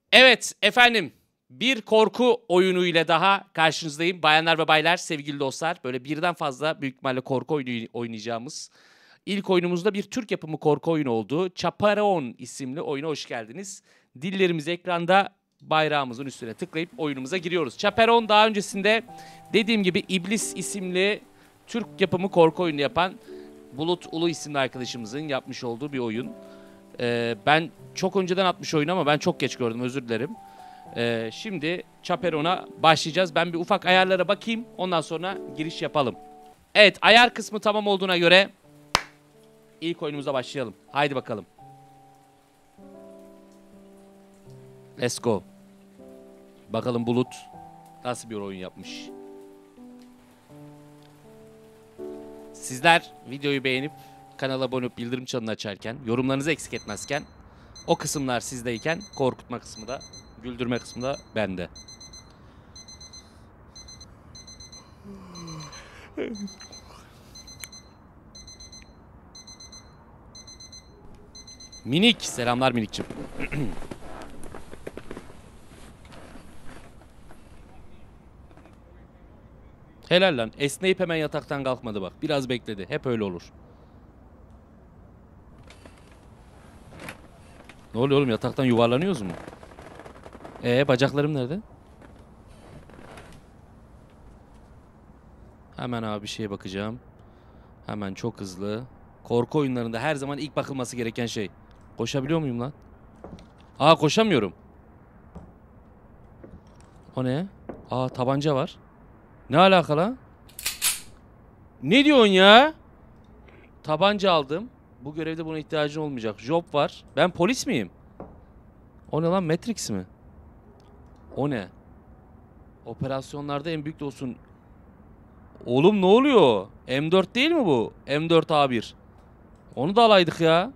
Evet efendim, bir korku oyunu ile daha karşınızdayım. Bayanlar ve baylar, sevgili dostlar, böyle birden fazla büyük ihtimalle korku oyunu oynayacağımız ilk oyunumuzda bir Türk yapımı korku oyunu olduğu Chaperon isimli oyuna hoş geldiniz. Dillerimiz ekranda, bayrağımızın üstüne tıklayıp oyunumuza giriyoruz. Chaperon daha öncesinde dediğim gibi İblis isimli Türk yapımı korku oyunu yapan Bulut Ulu isimli arkadaşımızın yapmış olduğu bir oyun. Ben çok önceden atmış oyunu ama ben çok geç gördüm, özür dilerim. Şimdi Chaperon'a başlayacağız. Ben bir ufak ayarlara bakayım, ondan sonra giriş yapalım. Evet, ayar kısmı tamam olduğuna göre ilk oyunumuza başlayalım. Haydi bakalım. Let's go. Bakalım Bulut nasıl bir oyun yapmış. Sizler videoyu beğenip kanala abone olup bildirim çanını açarken, yorumlarınızı eksik etmezken, o kısımlar sizdeyken korkutma kısmı da, güldürme kısmı da bende. Minik, selamlar Minik'cim. Helal lan, esneyip hemen yataktan kalkmadı bak. Biraz bekledi, hep öyle olur. Ne oluyor oğlum, yataktan yuvarlanıyoruz mu? Bacaklarım nerede? Hemen abi bir şeye bakacağım. Hemen çok hızlı. Korku oyunlarında her zaman ilk bakılması gereken şey. Koşabiliyor muyum lan? Aa, koşamıyorum. O ne? Aa, tabanca var. Ne alaka lan? Ne diyorsun ya? Tabanca aldım. Bu görevde buna ihtiyacın olmayacak. Job var. Ben polis miyim? O ne lan, Matrix mi? O ne? Operasyonlarda en büyük dostun. Oğlum ne oluyor? M4 değil mi bu? M4A1. Onu da alaydık ya.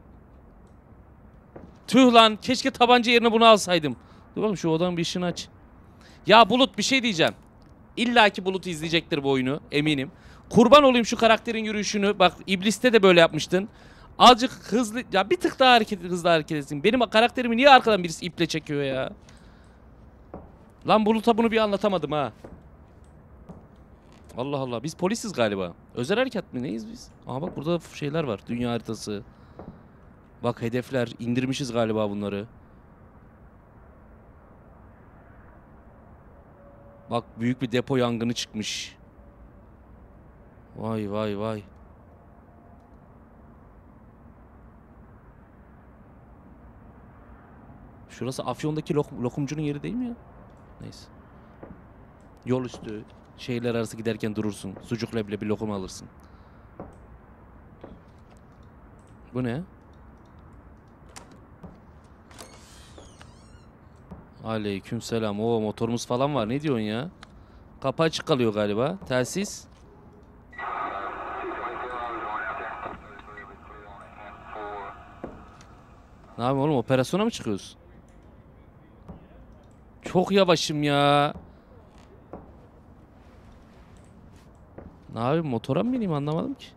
Tüh lan, keşke tabanca yerine bunu alsaydım. Dur bakalım, şu odanın bir ışığını aç. Ya Bulut, bir şey diyeceğim. İlla ki Bulut izleyecektir bu oyunu, eminim. Kurban olayım şu karakterin yürüyüşünü. Bak, İblis'te de böyle yapmıştın. Azıcık hızlı, ya bir tık daha hızlı hareket etsin. Benim karakterimi niye arkadan birisi iple çekiyor ya? Lan Bulut'a bunu bir anlatamadım ha. Allah Allah, biz polisiz galiba. Özel harekat mı neyiz biz? Aha bak, burada şeyler var, dünya haritası. Bak, hedefler, indirmişiz galiba bunları. Bak, büyük bir depo yangını çıkmış. Vay vay vay. Şurası Afyon'daki lokumcunun yeri değil mi ya? Neyse. Yol üstü. Şehirler arası giderken durursun. Sucuk leblebi lokum alırsın. Bu ne? Aleykümselam. Oo, motorumuz falan var. Ne diyorsun ya? Kapı açık kalıyor galiba. Telsiz. Ne yapayım oğlum? Operasyona mı çıkıyoruz? Çok yavaşım ya. Ne yapayım? Motora mı bineyim, anlamadım ki.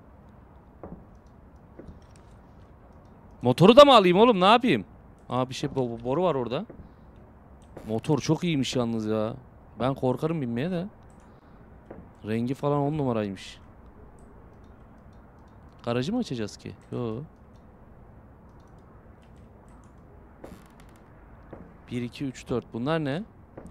Motoru da mı alayım oğlum? Ne yapayım? Aa, bir şey, boru var orada. Motor çok iyiymiş yalnız ya. Ben korkarım binmeye de. Rengi falan 10 numaraymış. Garajı mı açacağız ki? Yo. 1, 2, 3, 4. Bunlar ne?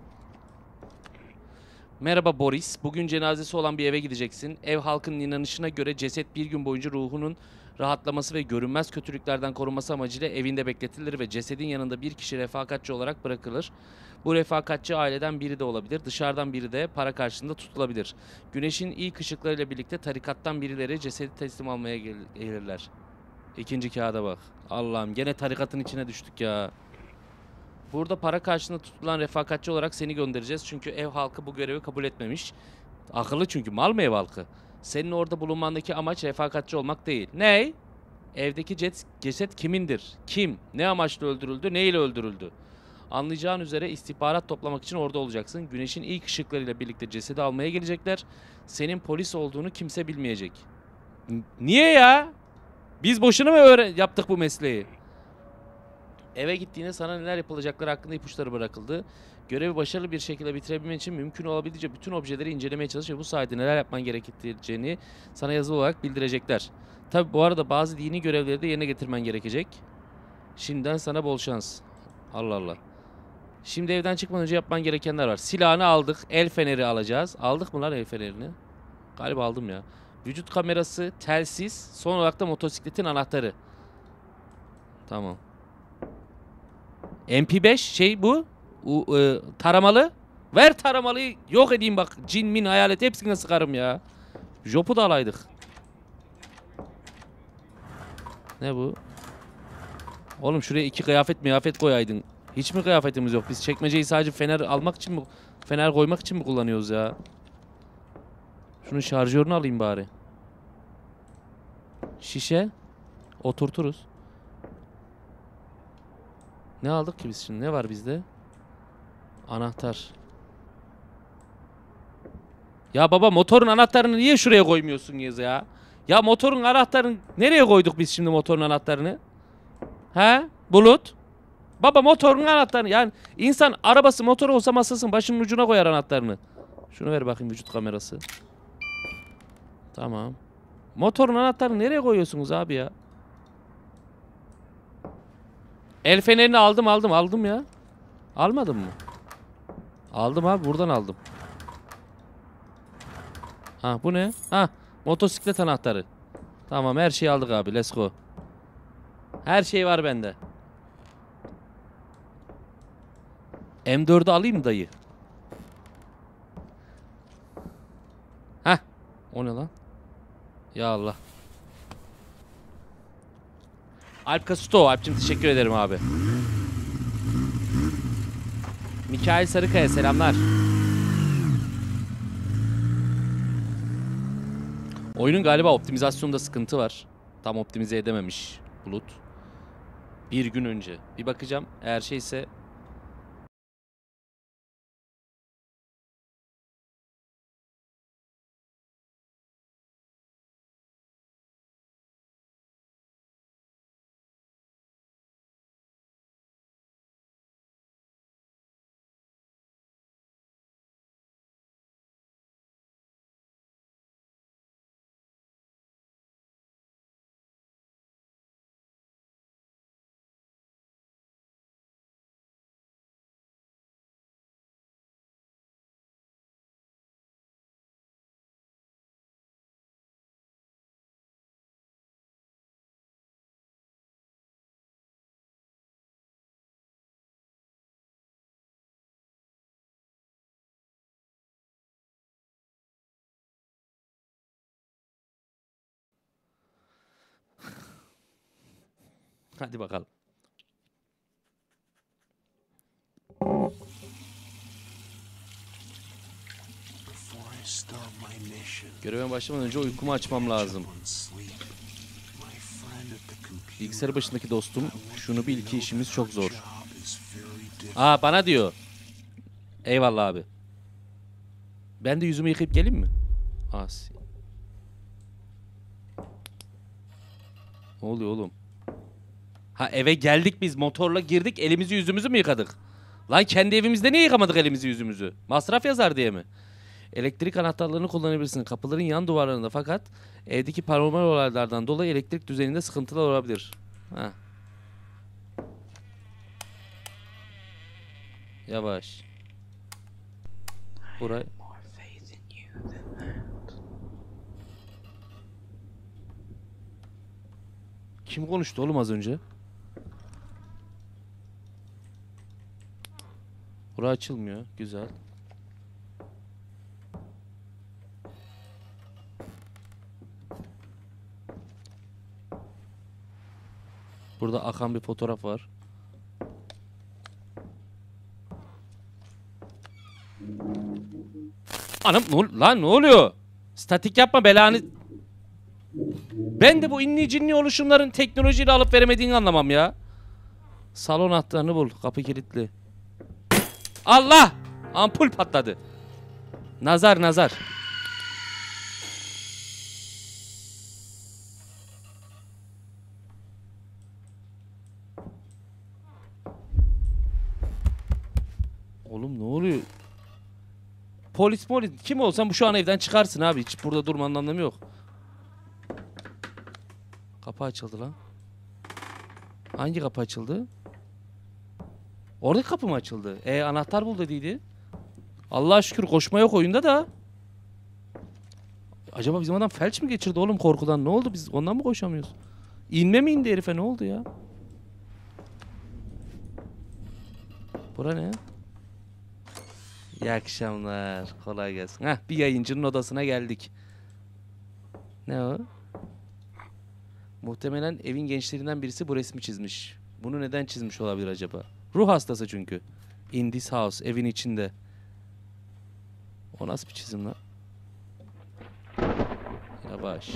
Merhaba Boris. Bugün cenazesi olan bir eve gideceksin. Ev halkının inanışına göre ceset bir gün boyunca ruhunun rahatlaması ve görünmez kötülüklerden korunması amacıyla evinde bekletilir ve cesedin yanında bir kişi refakatçi olarak bırakılır. Bu refakatçi aileden biri de olabilir, dışarıdan biri de para karşılığında tutulabilir. Güneşin ilk ışıklarıyla birlikte tarikattan birileri cesedi teslim almaya gelirler. İkinci kağıda bak. Allah'ım, gene tarikatın içine düştük ya. Burada para karşılığında tutulan refakatçi olarak seni göndereceğiz. Çünkü ev halkı bu görevi kabul etmemiş. Akıllı çünkü, mal mı ev halkı? Senin orada bulunmandaki amaç refakatçi olmak değil. Ney? Evdeki ceset kimindir? Kim? Ne amaçla öldürüldü? Ne ile öldürüldü? Anlayacağın üzere istihbarat toplamak için orada olacaksın. Güneşin ilk ışıklarıyla birlikte cesedi almaya gelecekler. Senin polis olduğunu kimse bilmeyecek. Niye ya? Biz boşuna mı yaptık bu mesleği? Eve gittiğinde sana neler yapılacakları hakkında ipuçları bırakıldı. Görevi başarılı bir şekilde bitirebilmen için mümkün olabildiğince bütün objeleri incelemeye çalış ve bu sayede neler yapman gerekeceğini sana yazılı olarak bildirecekler. Tabi bu arada bazı dini görevleri de yerine getirmen gerekecek. Şimdiden sana bol şans. Allah Allah. Şimdi evden çıkmadan önce yapman gerekenler var. Silahını aldık. El feneri alacağız. Aldık mı lan el fenerini? Galiba aldım ya. Vücut kamerası, telsiz, son olarak da motosikletin anahtarı. Tamam. MP5 şey bu. Taramalı. Ver taramalıyı yok edeyim bak. Cin min hayalet hepsine sıkarım ya. Jop'u da alaydık. Ne bu? Oğlum şuraya 2 kıyafet koyaydın. Hiç mi kıyafetimiz yok? Biz çekmeceyi sadece fener almak için mi, fener koymak için mi kullanıyoruz ya? Şunun şarjörünü alayım bari. Şişe. Oturturuz. Ne aldık ki biz şimdi? Ne var bizde? Anahtar. Ya baba motorun anahtarını niye şuraya koymuyorsun ya? Ya motorun anahtarını nereye koyduk biz şimdi motorun anahtarını? He? Bulut. Baba motorun anahtarını yani insan arabası motoru olsa masasının başının ucuna koyar anahtarını. Şunu ver bakayım vücut kamerası. Tamam. Motorun anahtarını nereye koyuyorsunuz abi ya? El fenerini aldım ya. Almadın mı? Aldım abi buradan aldım. Ha bu ne? Ha motosiklet anahtarı. Tamam her şeyi aldık abi let's go. Her şey var bende. M4'ü alayım mı dayı? Heh. O ne lan? Ya Allah. Alp Kasuto. Alp'cim teşekkür ederim abi. Mikail Sarıkaya selamlar. Oyunun galiba optimizasyonunda sıkıntı var. Tam optimize edememiş Bulut. Bir gün önce. Bir bakacağım. Eğer şeyse... Hadi bakalım. Göreve başlamadan önce uykumu açmam lazım. Bilgisayarı başındaki dostum, şunu bil ki işimiz çok zor. Aa bana diyor. Eyvallah abi. Ben de yüzümü yıkayıp geleyim mi? Asi. Ne oluyor oğlum? Ha eve geldik biz motorla girdik elimizi yüzümüzü mü yıkadık? Lan kendi evimizde niye yıkamadık elimizi yüzümüzü? Masraf yazar diye mi? Elektrik anahtarlarını kullanabilirsin kapıların yan duvarlarında fakat evdeki paranormal olaylardan dolayı elektrik düzeninde sıkıntılar olabilir. Ha. Yavaş. Burayı. Kim konuştu oğlum az önce? Bura açılmıyor. Güzel. Burada akan bir fotoğraf var. Anam lan ne oluyor? Statik yapma belanı. Ben de bu inni cinli oluşumların teknolojiyle alıp veremediğini anlamam ya. Salon anahtarını bul. Kapı kilitli. Allah! Ampul patladı. Nazar nazar. Oğlum ne oluyor? Polis kim olsan bu şu an evden çıkarsın abi. Hiç burada durmanın anlamı yok. Kapı açıldı lan. Hangi kapı açıldı? Oradaki kapı mı açıldı? Anahtar bul dediydi. Allah'a şükür koşma yok oyunda da. Acaba bizim adam felç mi geçirdi oğlum korkudan? Ne oldu, biz ondan mı koşamıyoruz? İnme mi indi herife, ne oldu ya? Bura ne? İyi akşamlar. Kolay gelsin. Heh, bir yayıncının odasına geldik. Ne o? Muhtemelen evin gençlerinden birisi bu resmi çizmiş. Bunu neden çizmiş olabilir acaba? Ruh hastası çünkü. In this house. Evin içinde. O nasıl bir çizim lan? Yavaş.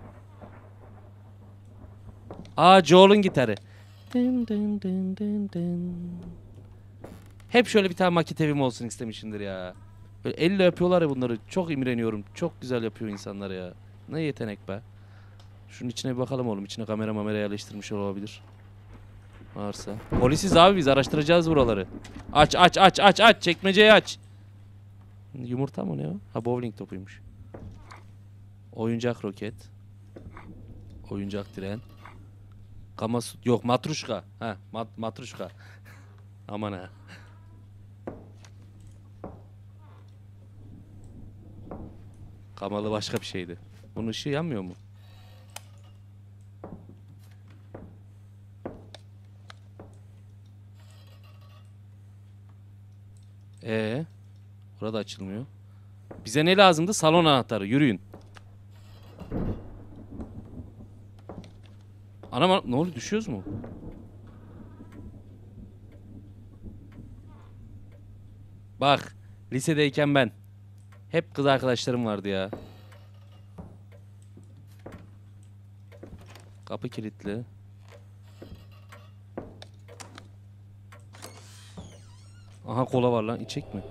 Joel'un gitarı. Dın dın dın dın dın. Hep şöyle bir tane maket evim olsun istemişimdir ya. Böyle elle yapıyorlar ya bunları. Çok imreniyorum. Çok güzel yapıyor insanlar ya. Ne yetenek be. Şunun içine bir bakalım oğlum. İçine kamera yerleştirmiş olabilir. Varsa. Polisiz abi biz, araştıracağız buraları. Aç. Çekmeceyi aç. Yumurta mı ne o? Ha, bowling topuymuş. Oyuncak roket. Oyuncak tren. Yok, matruşka. Ha, matruşka. Aman ha. Kamalı başka bir şeydi. Bunun ışığı yanmıyor mu? Burada açılmıyor. Bize ne lazımdı? Salon anahtarı. Yürüyün. Anam ne oldu? Düşüyoruz mu? Bak. Lisedeyken ben. Hep kız arkadaşlarım vardı ya. Kapı kilitli. Aha, kola var lan. İçek mi?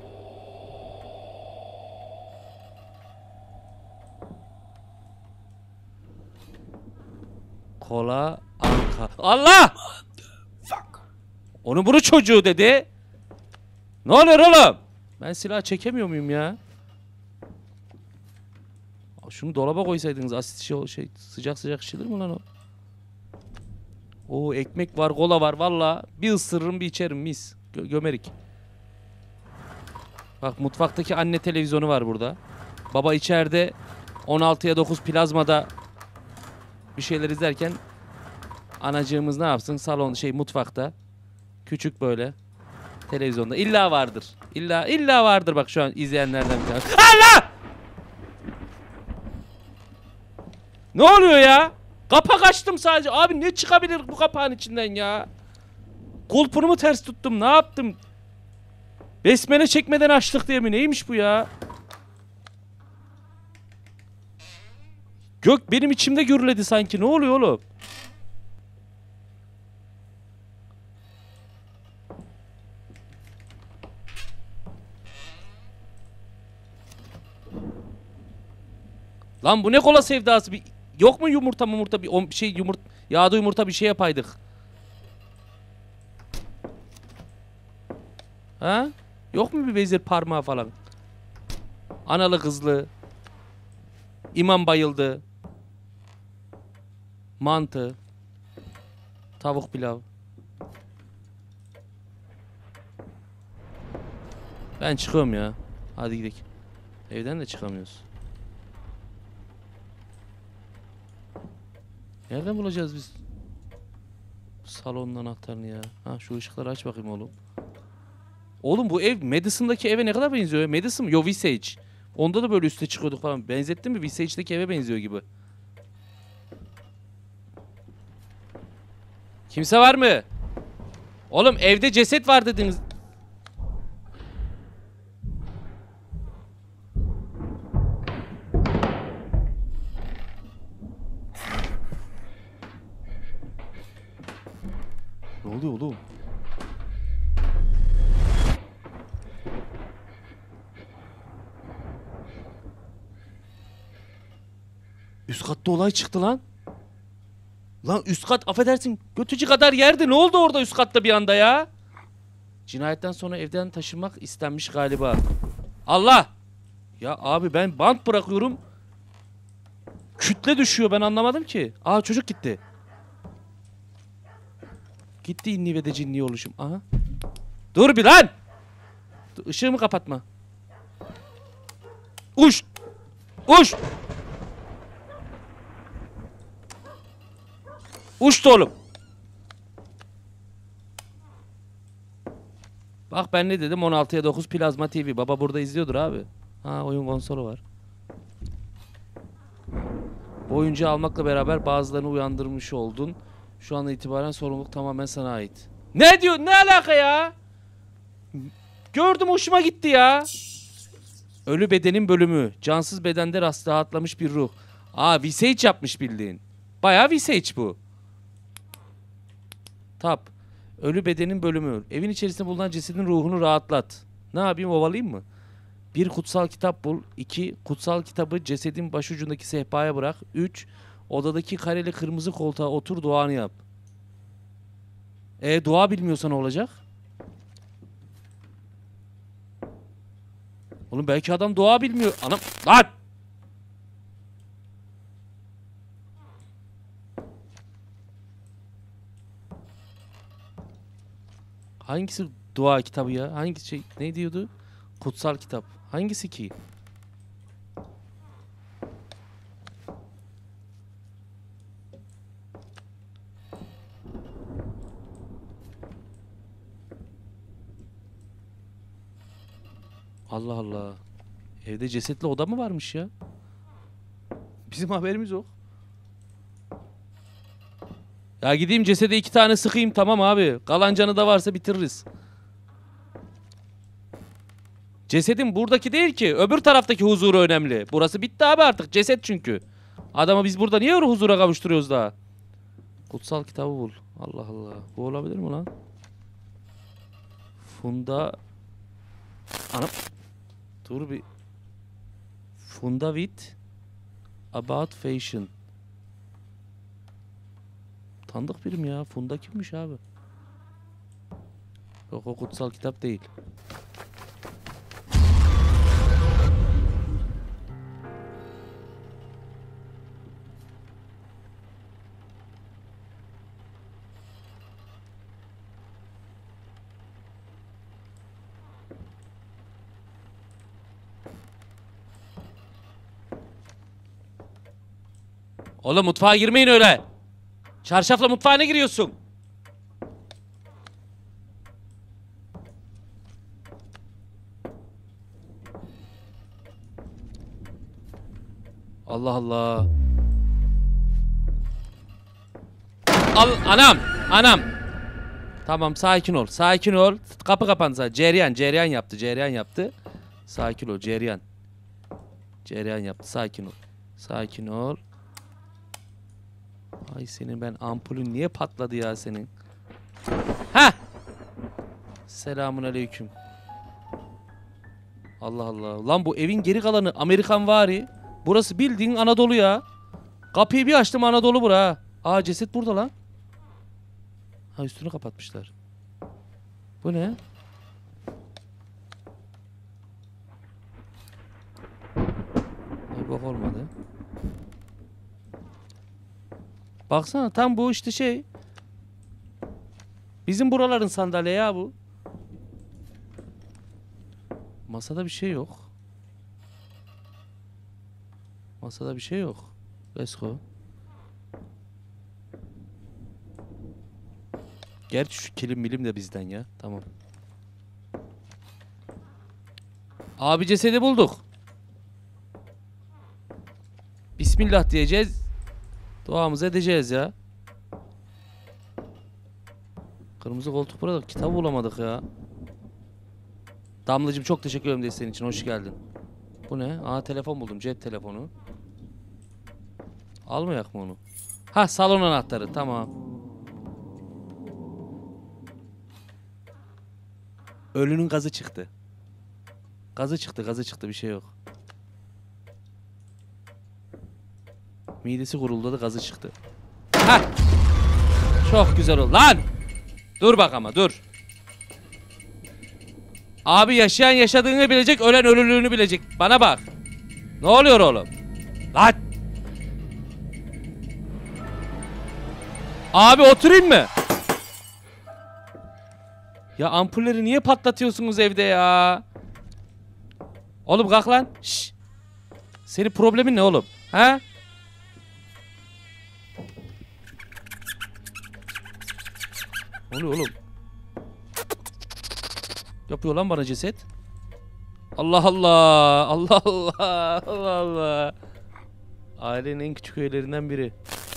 Kola Anka. Allah! Onu bunu çocuğu dedi. Ne oluyor oğlum? Ben silah çekemiyor muyum ya? Şunu dolaba koysaydınız, asit şey sıcak içilir mi lan o? Oo, ekmek var, kola var, valla bir ısırırım bir içerim, mis. Gömerik. Bak, mutfaktaki anne televizyonu var burada. Baba içeride 16'ya 9 plazmada bir şeyler izlerken anacığımız ne yapsın? Salon mutfakta. Küçük böyle televizyonda. İlla vardır. İlla vardır bak şu an izleyenlerden bir tane. Allah! Ne oluyor ya? Kapak açtım sadece. Abi ne çıkabilir bu kapağın içinden ya? Kulpunu mu ters tuttum? Ne yaptım? Besmele çekmeden açtık diye mi? Neymiş bu ya? Gök benim içimde gürledi sanki. Ne oluyor oğlum? Lan bu ne kola sevdası? Yok mu yumurta bir yağda yumurta bir şey yapaydık. Ha? Yok mu bir vezir parmağı falan? Analı kızlı. İmam bayıldı. Mantı. Tavuk pilav. Ben çıkıyorum ya. Hadi gidelim. Evden de çıkamıyoruz. Nereden bulacağız biz salonun anahtarını ya? Ha, şu ışıkları aç bakayım oğlum. Oğlum bu ev Madison'daki eve ne kadar benziyor ya? Madison mı? Yo, Visage. Onda da böyle üste çıkıyorduk falan. Benzettin mi? Visage'deki eve benziyor gibi. Kimse var mı? Oğlum evde ceset var dediniz. Ne oluyor oğlum? Üst katta olay çıktı lan. Lan üst kat, affedersin, götücü kadar yerdi. Ne oldu orada üst katta bir anda ya? Cinayetten sonra evden taşınmak istenmiş galiba. Allah! Ya abi ben bant bırakıyorum. Kütle düşüyor, ben anlamadım ki. Aa, çocuk gitti. Gitti inni ve de cinni oluşum. Aha. Dur bir lan! Işığımı kapatma. Uş! Uş! Uçtu oğlum. Bak ben ne dedim, 16'ya 9 Plazma TV. Baba burada izliyordur abi. Ha, oyun konsolu var. Bu oyuncağı almakla beraber bazılarını uyandırmış oldun. Şu anda itibaren sorumluluk tamamen sana ait. Ne diyor? Ne alaka ya? Gördüm, hoşuma gitti ya. Ölü bedenin bölümü. Cansız bedende rahatlamış bir ruh. Aa, Visage yapmış bildiğin. Bayağı Visage bu. Tap. Ölü bedenin bölümü. Evin içerisinde bulunan cesedin ruhunu rahatlat. Ne yapayım, ovalayayım mı? 1. Kutsal kitap bul. 2. Kutsal kitabı cesedin başucundaki sehpaya bırak. 3. Odadaki kareli kırmızı koltuğa otur, duanı yap. Dua bilmiyorsa ne olacak? Oğlum belki adam dua bilmiyor. Anam lan! Hangisi dua kitabı ya? Hangisi şey, ne diyordu? Kutsal kitap. Hangisi ki? Allah Allah. Evde cesetli oda mı varmış ya? Bizim haberimiz yok. Ya gideyim cesede 2 tane sıkayım, tamam abi. Kalan canı da varsa bitiririz. Cesedin buradaki değil ki. Öbür taraftaki huzuru önemli. Burası bitti abi artık. Ceset çünkü. Adamı biz burada niye huzura kavuşturuyoruz daha? Kutsal kitabı bul. Allah Allah. Bu olabilir mi lan? Funda... Anam. Dur bir. Funda with about fashion. Tanıdık birim ya. Funda kimmiş abi? Yok, o kutsal kitap değil. Oğlum mutfağa girmeyin öyle. Çarşafla mutfağına giriyorsun. Allah Allah. Al anam. Anam. Tamam, sakin ol. Sakin ol. Kapı kapandı zaten. Cereyan yaptı. Cereyan yaptı. Sakin ol. Cereyan yaptı. Sakin ol. Sakin ol. Ay senin, ben ampulün niye patladı ya senin? Heh. Selamun aleyküm. Allah Allah. Lan bu evin geri kalanı Amerikan vari. Burası bildiğin Anadolu ya. Kapıyı bir açtım, Anadolu bura. Aa, ceset burada lan. Ha, üstünü kapatmışlar. Bu ne? Ay, bak olmadı. Baksana, tam bu işte şey. Bizim buraların sandalye ya bu. Masada bir şey yok. Masada bir şey yok. Let's go. Gerçi şu kilim milim de bizden ya. Tamam. Abi cesedi bulduk. Bismillah diyeceğiz. Duamızı edeceğiz ya. Kırmızı koltuk burada. Kitap bulamadık ya. Damlacığım çok teşekkür ederim desteğin için. Hoş geldin. Bu ne? Aa, telefon buldum. Cep telefonu. Almayak mı onu? Ha, salon anahtarı. Tamam. Ölünün gazı çıktı. Gazı çıktı. Bir şey yok. Midesi guruldadı, gazı çıktı. Ha! Çok güzel oldu. Lan! Dur bak ama dur. Abi yaşayan yaşadığını bilecek, ölen ölülüğünü bilecek. Bana bak. Ne oluyor oğlum? Lan! Abi oturayım mı? Ya ampulleri niye patlatıyorsunuz evde ya? Oğlum kalk lan. Şşş. Senin problemin ne oğlum? Ha? Oluyor oğlum. Yapıyor lan bana ceset. Allah Allah. Allah Allah. Allah Allah. Ailenin en küçük üyelerinden biri.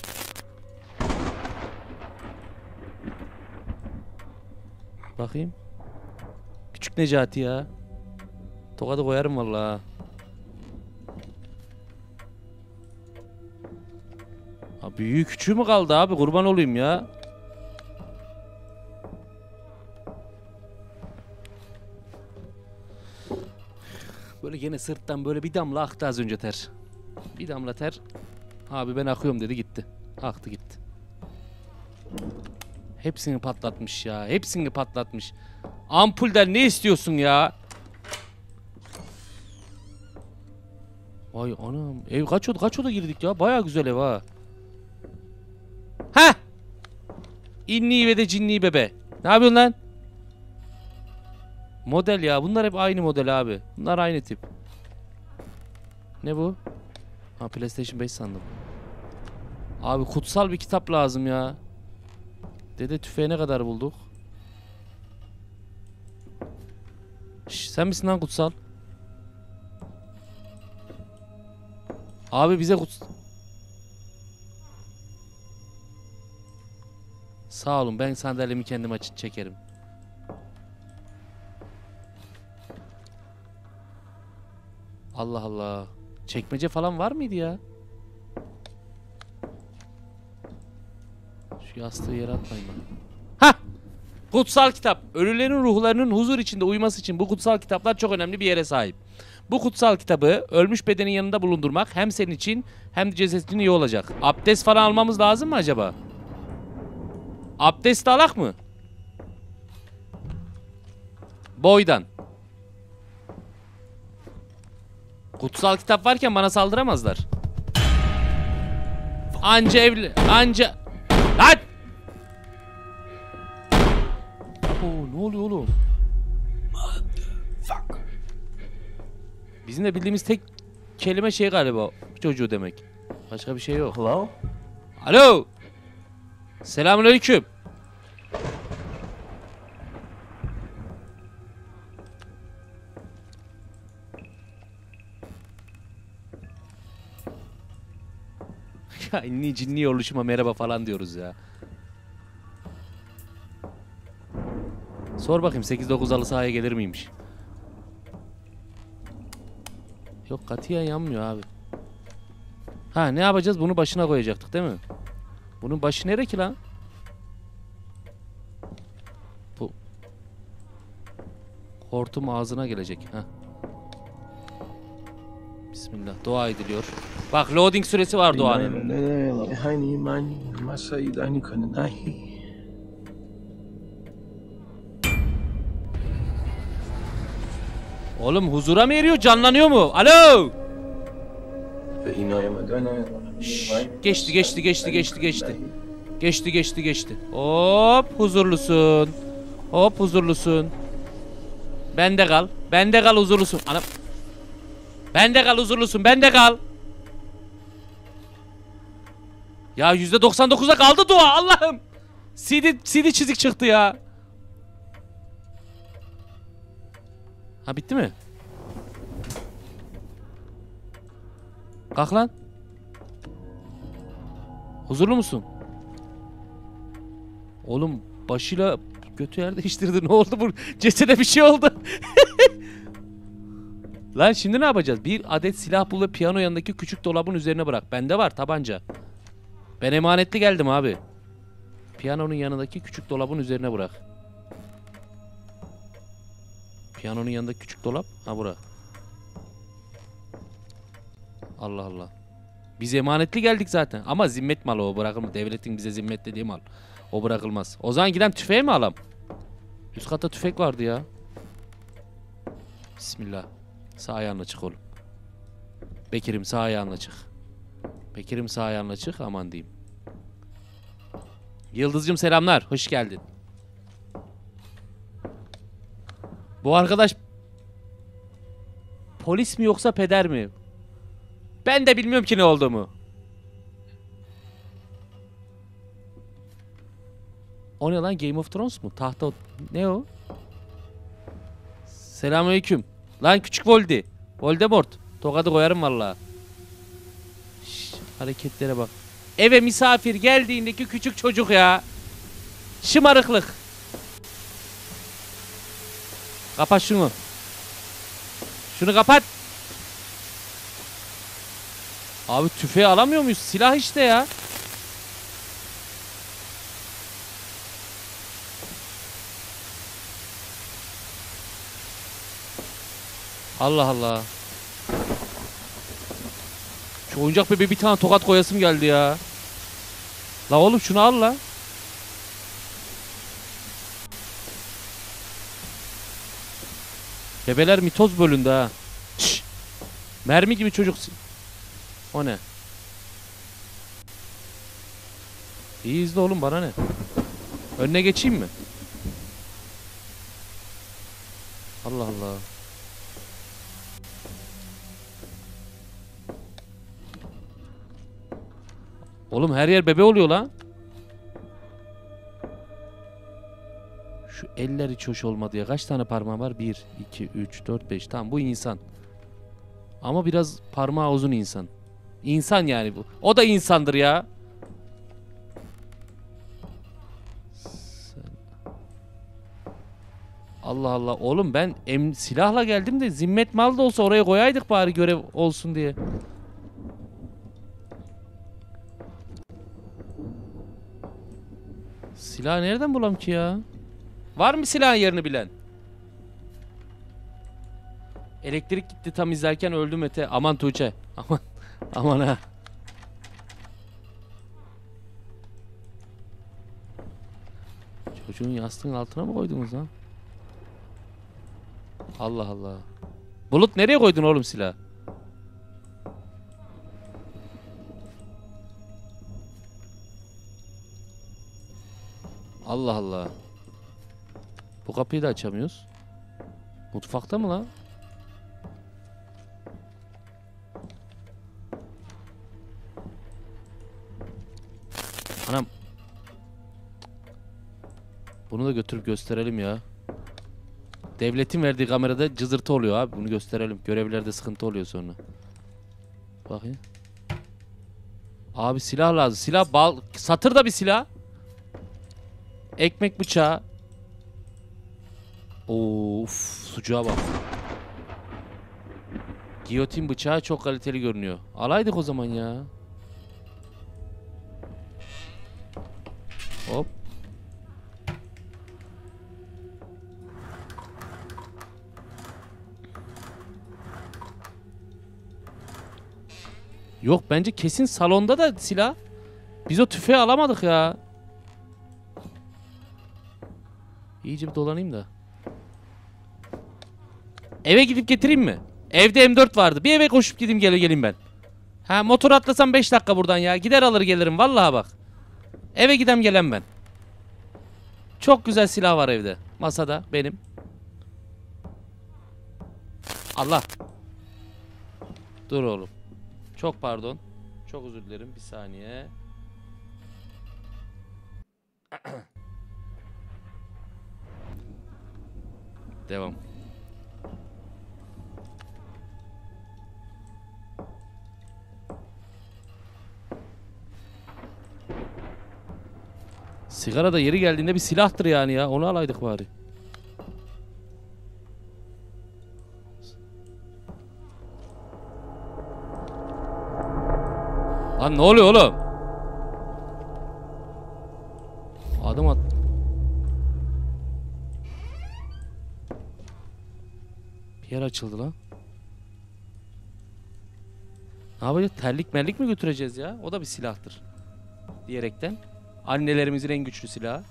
Bakayım. Küçük Necati ya. Tokadı koyarım vallahi. Ha, büyüğü küçüğü mü kaldı abi? Kurban olayım ya. Böyle gene sırttan böyle bir damla aktı az önce ter. Bir damla ter. Abi ben akıyorum dedi gitti. Aktı gitti. Hepsini patlatmış ya. Hepsini patlatmış. Ampulden ne istiyorsun ya? Vay anam. Ev kaç oda girdik ya? Baya güzel ev ha. Heh. İnni ve de cinni bebe. Ne yapıyorsun lan? Model ya. Bunlar hep aynı model abi. Bunlar aynı tip. Ne bu? Ha, PlayStation 5 sandım. Abi kutsal bir kitap lazım ya. Dede tüfeği ne kadar bulduk? Şş, sen misin lan kutsal? Abi bize Sağ olun, ben sandalyemi kendim açıp çekerim. Allah Allah. Çekmece falan var mıydı ya? Şu yastığı yere atmayın bana. Hah! Kutsal kitap. Ölülerin ruhlarının huzur içinde uyuması için bu kutsal kitaplar çok önemli bir yere sahip. Bu kutsal kitabı ölmüş bedenin yanında bulundurmak hem senin için hem de cesedin iyi olacak. Abdest falan almamız lazım mı acaba? Abdest alak mı? Boydan. Kutsal kitap varken bana saldıramazlar. Anca evli... Anca... Lan! Oo, ne oluyor oğlum? Bizim de bildiğimiz tek kelime şey galiba. Çocuğu demek. Başka bir şey yok. Hello? Alo. Selamünaleyküm. Ya inni cinni oluşuma merhaba falan diyoruz ya. Sor bakayım 8-9 halı sahaya gelir miymiş? Yok katiyen yanmıyor abi. Ha ne yapacağız? Bunu başına koyacaktık değil mi? Bunun başı nere ki lan? Bu. Hortum ağzına gelecek. Ha. Bismillah. Dua ediliyor. Bak loading süresi var duanın. Oğlum huzura mı eriyor? Canlanıyor mu? Alo! Şşş, geçti. Hop huzurlusun. Hop huzurlusun. Bende kal. Bende kal huzurlusun. Anam. Bende kal huzurlusun. Bende kal. Ya %99'a kaldı dua Allah'ım. CD çizik çıktı ya. Ha bitti mi? Kalk lan. Huzurlu musun? Oğlum başıyla götü yer değiştirdi. Ne oldu bu? Cesede bir şey oldu. Lan şimdi ne yapacağız? Bir adet silah bul ve piyano yanındaki küçük dolabın üzerine bırak. Bende var tabanca. Ben emanetli geldim abi. Piyanonun yanındaki küçük dolabın üzerine bırak. Piyanonun yanındaki küçük dolap. Ha bura. Allah Allah. Biz emanetli geldik zaten. Ama zimmet malı o, bırakılmaz. Devletin bize zimmet dediği mal. O bırakılmaz. O zaman giden tüfeği mi alalım? Üst katta tüfek vardı ya. Bismillah. Sağ ayağınla çık oğlum. Bekir'im sağ ayağınla çık. Bekir'im sağ ayağınla çık, aman diyeyim. Yıldız'cığım selamlar. Hoş geldin. Bu arkadaş polis mi yoksa peder mi? Ben de bilmiyorum ki ne olduğumu. O ne lan, Game of Thrones mu? Tahta ne o? Selamünaleyküm. Lan küçük Voldy. Voldemort. Tokadı koyarım vallahi. Şş, hareketlere bak. Eve misafir geldiğindeki küçük çocuk ya. Şımarıklık. Kapat şunu. Şunu kapat. Abi tüfeği alamıyor muyuz? Silah işte ya. Allah Allah. Şu oyuncak bebeğe bir tane tokat koyasım geldi ya. La oğlum şunu al la. Bebeler mitoz bölündü ha. Şşş. Mermi gibi çocuk. O ne? İyi izle oğlum, bana ne? Önüne geçeyim mi? Allah Allah. Oğlum her yer bebe oluyor lan. Şu eller hiç hoş olmadı ya. Kaç tane parmağı var? 1, 2, 3, 4, 5. Tamam, bu insan. Ama biraz parmağı uzun insan. İnsan yani bu. O da insandır ya. Allah Allah. Oğlum ben silahla geldim de zimmet mal da olsa oraya koyaydık bari, görev olsun diye. Silah nereden bulam ki ya? Var mı silahın yerini bilen? Elektrik gitti tam izlerken, öldü Mete. Aman Tuğçe. Aman. Aman ha. Çocuğun yastığın altına mı koydunuz lan? Allah Allah. Bulut nereye koydun oğlum silah? Allah Allah. Bu kapıyı da açamıyoruz. Mutfakta mı lan? Anam. Bunu da götürüp gösterelim ya. Devletin verdiği kamerada cızırtı oluyor abi. Bunu gösterelim. Görevlerde sıkıntı oluyor sonra. Bakayım. Abi silah lazım. Silah satır da bir silah. Ekmek bıçağı. Of, sucuğa bak. Giyotin bıçağı çok kaliteli görünüyor. Alaydık o zaman ya. Hop. Yok, bence kesin salonda da silah. Biz o tüfeği alamadık ya. İyice bir dolanayım da. Eve gidip getireyim mi? Evde M4 vardı. Bir eve koşup gideyim geleyim ben. Ha, motor atlasam 5 dakika buradan ya. Gider alır gelirim vallahi bak. Eve gidem gelen ben. Çok güzel silah var evde. Masada benim. Allah. Dur oğlum. Çok pardon. Çok özür dilerim. Bir saniye. Devam. Sigara da yeri geldiğinde bir silahtır yani ya. Onu alaydık bari. Lan ne oluyor oğlum? Adım at. Bir yer açıldı lan. Ne yapacağız? Terlik merlik mi götüreceğiz ya? O da bir silahtır. Diyerekten. Annelerimizin en güçlü silahı.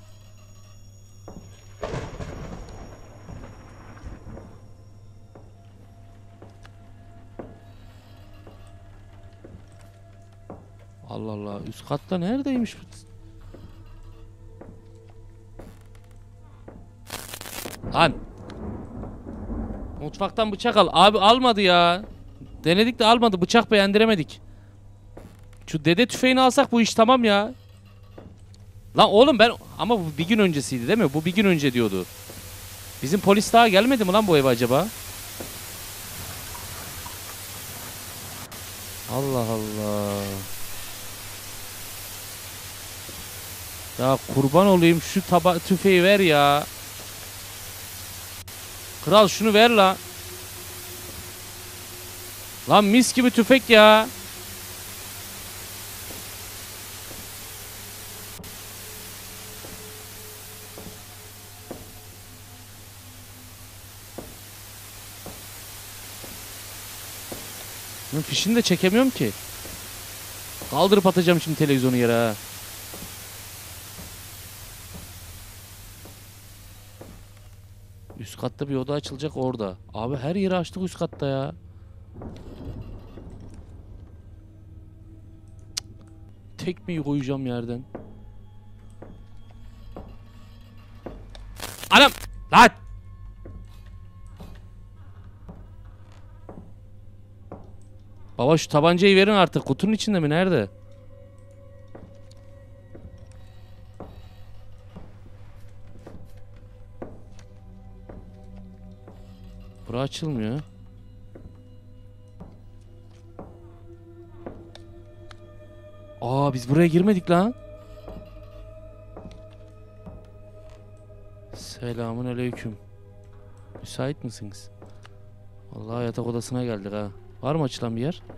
Allah Allah. Üst katta neredeymiş? Lan. Mutfaktan bıçak al. Abi almadı ya. Denedik de almadı. Bıçak beğendiremedik. Şu dede tüfeğini alsak bu iş tamam ya. Lan oğlum ben... Ama bu bir gün öncesiydi değil mi? Bu bir gün önce diyordu. Bizim polis daha gelmedi mi lan bu eve acaba? Allah Allah. Ya kurban olayım şu tüfeği ver ya. Kral şunu ver la. Lan mis gibi tüfek ya. Lan fişini de çekemiyorum ki. Kaldırıp atacağım şimdi televizyonu yere ha. Üst katta bir oda açılacak orada. Abi her yeri açtık üst katta ya. Tekmeyi koyacağım yerden. Anam! Lan! Baba şu tabancayı verin artık. Kutunun içinde mi? Nerede? Bura açılmıyor. Aa biz buraya girmedik lan. Selamun aleyküm. Müsait misiniz? Vallahi yatak odasına geldik ha. Var mı açılan bir yer?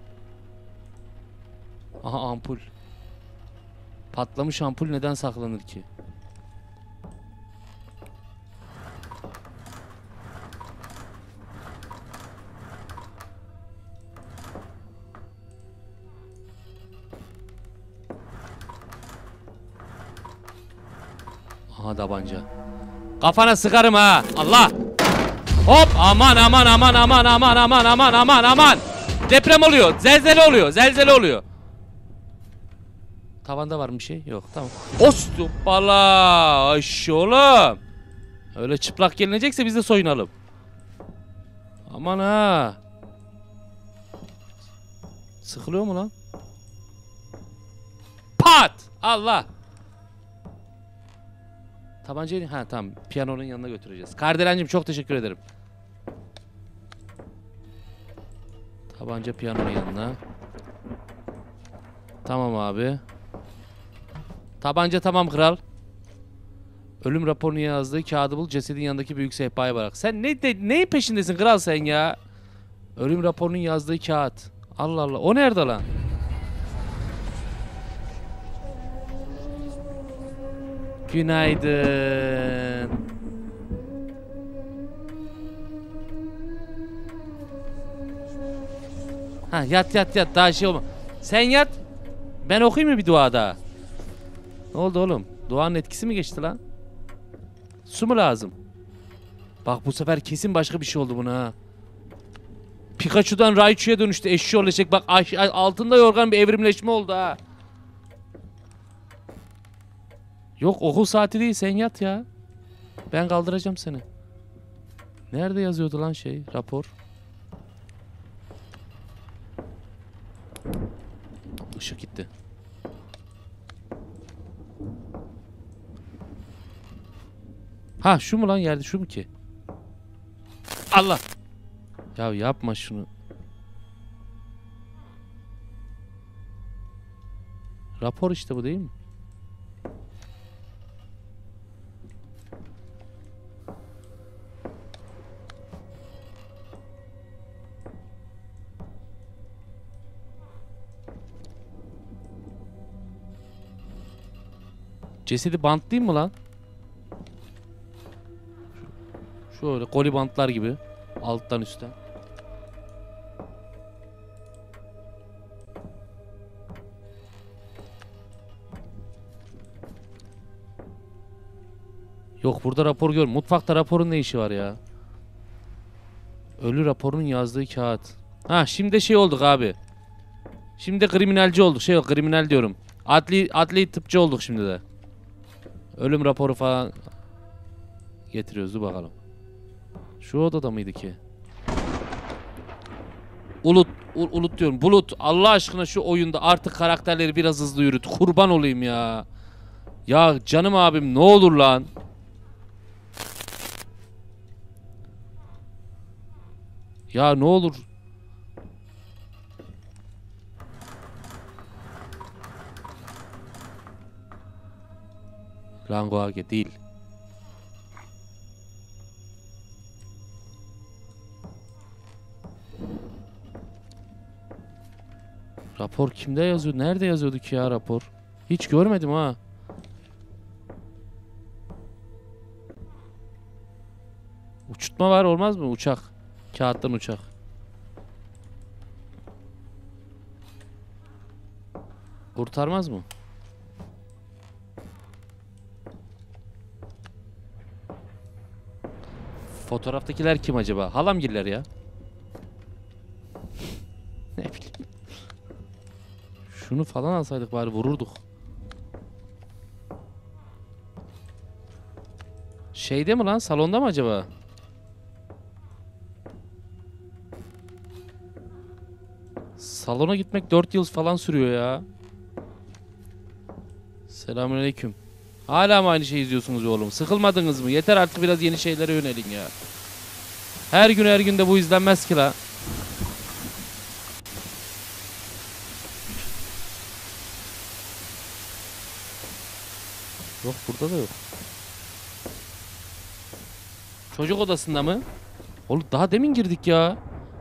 Aha ampul. Patlamış ampul neden saklanır ki? Aha tabanca. Kafana sıkarım ha. Allah. Hop aman aman aman aman aman aman aman aman aman. Deprem oluyor. Zelzele oluyor. Zelzele oluyor. Tavanda var mı bir şey? Yok tamam. Ostupala. Ayşe oğlum. Öyle çıplak gelinecekse biz de soyunalım. Aman ha. Sıkılıyor mu lan? Pat. Allah. Tabancayı... Ha tamam. Piyanonun yanına götüreceğiz. Kardelencim çok teşekkür ederim. Tabanca piyanonun yanına. Tamam abi. Tabanca tamam kral. Ölüm raporunu yazdığı kağıdı bul. Cesedin yanındaki büyük sehpaya bırak. Sen neyi peşindesin kral sen ya? Ölüm raporunun yazdığı kağıt. Allah Allah. O nerede lan? Günaydın. Ha yat yat yat daha şey olma. Sen yat. Ben okuyayım mı bir dua daha? Ne oldu oğlum? Duanın etkisi mi geçti lan? Su mu lazım? Bak bu sefer kesin başka bir şey oldu buna ha. Pikachu'dan Raichu'ya dönüştü. Eşşi olacak. Bak altında yorgan bir evrimleşme oldu ha. Yok okul saati değil sen yat ya. Ben kaldıracağım seni. Nerede yazıyordu lan şey rapor? Işık gitti. Ha şu mu lan yerde şu mu ki? Allah. Ya yapma şunu. Rapor işte bu değil mi? Cesedi bantlayayım mı lan? Şöyle koli bantlar gibi. Alttan üstten. Yok burada rapor gör. Mutfakta raporun ne işi var ya? Ölü raporunun yazdığı kağıt. Ha şimdi şey olduk abi. Şimdi de kriminalci olduk. Şey yok, kriminal diyorum. Adli tıpçı olduk şimdi de. Ölüm raporu falan getiriyoruz. Dur bakalım. Şu odada mıydı ki? Ulut diyorum. Bulut. Allah aşkına şu oyunda artık karakterleri biraz hızlı yürüt. Kurban olayım ya. Ya canım abim ne olur lan. Ya ne olur. Langoage değil. Rapor kimde yazıyor? Nerede yazıyordu ki ya rapor? Hiç görmedim ha. Uçurtma var, olmaz mı? Uçak. Kağıttan uçak. Kurtarmaz mı? Fotoğraftakiler kim acaba? Halamgiller ya. Ne bileyim. Şunu falan alsaydık bari vururduk. Şeyde mi lan? Salonda mı acaba? Salona gitmek 4 yıl falan sürüyor ya. Selamünaleyküm. Hala mı aynı şeyi izliyorsunuz oğlum? Sıkılmadınız mı? Yeter artık, biraz yeni şeylere yönelin ya. Her gün de bu izlenmez ki la. Yok, burada da yok. Çocuk odasında mı? Oğlum daha demin girdik ya.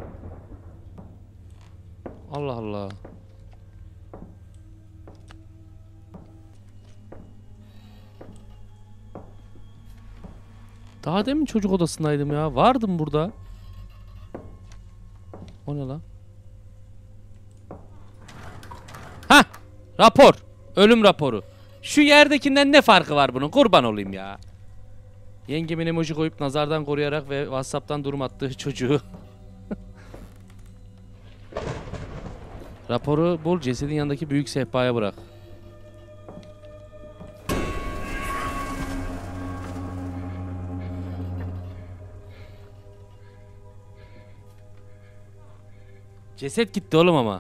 Allah Allah. Daha demin çocuk odasındaydım ya. Vardım burada. O ne lan? Hah! Rapor. Ölüm raporu. Şu yerdekinden ne farkı var bunun? Kurban olayım ya. Yengemin emoji koyup nazardan koruyarak ve WhatsApp'tan durum attığı çocuğu. Raporu bul, cesedin yanındaki büyük sehpaya bırak. Ceset gitti oğlum ama.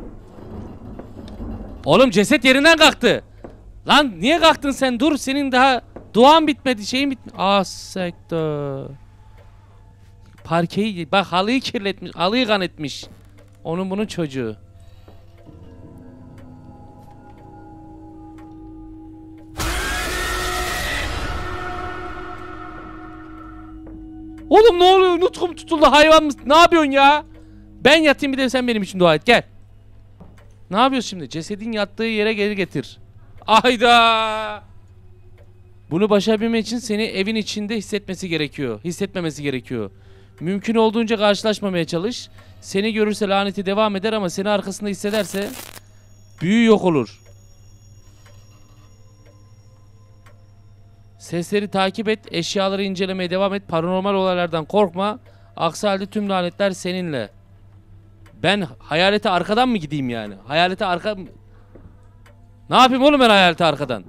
Oğlum ceset yerinden kalktı. Lan niye kalktın sen? Dur, senin daha duan bitmedi, şeyin bitmedi. Ah sektör. Parkeyi bak, halıyı kirletmiş, halıyı kan etmiş. Onun bunun çocuğu. Oğlum ne oluyor? Nutkum tutuldu, hayvan mısın? Ne yapıyorsun ya? Ben yatayım, bir de sen benim için dua et, gel. Ne yapıyorsun şimdi? Cesedin yattığı yere geri getir. Ayda. Bunu başarabilmek için seni evin içinde hissetmemesi gerekiyor. Mümkün olduğunca karşılaşmamaya çalış. Seni görürse laneti devam eder ama seni arkasında hissederse büyü yok olur. Sesleri takip et, eşyaları incelemeye devam et, paranormal olaylardan korkma. Aksi halde tüm lanetler seninle. Ben hayalete arkadan mı gideyim yani? Hayalete arka... Ne yapayım oğlum ben hayalete arkadan?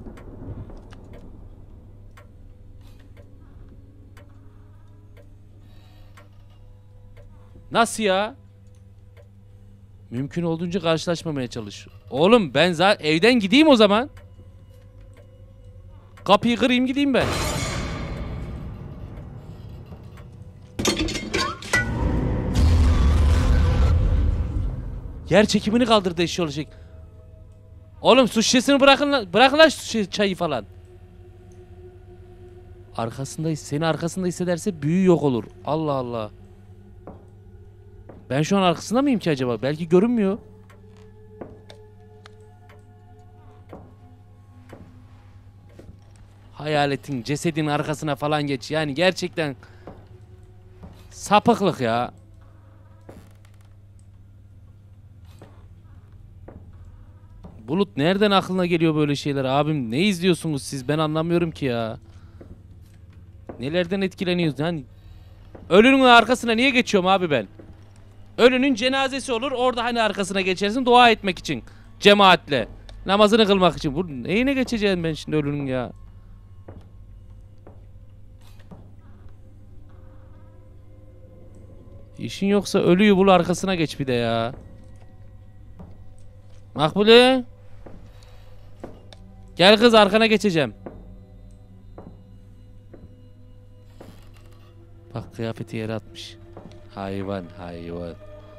Nasıl ya? Mümkün olduğunca karşılaşmamaya çalış. Oğlum ben zaten evden gideyim o zaman. Kapıyı kırayım gideyim ben. Yer çekimini kaldırdı eşya olacak. Oğlum su şişesini bırakın lan şu çayı falan. Arkasındayız. Seni arkasında hissederse büyü yok olur. Allah Allah. Ben şu an arkasında mıyım ki acaba? Belki görünmüyor. Hayaletin, cesedin arkasına falan geç. Yani gerçekten sapıklık ya. Bulut, nereden aklına geliyor böyle şeyler abim? Ne izliyorsunuz siz? Ben anlamıyorum ki ya. Nelerden etkileniyoruz? Yani ölünün arkasına niye geçiyorum abi ben? Ölünün cenazesi olur. Orada hani arkasına geçersin dua etmek için. Cemaatle. Namazını kılmak için. Bu neyine geçeceğim ben şimdi ölünün ya? İşin yoksa ölüyü bul arkasına geç bir de ya. Makbule. Gel kız arkana geçeceğim. Bak kıyafeti yere atmış. Hayvan hayvan.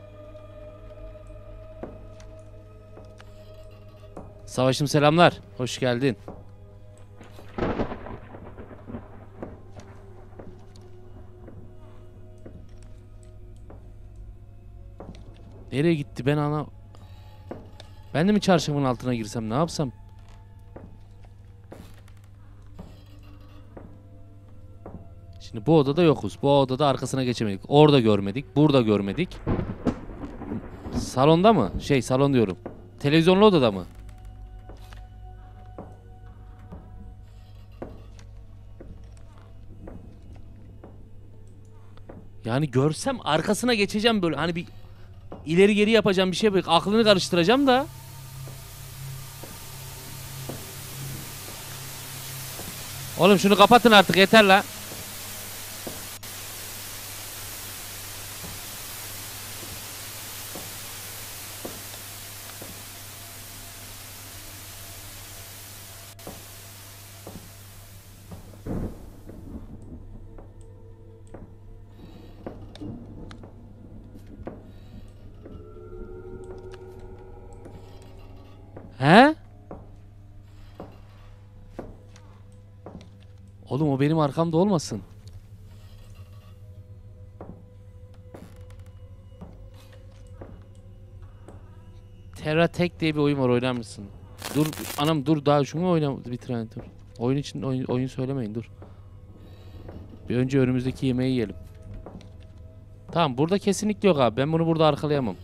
Savaşım selamlar. Hoş geldin. Nereye gitti ben ana? Ben de mi çarşafın altına girsem ne yapsam? Şimdi bu odada yokuz. Bu odada arkasına geçemedik. Orada görmedik. Burada görmedik. Salonda mı? Salon diyorum. Televizyonlu odada mı? Yani görsem arkasına geçeceğim böyle. Hani bir ileri geri yapacağım bir şey böyle. Aklını karıştıracağım da. Oğlum şunu kapatın artık yeter la. He? Oğlum o benim arkamda olmasın. Terra Tek diye bir oyun var, oynar mısın? Dur anam dur, daha şunu oyna bitirelim dur. Oyun için oyun söylemeyin dur. Bir önce önümüzdeki yemeği yiyelim. Tamam burada kesinlikle yok abi, ben bunu burada arkalayamam.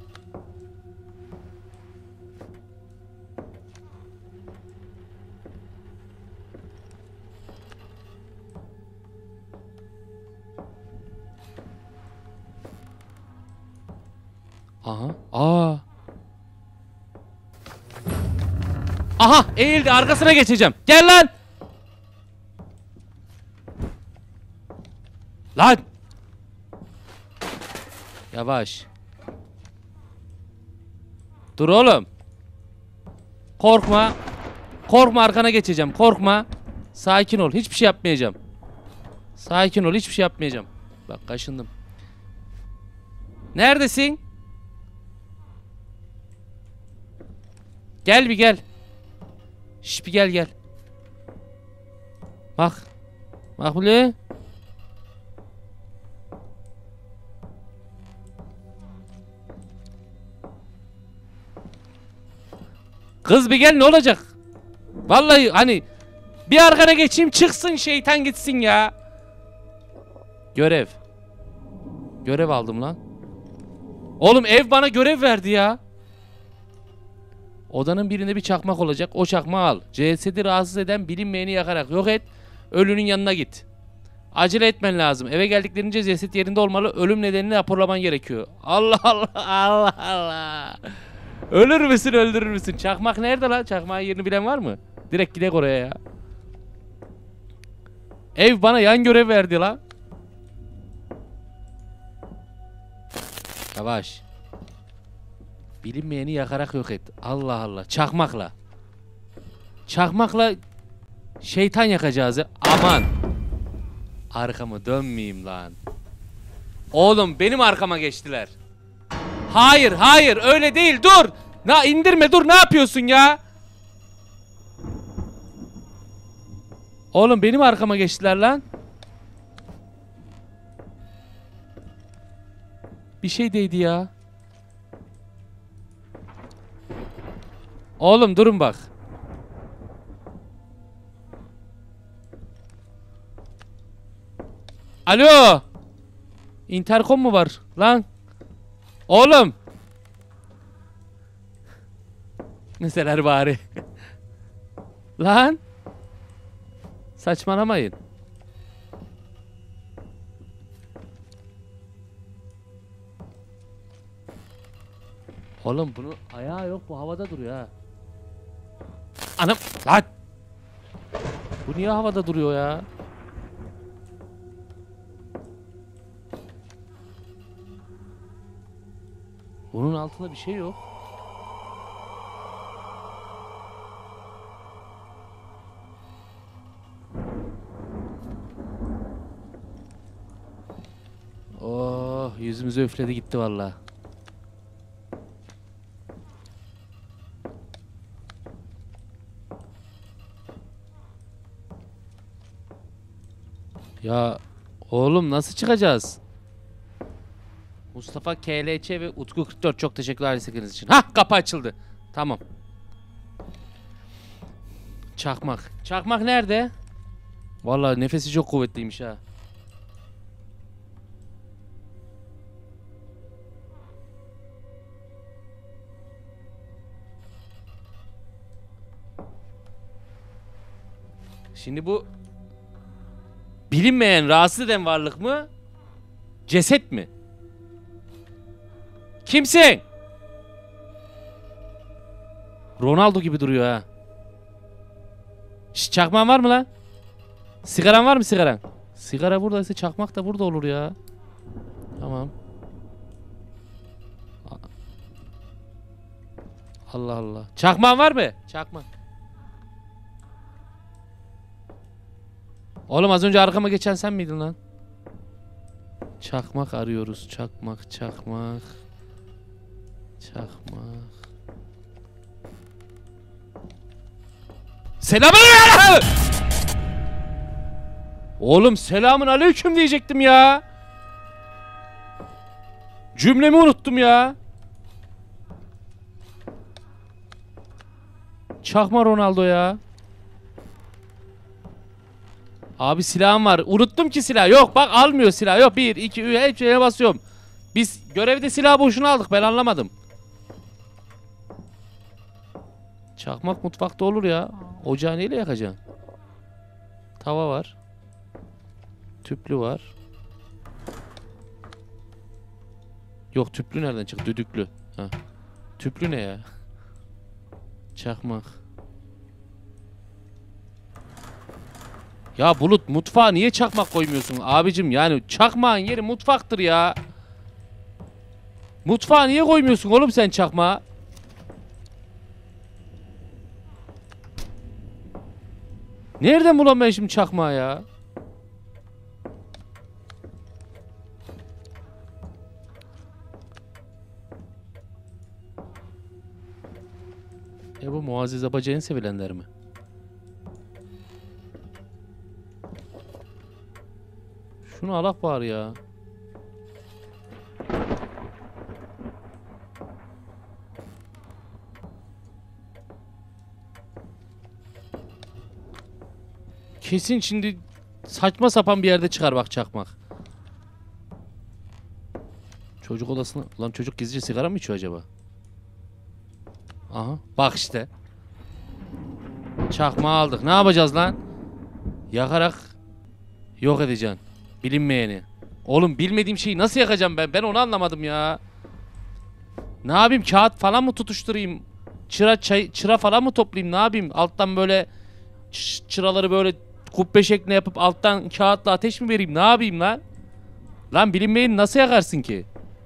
Aha. Aa. Aha eğildi, arkasına geçeceğim. Gel lan. Lan. Yavaş. Dur oğlum. Korkma. Korkma, arkana geçeceğim. Korkma. Sakin ol. Hiçbir şey yapmayacağım. Sakin ol. Hiçbir şey yapmayacağım. Bak kaşındım. Neredesin? Gel bir gel. Şş bir gel. Bak. Makbule. Kız bir gel, ne olacak? Vallahi hani bir arkana geçeyim çıksın şeytan gitsin ya. Görev. Görev aldım lan. Oğlum ev bana görev verdi ya. Odanın birinde bir çakmak olacak. O çakmağı al. Cesedi rahatsız eden bilinmeyeni yakarak yok et. Ölünün yanına git. Acele etmen lazım. Eve geldiklerinde ceset yerinde olmalı. Ölüm nedenini raporlaman gerekiyor. Allah Allah Allah Allah. Ölür müsün öldürür müsün? Çakmak nerede lan? Çakmağın yerini bilen var mı? Direkt gidek oraya ya. Ev bana yan görev verdi lan. Yavaş. Bilinmeyeni yakarak yok et. Allah Allah. Çakmakla. Çakmakla şeytan yakacağız ya. Aman. Arkamı dönmeyeyim lan. Oğlum benim arkama geçtiler. Hayır hayır öyle değil, dur. İndirme, dur, ne yapıyorsun ya? Oğlum benim arkama geçtiler lan. Bir şey değdi ya. Oğlum durun bak. Alo. İnterkom mu var lan? Oğlum. Neseler bari. Lan. Saçmalamayın. Oğlum bunu ayağı yok, bu havada duruyor ha. Anam lan. Bu niye havada duruyor ya? Bunun altında bir şey yok. Oh, yüzümüzü üfledi gitti vallahi. Ya oğlum nasıl çıkacağız? Mustafa KLC ve Utku 44 çok teşekkürler destekleriniz için. Hah, kapı açıldı. Tamam. Çakmak. Çakmak nerede? Vallahi nefesi çok kuvvetliymiş ha. Şimdi bu bilinmeyen, rahatsız eden varlık mı? Ceset mi? Kimsin? Ronaldo gibi duruyor ha. Şş, çakmağın var mı lan? Sigaran var mı, sigaran? Sigara buradaysa çakmak da burada olur ya. Tamam. Allah Allah. Çakmağın var mı? Çakmak. Oğlum az önce arkama geçen sen miydin lan? Çakmak arıyoruz. Çakmak, çakmak. Çakmak. Selamünaleyküm. Oğlum selamun aleyküm diyecektim ya. Cümlemi unuttum ya. Çakma Ronaldo ya. Abi silahım var. Unuttum ki silah. Yok bak, almıyor silah. Yok 1, 2, 3 hep şeye basıyorum. Biz görevde silah boşuna aldık. Ben anlamadım. Çakmak mutfakta olur ya. Ocağı neyle yakacaksın? Tava var. Tüplü var. Yok, tüplü nereden çıktı? Düdüklü. Ha. Tüplü ne ya? Çakmak. Ya Bulut, mutfağa niye çakmak koymuyorsun abicim? Yani çakmağın yeri mutfaktır ya. Mutfağa niye koymuyorsun oğlum sen çakmağı? Nereden bulam ben şimdi çakmağı ya? Bu Muazzez Abacı en sevilenler mi? Şunu alak bari ya. Kesin şimdi saçma sapan bir yerde çıkar bak çakmak. Çocuk odasına... Lan çocuk gizlice sigara mı içiyor acaba? Aha bak işte. Çakmağı aldık. Ne yapacağız lan? Yakarak yok edeceksin. Bilinmeyeni. Oğlum bilmediğim şeyi nasıl yakacağım ben? Ben onu anlamadım ya. Ne yapayım? Kağıt falan mı tutuşturayım? Çıra falan mı toplayayım? Ne yapayım? Alttan böyle çıraları böyle kubbe şeklinde yapıp alttan kağıtla ateş mi vereyim? Ne yapayım lan? Lan bilinmeyeni nasıl yakarsın ki?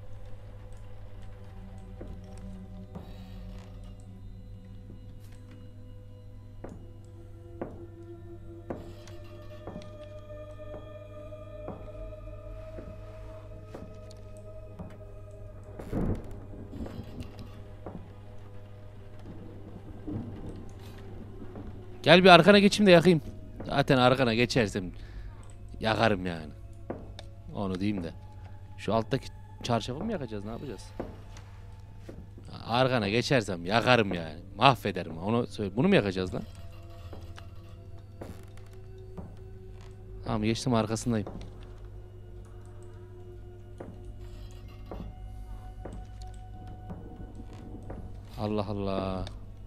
Gel bir arkana geçeyim de yakayım. Zaten arkana geçersem yakarım yani. Onu diyeyim de. Şu alttaki çarşafı mı yakacağız? Ne yapacağız? Arkana geçersem yakarım yani. Mahvederim. Onu söyle. Bunu mu yakacağız lan? Tamam, geçtim, arkasındayım. Allah Allah.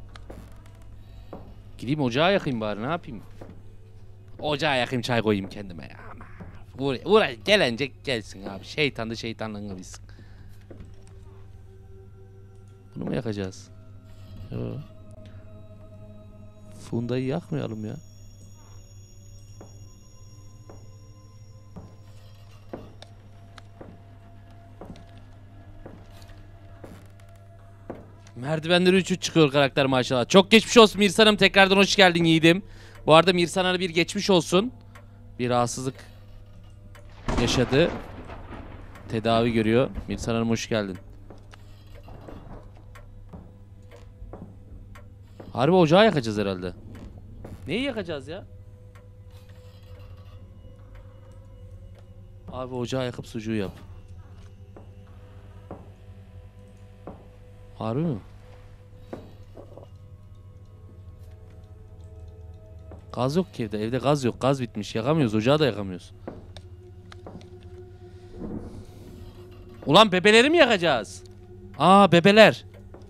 Gideyim ocağa yakayım bari, ne yapayım? Ocağa yakayım, çay koyayım kendime ya. Buraya gelince gelsin abi. Şeytan da şeytanlığını bilsin. Bunu mu yakacağız? Yo. Funda'yı yakmayalım ya. Merdivenleri 3 çıkıyor karakter maşallah. Çok geçmiş olsun Mirsan'ım. Tekrardan hoş geldin yiğidim. Bu arada Mirsan'a bir geçmiş olsun. Bir rahatsızlık yaşadı. Tedavi görüyor. Mirsan Hanım hoş geldin. Harbi ocağı yakacağız herhalde. Neyi yakacağız ya? Abi ocağı yakıp sucuğu yap. Harbi mi? Gaz yok ki evde. Evde gaz yok. Gaz bitmiş. Yakamıyoruz. Ocağı da yakamıyoruz. Ulan bebeleri mi yakacağız? Aa bebeler.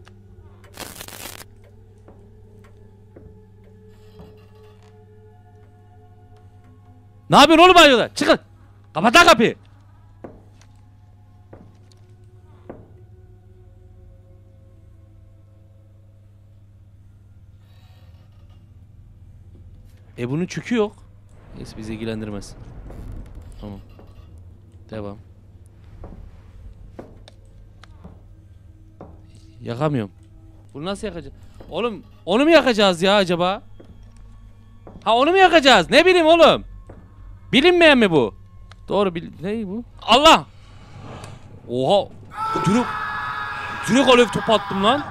Ne yapıyorsun oğlum banyoda? Çıkın. Kapat lan kapıyı. Bunun çükü yok. Neyse bizi ilgilendirmez. Tamam. Devam. Yakamıyorum. Bunu nasıl yakacağız? Oğlum onu mu yakacağız ya acaba? Ha onu mu yakacağız? Ne bileyim oğlum. Bilinmeyen mi bu? Doğru ne bu? Allah! Oha! Direkt alev topu attım lan.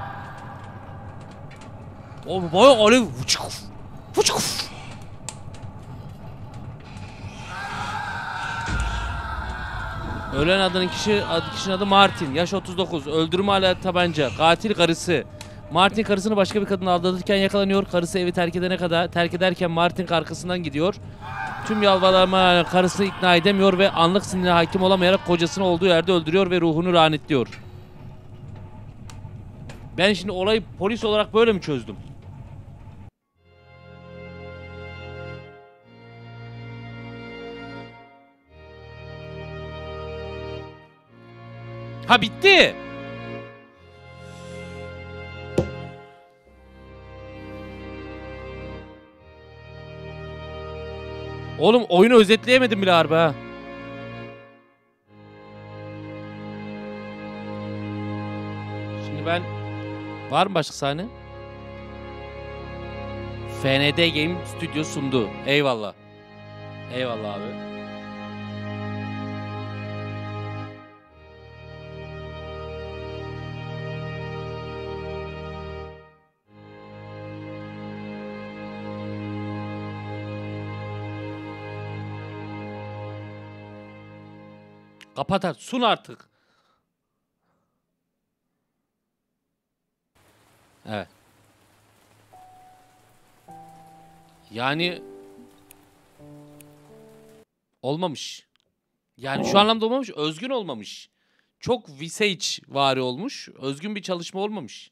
O bayağı alev. Ölen kişinin adı Martin. Yaş 39. Öldürme alet tabanca. Katil karısı. Martin karısını başka bir kadınla aldatırken yakalanıyor. Karısı evi terk ederken Martin arkasından gidiyor. Tüm yalvarma karısını ikna edemiyor ve anlık sinirine hakim olamayarak kocasını olduğu yerde öldürüyor ve ruhunu lanetliyor. Ben şimdi olayı polis olarak böyle mi çözdüm? Ha bitti. Oğlum oyunu özetleyemedim bile harbi ha. Şimdi ben... Var mı başka sahne? FND Game Studio sundu. Eyvallah. Eyvallah abi. Kapat sun artık. Evet. Yani olmamış. Yani şu anlamda olmamış, özgün olmamış. Çok Visage vari olmuş. Özgün bir çalışma olmamış.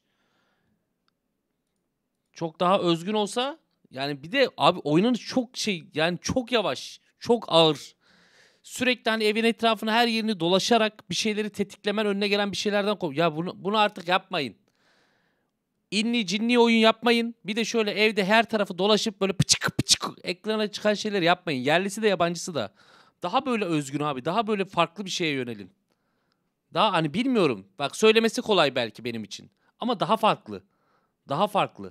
Çok daha özgün olsa yani bir de abi oynanış çok yani çok yavaş, çok ağır. Sürekli hani evin etrafını her yerini dolaşarak bir şeyleri tetiklemen önüne gelen bir şeylerden ya bunu artık yapmayın. İnli cinli oyun yapmayın. Bir de şöyle evde her tarafı dolaşıp böyle pıçık pıçık ekrana çıkan şeyler yapmayın. Yerlisi de yabancısı da. Daha böyle özgün abi. Daha böyle farklı bir şeye yönelin. Daha hani bilmiyorum. Bak söylemesi kolay belki benim için. Ama daha farklı. Daha farklı.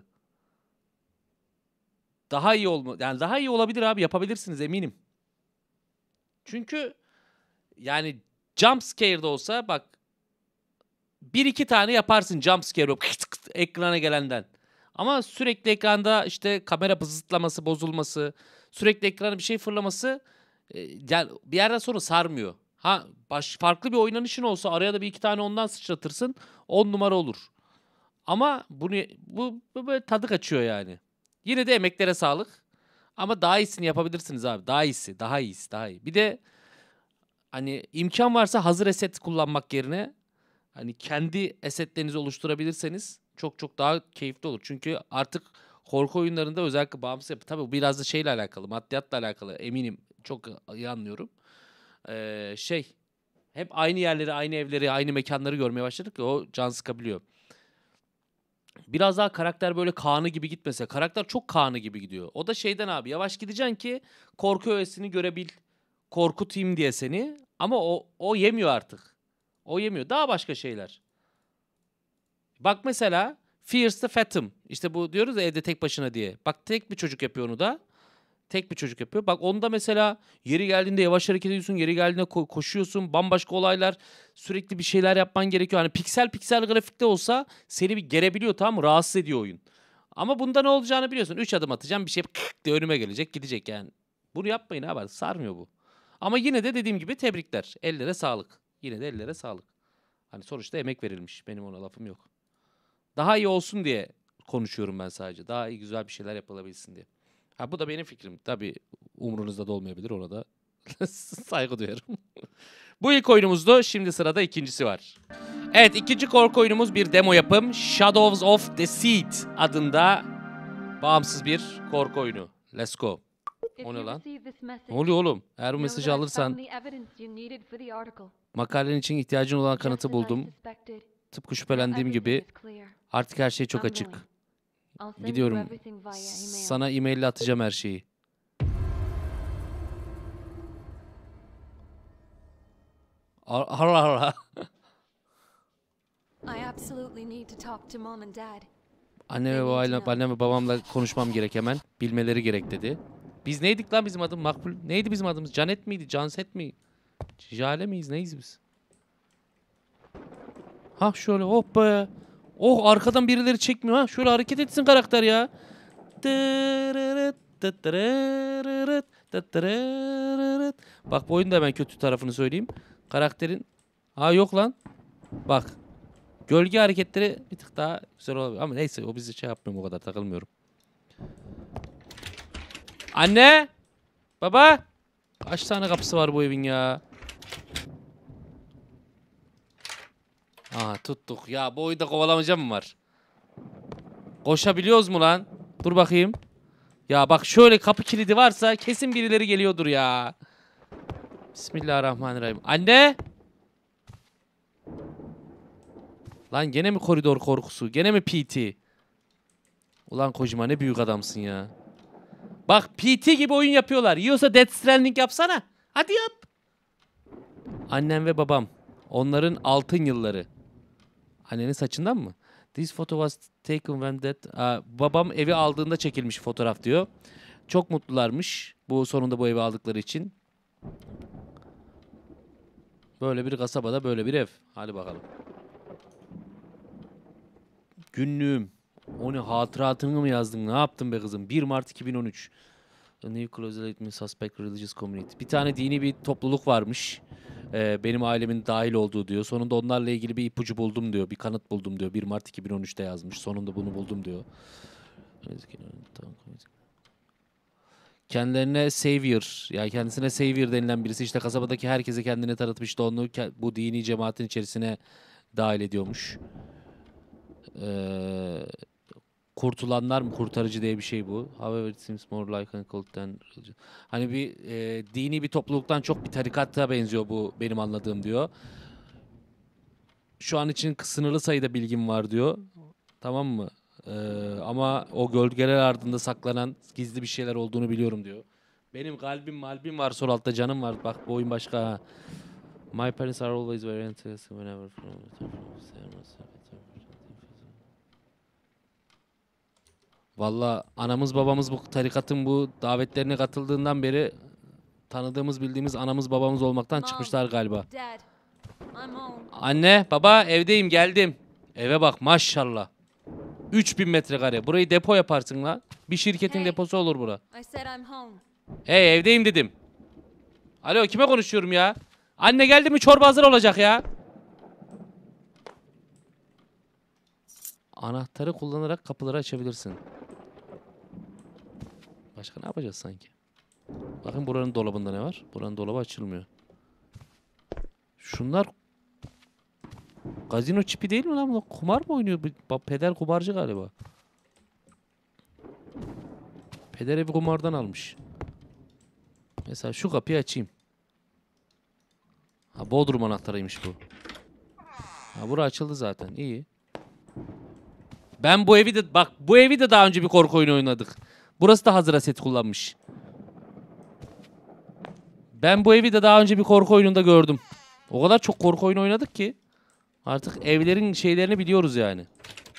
Daha iyi yani daha iyi olabilir abi. Yapabilirsiniz eminim. Çünkü yani jump scare'da olsa bak bir iki tane yaparsın jump scare ekrana gelenden. Ama sürekli ekranda işte kamera zıtlaması, bozulması, sürekli ekrana bir şey fırlaması yani bir yerden sonra sarmıyor. Ha farklı bir oynanışın olsa araya da bir iki tane ondan sıçratırsın 10 numara olur. Ama bu böyle tadı kaçıyor yani. Yine de emeklere sağlık. Ama daha iyisini yapabilirsiniz abi. Daha iyisi, daha iyisi, daha iyi. Bir de hani imkan varsa hazır eset kullanmak yerine hani kendi esetlerinizi oluşturabilirseniz çok çok daha keyifli olur. Çünkü artık korku oyunlarında özellikle bağımsız yapı tabii bu biraz da şeyle alakalı, maddiyatla alakalı eminim çok iyi anlıyorum. Hep aynı yerleri, aynı evleri, aynı mekanları görmeye başladık ya o can sıkabiliyor. Biraz daha karakter böyle Kaan'ı gibi gitmese. Karakter çok Kaan'ı gibi gidiyor. O da şeyden abi, yavaş gideceksin ki korku öğesini görebil. Korkutayım diye seni. Ama o yemiyor artık. O yemiyor. Daha başka şeyler. Bak mesela Fears the Phantom. İşte bu diyoruz ya, evde tek başına diye. Bak tek bir çocuk yapıyor onu da. Tek bir çocuk yapıyor. Bak onda mesela yeri geldiğinde yavaş hareket ediyorsun. Yeri geldiğinde koşuyorsun. Bambaşka olaylar. Sürekli bir şeyler yapman gerekiyor. Hani piksel piksel grafikte olsa seni bir gerebiliyor, tamam mı? Rahatsız ediyor oyun. Ama bunda ne olacağını biliyorsun. 3 adım atacağım, bir şey diye önüme gelecek, gidecek yani. Bunu yapmayın abi. Sarmıyor bu. Ama yine de dediğim gibi tebrikler. Ellere sağlık. Yine de ellere sağlık. Hani sonuçta emek verilmiş. Benim ona lafım yok. Daha iyi olsun diye konuşuyorum ben sadece. Daha iyi, güzel bir şeyler yapılabilsin diye. Ha, bu da benim fikrim. Tabii umurunuzda da olmayabilir. Ona da saygı duyarım. Bu ilk oyunumuzdu. Şimdi sırada ikincisi var. Evet, ikinci korku oyunumuz bir demo yapım. Shadows of the Seed adında bağımsız bir korku oyunu. Let's go. O ne lan? Ne oluyor oğlum? Eğer bu mesajı alırsan makalenin için ihtiyacın olan kanıtı buldum. Tıpkı şüphelendiğim gibi artık her şey çok açık. Gidiyorum. Sana e-mail ile atacağım her şeyi. Allah Allah. Annem ve babamla konuşmam gerek hemen. Bilmeleri gerek dedi. Biz neydik lan, bizim adım Makbul? Neydi bizim adımız? Canet miydi? Canset mi? Jale miyiz? Neyiz biz? Ha şöyle, oh be. Oh, arkadan birileri çekmiyor ha. Şöyle hareket etsin karakter ya. Bak bu oyunun da ben kötü tarafını söyleyeyim. Karakterin... Ha yok lan. Bak. Gölge hareketleri bir tık daha güzel olabilir. Ama neyse, o bizi şey yapmıyorum, o kadar takılmıyorum. Anne! Baba! Kaç tane kapısı var bu evin ya? Aha, tuttuk. Ya bu oyunda kovalamaca mı var? Koşabiliyoruz mu lan? Dur bakayım. Ya bak, şöyle kapı kilidi varsa kesin birileri geliyordur ya. Bismillahirrahmanirrahim. Anne! Lan gene mi koridor korkusu? Gene mi PT? Ulan Kojima, ne büyük adamsın ya. Bak, PT gibi oyun yapıyorlar. Yiyorsa Death Stranding yapsana. Hadi yap. Annem ve babam. Onların altın yılları. Annenin saçından mı? This photo was taken when babam evi aldığında çekilmiş fotoğraf diyor. Çok mutlularmış bu, sonunda bu evi aldıkları için. Böyle bir kasabada böyle bir ev. Hadi bakalım. Günlüğüm. O ne, hatıratını mı yazdın? Ne yaptın be kızım? 1 Mart 2013. A new closely suspect religious community. Bir tane dini bir topluluk varmış. Benim ailemin dahil olduğu diyor. Sonunda onlarla ilgili bir ipucu buldum diyor. Bir kanıt buldum diyor. 1 Mart 2013'te yazmış. Sonunda bunu buldum diyor. Kendilerine Savior, yani kendisine Savior denilen birisi işte kasabadaki herkese kendini tanıtmıştı. Onu bu dini cemaatin içerisine dahil ediyormuş. Kurtulanlar mı, kurtarıcı diye bir şey bu. However it seems more like a cult than religion. Hani bir dini bir topluluktan çok bir tarikata benziyor bu, benim anladığım diyor. Şu an için sınırlı sayıda bilgim var diyor. Tamam mı? Ama o gölgeler ardında saklanan gizli bir şeyler olduğunu biliyorum diyor. Benim kalbim var, sol altta canım var. Bak bu oyun başka. My parents are always very interested whenever Valla anamız babamız bu tarikatın bu davetlerine katıldığından beri tanıdığımız bildiğimiz anamız babamız olmaktan çıkmışlar galiba. Anne baba, evdeyim, geldim. Eve bak maşallah. 3000 metrekare. Burayı depo yaparsın la. Bir şirketin deposu olur bura. Hey, evdeyim dedim. Alo, kime konuşuyorum ya? Anne geldi mi çorba hazır olacak ya. Anahtarı kullanarak kapıları açabilirsin. Başka ne yapacağız sanki? Bakın buranın dolabında ne var? Buranın dolabı açılmıyor. Şunlar gazino çipi değil mi lan? Bunlar kumar mı oynuyor? Peder kumarcı galiba. Peder evi kumardan almış. Mesela şu kapıyı açayım. Ha, Bodrum anahtarıymış bu. Ha, bura açıldı zaten. İyi. Ben bu evi de bak bu evi de daha önce bir korku oyunu oynadık. Burası da hazır aset kullanmış. Ben bu evi de daha önce bir korku oyununda gördüm. O kadar çok korku oyunu oynadık ki artık evlerin şeylerini biliyoruz yani.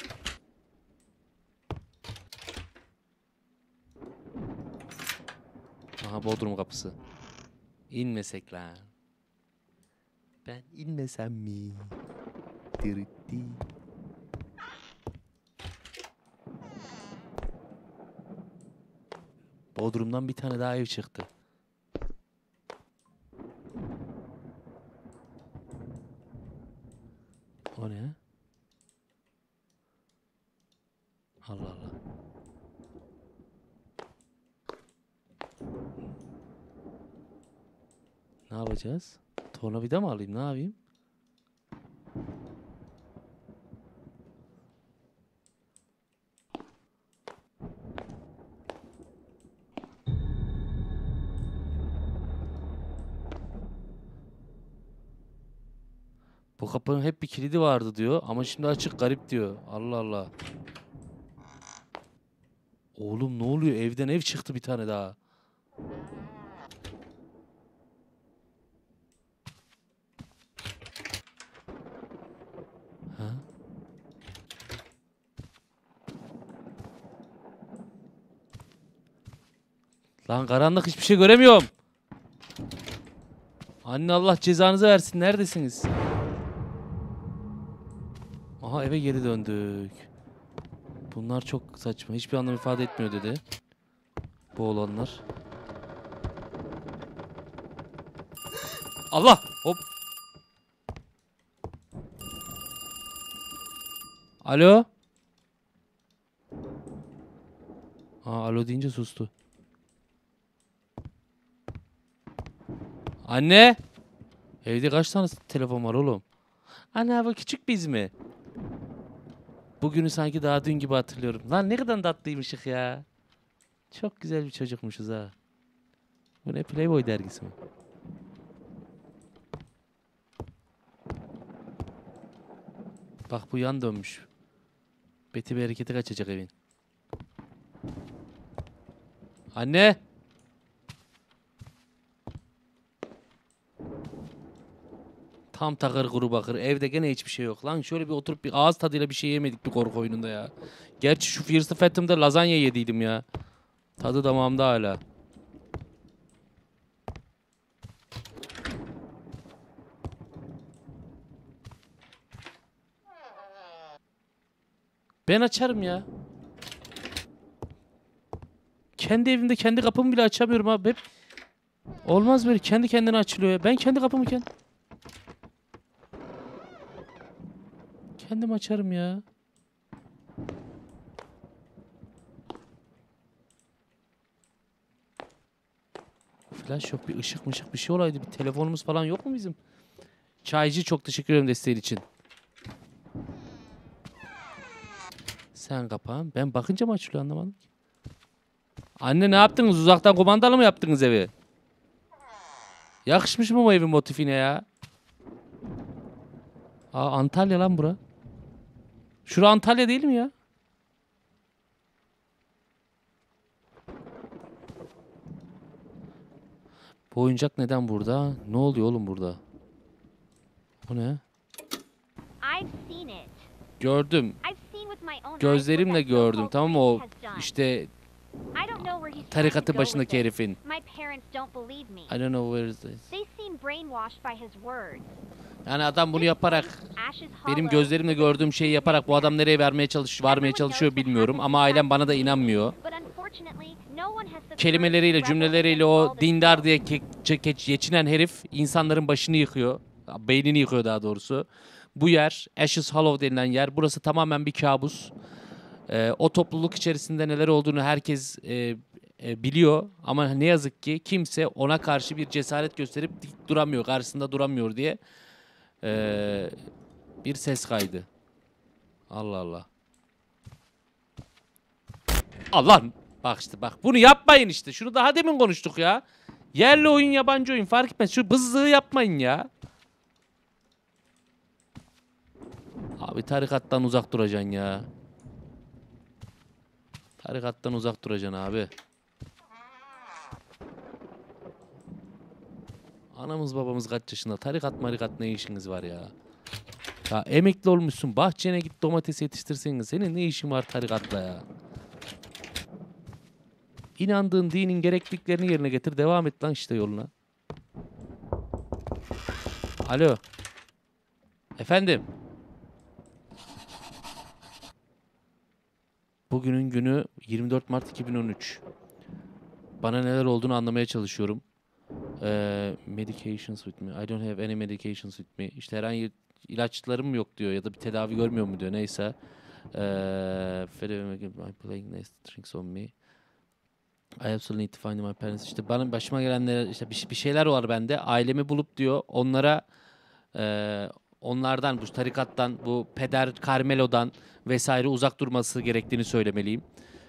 Aha Bodrum kapısı. İnmesek lan. Ben inmesem mi? Dırıtti. Bodrum'dan bir tane daha ev çıktı. O ne? Allah Allah. Ne yapacağız? Tornavida mı alayım? Ne yapayım? Bu kapının hep bir kilidi vardı diyor ama şimdi açık garip diyor. Allah Allah. Oğlum ne oluyor? Evden ev çıktı bir tane daha. Ha? Lan karanlık hiçbir şey göremiyorum. Anne Allah cezanızı versin. Neredesiniz? Aha eve geri döndük. Bunlar çok saçma. Hiçbir anlam ifade etmiyor dedi. Bu olanlar. Allah! Hop. Alo? Alo deyince sustu. Anne! Evde kaç tane telefon var oğlum? Anne bu küçük biz mi? Bugünü sanki daha dün gibi hatırlıyorum. Lan ne kadar tatlıymışık ya. Çok güzel bir çocukmuşuz ha. Bu ne Playboy dergisi mi? Bak bu yan dönmüş. Beti bir harekete kaçacak evin. Anne! Tam takır kuru bakır. Evde gene hiçbir şey yok. Lan şöyle bir oturup bir ağız tadıyla bir şey yemedik bir korku oyununda ya. Gerçi şu Fears the Phantom'da lazanya yediydim ya. Tadı damağımda hala. Ben açarım ya. Kendi evimde kendi kapımı bile açamıyorum abi. Hep olmaz böyle kendi kendine açılıyor ya. Ben kendi kapımı kendim açarım ya. Flash yok, bir ışık mışık bir şey olaydı. Bir telefonumuz falan yok mu bizim? Çaycı çok teşekkür ederim desteğin için. Sen kapağın. Ben bakınca mı açılıyor anlamadım ki. Anne ne yaptınız? Uzaktan kumandalı mı yaptınız evi? Yakışmış mı bu evin motifine ya? Antalya lan bura. Şura Antalya değil mi ya? Bu oyuncak neden burada? Ne oluyor oğlum burada? Bu ne? Gördüm. Gözlerimle gördüm. Tamam mı o işte tarikatın başındaki herifin. I don't know where is this. Yani adam bunu yaparak benim gözlerimle gördüğüm şeyi yaparak bu adam nereye varmaya çalışıyor bilmiyorum ama ailem bana da inanmıyor. Kelimeleriyle, cümleleriyle o dindar diye geçinen herif insanların başını yıkıyor. Beynini yıkıyor daha doğrusu. Bu yer Ashes Hollow denilen yer. Burası tamamen bir kabus. O topluluk içerisinde neler olduğunu herkes biliyor. Ama ne yazık ki kimse ona karşı bir cesaret gösterip dik duramıyor. Karşısında duramıyor diye bir ses kaydı. Allah Allah. Allah! Bak işte bak. Bunu yapmayın işte. Şunu daha demin konuştuk ya. Yerli oyun, yabancı oyun fark etmez. Şu bızlığı yapmayın ya. Abi tarikattan uzak duracaksın ya. Tarikattan uzak duracaksın abi. Anamız babamız kaç yaşında? Tarikat marikat ne işiniz var ya? Ya emekli olmuşsun. Bahçene git domates yetiştirsen. Senin ne işin var tarikatla ya? İnandığın dinin gerekliliklerini yerine getir. Devam et lan işte yoluna. Alo. Efendim. Bugünün günü 24 Mart 2013. Bana neler olduğunu anlamaya çalışıyorum. Medications with me. I don't have any medications with me. İşte herhangi ilaçlarım yok diyor ya da bir tedavi görmüyor mu diyor. Neyse. I'm playing nice drinks on me. I absolutely need to find my parents. İşte bana başıma gelenler işte bir şeyler var bende. Ailemi bulup diyor onlara onlardan bu tarikattan bu peder Carmelo'dan vesaire uzak durması gerektiğini söylemeliyim.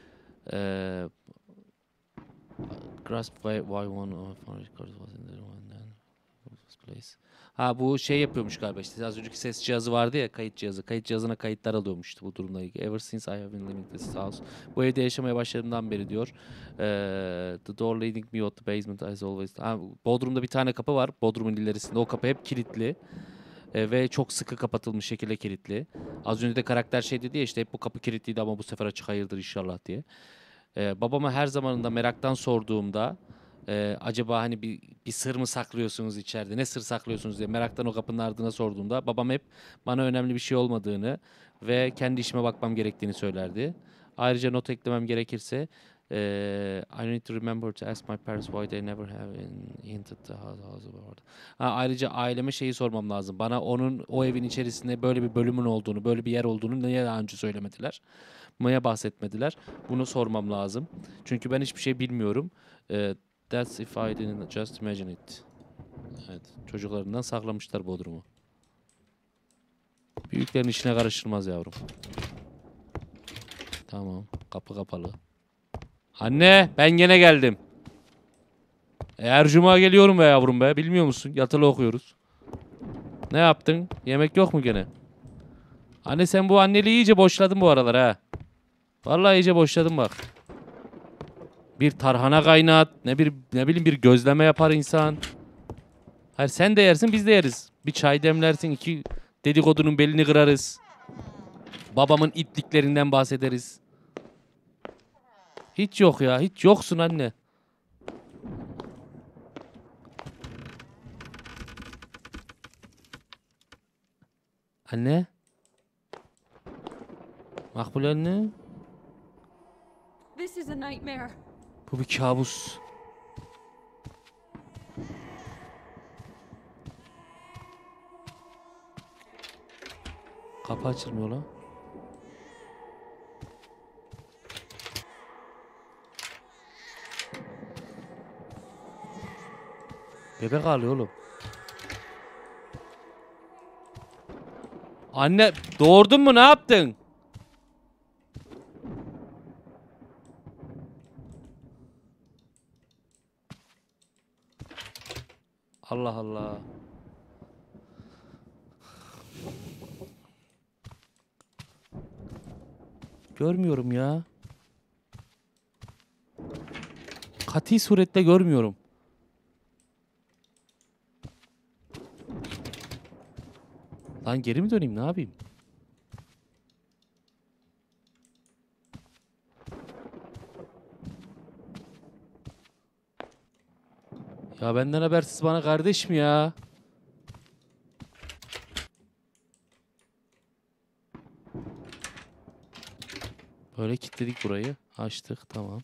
Grasp why one of our records was in the one place. Ha bu şey yapıyormuş galiba işte az önceki ses cihazı vardı ya kayıt cihazı. Kayıt cihazına kayıtlar alıyormuş işte bu durumla ilgili. Ever since I have been living this house. Bu evde yaşamaya başladığımdan beri diyor. The door leading me out the basement as always. Ha, Bodrum'da bir tane kapı var. Bodrum'un ilerisinde. O kapı hep kilitli. Ve çok sıkı kapatılmış şekilde kilitli. Az önce de karakter şey dedi ya işte hep bu kapı kilitliydi ama bu sefer açık hayırdır inşallah diye. Babama her zamanında meraktan sorduğumda acaba hani bir sır mı saklıyorsunuz içeride? Ne sır saklıyorsunuz diye meraktan o kapının ardına sorduğumda babam hep bana önemli bir şey olmadığını ve kendi işime bakmam gerektiğini söylerdi. Ayrıca not eklemem gerekirse I need to remember to ask my parents why they never have hinted the house about. Ayrıca aileme şeyi sormam lazım. Bana onun o evin içerisinde böyle bir bölümün olduğunu, böyle bir yer olduğunu niye daha önce söylemediler? Niye bahsetmediler? Bunu sormam lazım. Çünkü ben hiçbir şey bilmiyorum. That's if I didn't just imagine it. Evet, çocuklarından saklamışlar Bodrum'u. Büyüklerin işine karıştırmaz yavrum. Tamam, kapı kapalı. Anne, ben gene geldim. Her cuma geliyorum be yavrum be. Bilmiyor musun? Yatılı okuyoruz. Ne yaptın? Yemek yok mu gene? Anne sen bu anneliği iyice boşladın bu aralar ha. Vallahi iyice boşladın bak. Bir tarhana kaynat, ne bileyim bir gözleme yapar insan. Hayır sen de yersin biz de yeriz. Bir çay demlersin, iki dedikodunun belini kırarız. Babamın itliklerinden bahsederiz. Hiç yok ya, hiç yoksun anne. Anne? Makbule anne? This is a nightmare. Bu bir kabus. Kapı açılmıyor lan. Bebek ağlıyor oğlum. Anne doğurdun mu ne yaptın? Allah Allah. Görmüyorum ya. Kati surette görmüyorum. Lan geri mi döneyim ne yapayım? Ya benden habersiz bana kardeş mi ya? Böyle kilitledik burayı. Açtık tamam.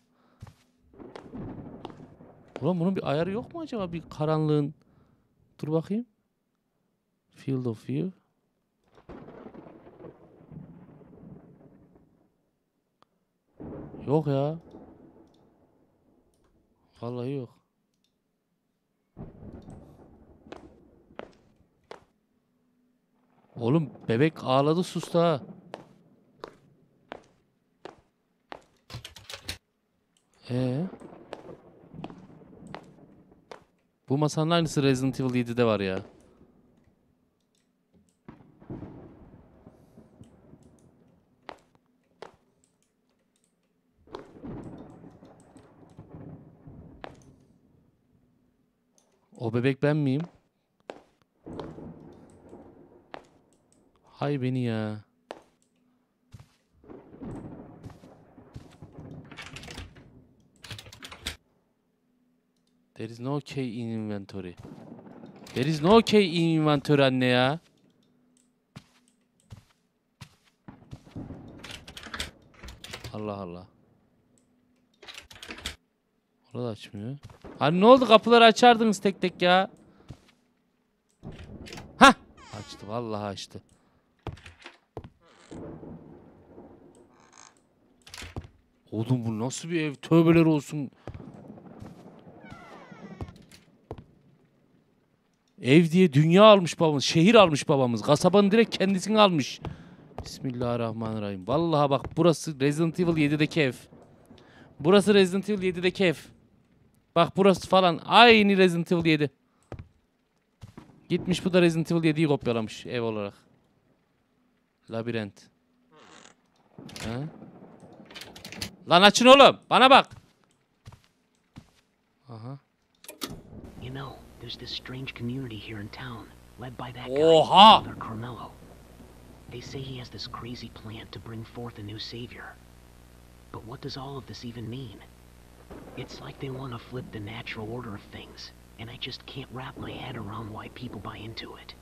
Ulan bunun bir ayarı yok mu acaba bir karanlığın? Dur bakayım. Field of view. Yok ya. Vallahi yok. Oğlum bebek ağladı sustu ha. Bu masanın aynısı Resident Evil 7'de var ya. O bebek ben miyim? Hay beni ya. There is no key in inventory. There is no key in inventory anne ya. Allah Allah. Orada açmıyor. Hani ne oldu, kapıları açardınız tek tek ya. Hah! Açtı, vallahi açtı. Oğlum bu nasıl bir ev? Tövbeler olsun. Ev diye dünya almış babamız. Şehir almış babamız. Kasabanın direkt kendisini almış. Bismillahirrahmanirrahim. Vallahi bak, burası Resident Evil 7'deki ev. Burası Resident Evil 7'deki ev. Bak burası falan aynı Resident Evil 7. Gitmiş bu da Resident Evil 7'yi kopyalamış ev olarak. Labirent. Ha? Lan açın oğlum. Bana bak. Aha. You know, there's this strange community here in town, led by that guy, Oha! Father Carmelo. They say he has this crazy plan to bring forth a new savior. But what does all of this even mean? It's like they want to flip the natural order of things, and I just can't wrap my head around why people buy into it.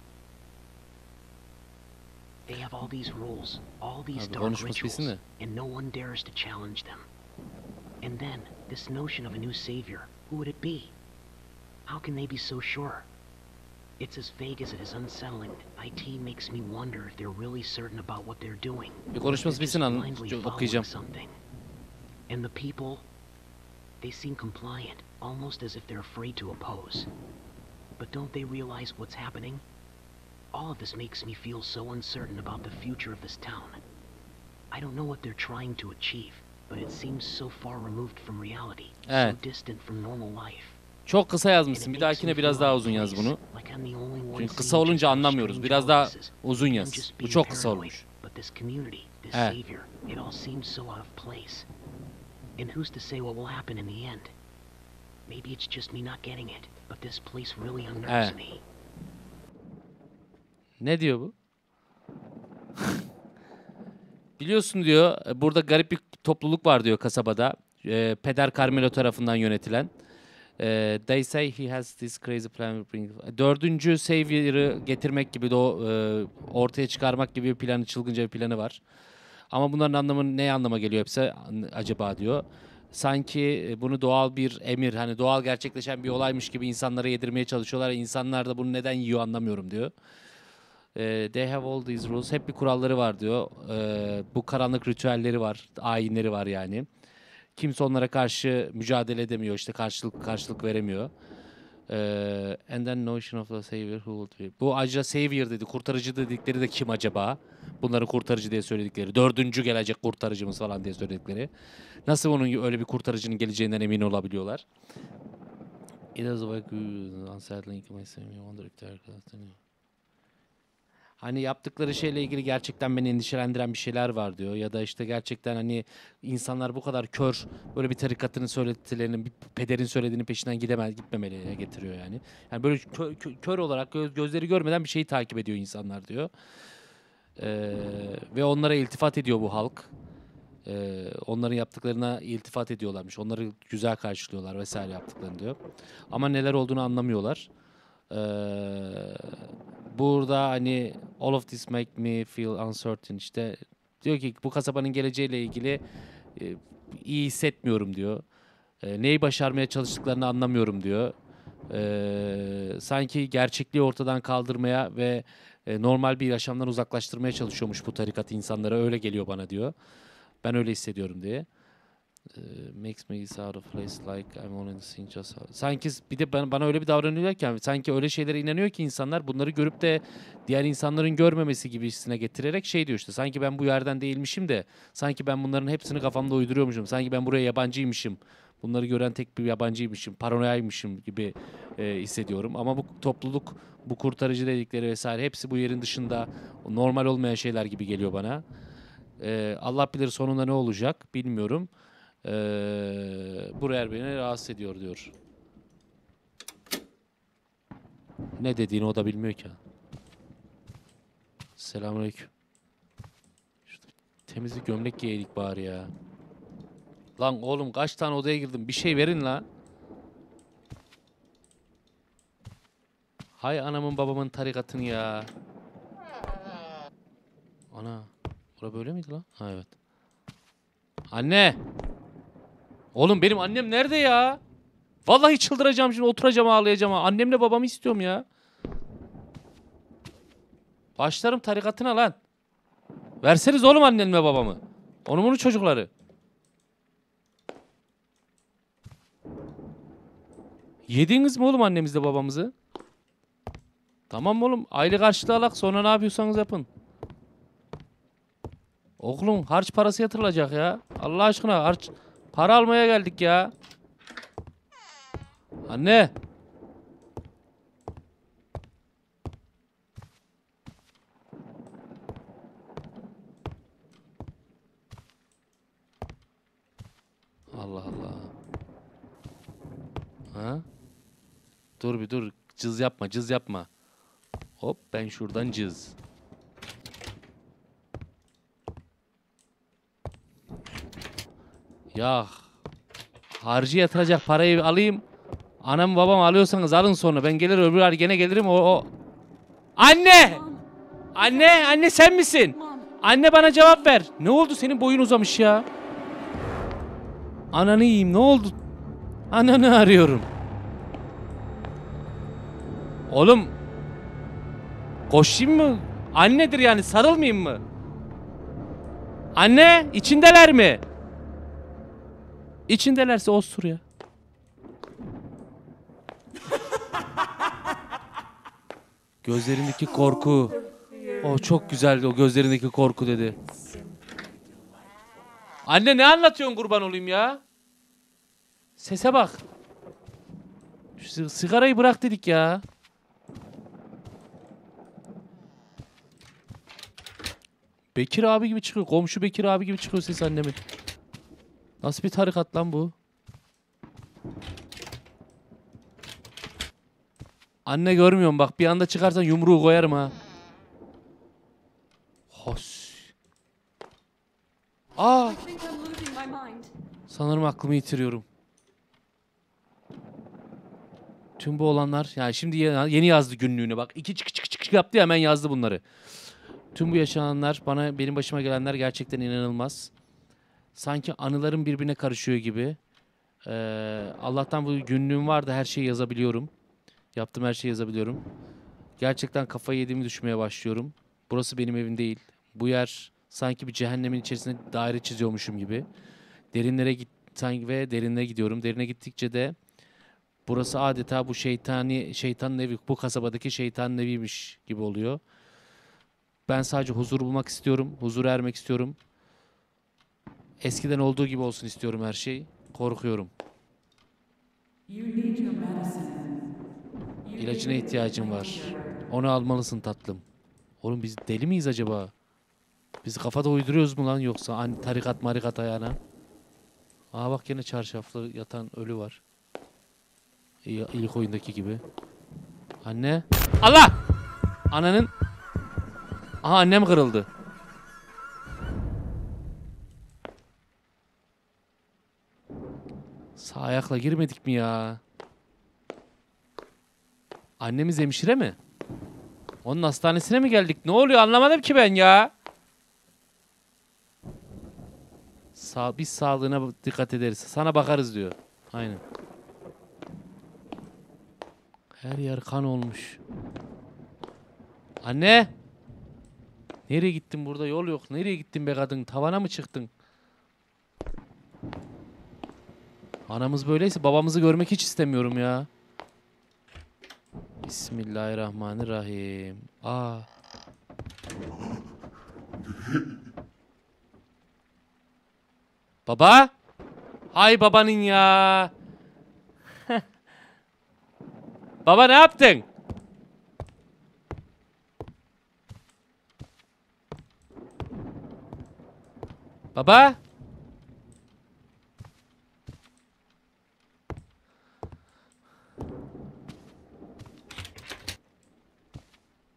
They have all these rules, all these Abi dark konuşması rituals, bilsin de. and no one dares to challenge them. And then, this notion of a new savior, who would it be? How can they be so sure? It's as vague as it is unsettling. IT makes me wonder if they're really certain about what they're doing. Bir konuşması They're bitsin just anın. blindly following Okuyacağım. something. And the people, they seem compliant, almost as if they're afraid to oppose. But don't they realize what's happening? All of this makes me feel so uncertain about the future of this town. I don't know what they're trying to achieve, but it seems so far removed from reality, Evet. so distant from normal life. Çok kısa And yazmışsın. it Bir makes dahakine me biraz feel daha out uzun of yaz place, bunu. like I'm the only one Çünkü kısa seeing olunca just how anlamıyoruz. strange Biraz all daha this is. uzun I'm yaz. just Bu being çok kısa paranoid, olmuş. but this community, this Evet. savior, it all seems so out of place. And who's to say what will happen in the end? Maybe it's just me not getting it, but this place really unnerves Evet. me. Ne diyor bu? Biliyorsun diyor, burada garip bir topluluk var diyor kasabada. Peder Carmelo tarafından yönetilen. They say he has this crazy plan to bring... Dördüncü Savior'ı getirmek gibi de ortaya çıkarmak gibi bir planı, çılgınca bir planı var. Ama bunların anlamı ne anlama geliyor hepsi acaba diyor. Sanki bunu doğal bir emir, hani doğal gerçekleşen bir olaymış gibi insanlara yedirmeye çalışıyorlar. İnsanlar da bunu neden yiyor anlamıyorum diyor. They have all these rules. Hep bir kuralları var diyor. Bu karanlık ritüelleri var, ayinleri var yani. Kimse onlara karşı mücadele edemiyor, işte karşılık veremiyor. And then notion of the savior who would be. Bu ayrıca savior dedi, kurtarıcı dedikleri de kim acaba? Bunların kurtarıcı diye söyledikleri. Dördüncü gelecek kurtarıcımız falan diye söyledikleri. Nasıl onun öyle bir kurtarıcının geleceğinden emin olabiliyorlar? It is like unsettling. Wonder if they're... Hani yaptıkları şeyle ilgili gerçekten beni endişelendiren bir şeyler var diyor. Ya da işte gerçekten hani insanlar bu kadar kör, böyle bir tarikatının söylediklerinin, bir pederin söylediğinin peşinden gitmemeliye getiriyor yani. Yani böyle kör olarak gözleri görmeden bir şeyi takip ediyor insanlar diyor. Ve onlara iltifat ediyor bu halk. Onların yaptıklarına iltifat ediyorlarmış. Onları güzel karşılıyorlar vesaire yaptıklarını diyor. Ama neler olduğunu anlamıyorlar. Burada hani all of this make me feel uncertain, işte diyor ki bu kasabanın geleceğiyle ilgili iyi hissetmiyorum diyor. Neyi başarmaya çalıştıklarını anlamıyorum diyor. Sanki gerçekliği ortadan kaldırmaya ve normal bir yaşamdan uzaklaştırmaya çalışıyormuş bu tarikat insanlara, öyle geliyor bana diyor. Ben öyle hissediyorum diye. Makes me out of place like I'm only seeing just... Sanki bir de bana öyle bir davranıyorlar ki, sanki öyle şeylere inanıyor ki insanlar, bunları görüp de diğer insanların görmemesi gibisine getirerek şey diyor işte, sanki ben bu yerden değilmişim de sanki ben bunların hepsini kafamda uyduruyormuşum, sanki ben buraya yabancıymışım, bunları gören tek bir yabancıymışım, paranoyaymışım gibi hissediyorum. Ama bu topluluk, bu kurtarıcı dedikleri vesaire hepsi bu yerin dışında, normal olmayan şeyler gibi geliyor bana. Allah bilir sonunda ne olacak bilmiyorum. Bu yer beni rahatsız ediyor diyor. Ne dediğini o da bilmiyor ki. Selamünaleyküm. Şurada bir temizlik gömlek giyeydik bari ya. Lan oğlum kaç tane odaya girdim. Bir şey verin lan. Hay anamın babamın tarikatını ya. Ana. Bura böyle miydi lan? Ha evet. Anne. Oğlum benim annem nerede ya? Vallahi çıldıracağım şimdi, oturacağım ağlayacağım. Annemle babamı istiyorum ya. Başlarım tarikatına lan. Verseniz oğlum annemle babamı. Onun bunun çocukları. Yediniz mi oğlum annemizle babamızı? Tamam mı oğlum? Aile karşılığı alak, sonra ne yapıyorsanız yapın. Oğlum harç parası yatırılacak ya. Allah aşkına harç para almaya geldik ya. Anne. Allah Allah. Ha? Dur bir dur. Cız yapma, cız yapma. Hop ben şuradan cız. Ya harcı yatıracak parayı alayım. Anam babam alıyorsanız alın sonra. Ben gelir öbür ay gene gelirim o. Anne! Mom, Anne sen misin? Mom, Anne bana cevap ver. Ne oldu, senin boyun uzamış ya. Ananı yiyeyim, ne oldu? Ananı arıyorum. Oğlum. Koşayım mı? Annedir yani, sarılmayayım mı? Anne içindeler mi? İçindelerse ostur ya. Gözlerindeki korku. O çok güzeldi, o gözlerindeki korku dedi. Anne ne anlatıyorsun kurban olayım ya? Sese bak. Şu sigarayı bırak dedik ya. Bekir abi gibi çıkıyor. Komşu Bekir abi gibi çıkıyor ses annemin. Nasıl bir tarikat lan bu? Anne görmüyorum bak, bir anda çıkarsan yumruğu koyarım ha. Hos. Aa! I think I'm losing my mind. Sanırım aklımı yitiriyorum. Tüm bu olanlar, yani şimdi yeni yazdı günlüğüne bak. İki çık çık çık yaptı ya, hemen yazdı bunları. Tüm bu yaşananlar, benim başıma gelenler gerçekten inanılmaz. Sanki anılarım birbirine karışıyor gibi. Allah'tan bu günlüğüm var da her şeyi yazabiliyorum. Yaptığım her şeyi yazabiliyorum. Gerçekten kafayı yediğimi düşünmeye başlıyorum. Burası benim evim değil. Bu yer sanki bir cehennemin içerisinde daire çiziyormuşum gibi. Derinlere sanki ve derinlere gidiyorum. Derine gittikçe de burası adeta bu şeytanın evi, bu kasabadaki şeytanın eviymiş gibi oluyor. Ben sadece huzur bulmak istiyorum. Huzura ermek istiyorum. Eskiden olduğu gibi olsun istiyorum her şey. Korkuyorum. İlacına ihtiyacım var. Onu almalısın tatlım. Oğlum biz deli miyiz acaba? Biz kafada uyduruyoruz mu lan, yoksa hani tarikat marikat ayağına? Aa bak, yine çarşaflı yatan ölü var. İlk oyundaki gibi. Anne. Allah! Ananın. Aha annem kırıldı. Sağ ayakla girmedik mi ya? Annemiz hemşire mi? Onun hastanesine mi geldik? Ne oluyor anlamadım ki ben ya. Biz sağlığına dikkat ederiz. Sana bakarız diyor. Aynen. Her yer kan olmuş. Anne! Nereye gittin, burada yol yok. Nereye gittin be kadın? Tavana mı çıktın? Anamız böyleyse babamızı görmek hiç istemiyorum ya. Bismillahirrahmanirrahim. Aa. Baba? Hay babanın ya. Baba ne yaptın? Baba?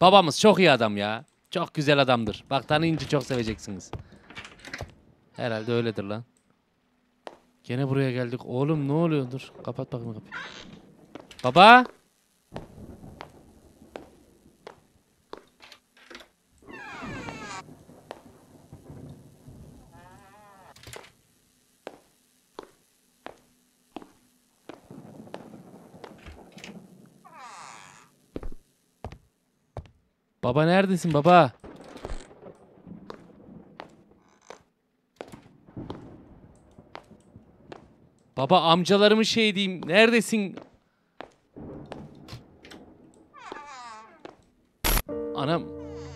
Babamız çok iyi adam ya. Çok güzel adamdır. Bak tanıyınca çok seveceksiniz. Herhalde öyledir lan. Gene buraya geldik. Oğlum ne oluyor? Dur. Kapat bakayım kapıyı. Baba. Baba neredesin baba? Baba amcalarımın şey diyeyim. Neredesin? Anam.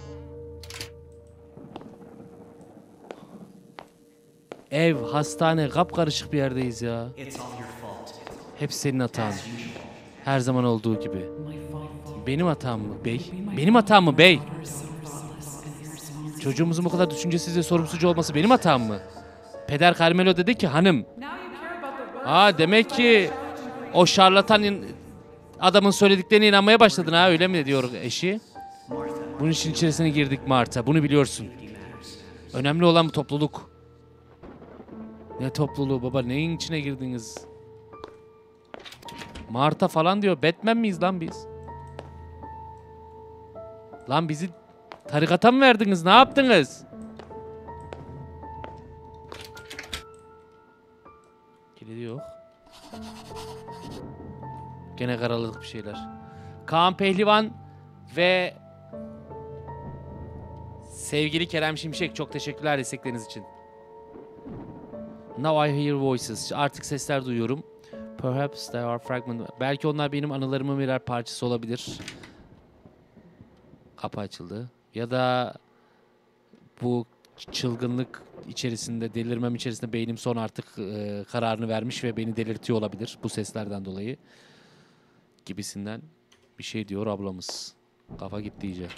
Ev, hastane, kapkarışık bir yerdeyiz ya. Hep senin hatan. Her zaman olduğu gibi. Benim hatam mı bey? Benim hatam mı bey? Çocuğumuzun bu kadar düşüncesiz ve sorumsuzca olması benim hatam mı? Peder Carmelo dedi ki hanım. Demek ki o şarlatan adamın söylediklerine inanmaya başladın ha, öyle mi diyor eşi? Bunun işin içerisine girdik Marta, bunu biliyorsun. Önemli olan bu topluluk. Ne topluluğu baba, neyin içine girdiniz? Marta falan diyor, Batman miyiz lan biz? Lan bizi tarikata mı verdiniz, ne yaptınız? Kilidi yok. Gene karaladık bir şeyler. Kaan Pehlivan ve sevgili Kerem Şimşek, çok teşekkürler destekleriniz için. Now I hear voices. Artık sesler duyuyorum. Perhaps they are fragment. Belki onlar benim anılarımın birer parçası olabilir. Kapı açıldı. Ya da bu çılgınlık içerisinde, delirmem içerisinde beynim son artık kararını vermiş ve beni delirtiyor olabilir bu seslerden dolayı. Gibisinden bir şey diyor ablamız. Kafa gitti iyice.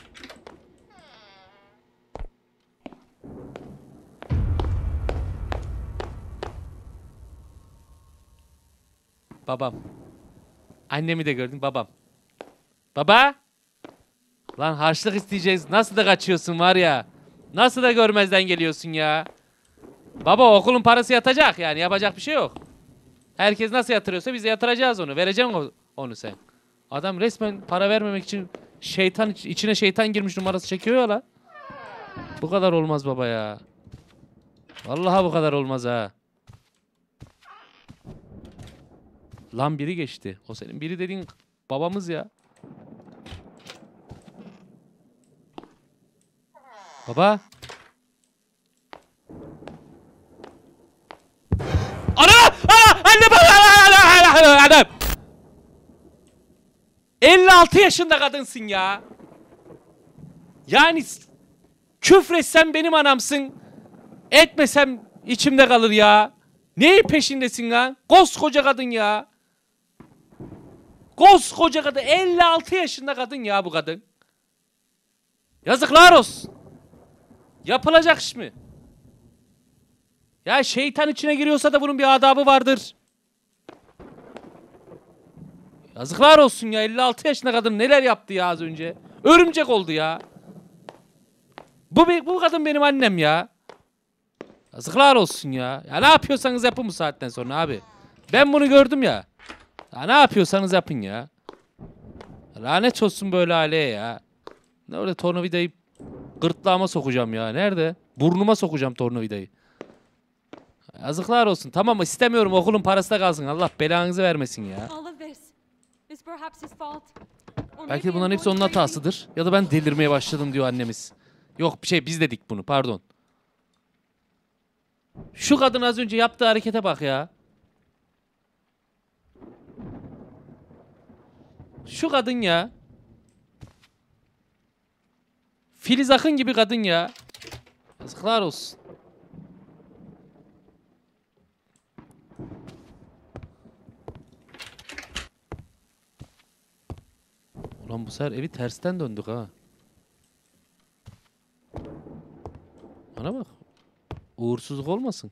Babam. Annemi de gördün, babam. Baba! Lan harçlık isteyeceğiz. Nasıl da kaçıyorsun var ya. Nasıl da görmezden geliyorsun ya. Baba okulun parası yatacak yani, yapacak bir şey yok. Herkes nasıl yatırıyorsa biz de yatıracağız onu. Vereceksin onu sen. Adam resmen para vermemek için içine şeytan girmiş numarası çekiyor ya la. Bu kadar olmaz baba ya. Vallahi bu kadar olmaz ha. Lan biri geçti. O senin biri dediğin babamız ya. Baba. Ana! Anne! 56 yaşında kadınsın ya. Yani küfretsem benim anamsın. Etmesem içimde kalır ya. Neyin peşindesin lan? Koskoca kadın ya. Koskoca kadın. 56 yaşında kadın ya bu kadın. Yazıklar olsun. Yapılacak iş mi? Ya şeytan içine giriyorsa da bunun bir adabı vardır. Yazıklar olsun ya, 56 yaşında kadın neler yaptı ya az önce. Örümcek oldu ya. Bu kadın benim annem ya. Yazıklar olsun ya. Ya ne yapıyorsanız yapın bu saatten sonra abi. Ben bunu gördüm ya. Ya ne yapıyorsanız yapın ya. Lanet olsun böyle aileye ya. Ne öyle tornavidayı gırtlağıma sokacağım ya. Nerede? Burnuma sokacağım tornavidayı. Yazıklar olsun. Tamam istemiyorum, okulun parası da kalsın. Allah belanızı vermesin ya. All of this is perhaps his fault. Or Belki maybe bunların I'm hepsi onun going crazy. hatasıdır. Ya da ben delirmeye başladım diyor annemiz. Yok bir şey, biz dedik bunu, pardon. Şu kadın az önce yaptığı harekete bak ya. Şu kadın ya. Filiz Akın gibi kadın ya. Yazıklar olsun. Ulan bu sefer evi tersten döndük ha. Bana bak. Uğursuzluk olmasın.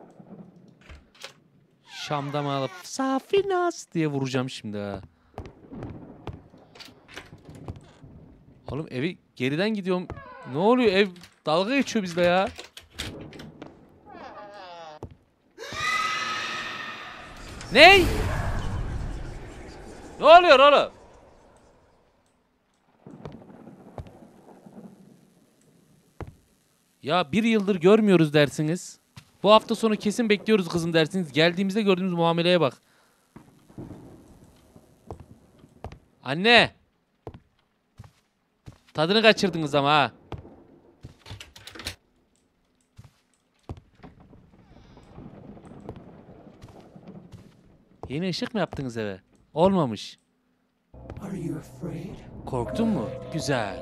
Şam'da mı alıp Safinas diye vuracağım şimdi ha. Oğlum evi geriden gidiyorum. Ne oluyor? Ev dalga geçiyor bizle ya. Ney? Ne oluyor oğlum? Ya bir yıldır görmüyoruz dersiniz. Bu hafta sonu kesin bekliyoruz kızım dersiniz. Geldiğimizde gördüğümüz muameleye bak. Anne. Tadını kaçırdınız ama ha. Yeni ışık mı yaptınız eve? Olmamış. Korktun mu? Güzel.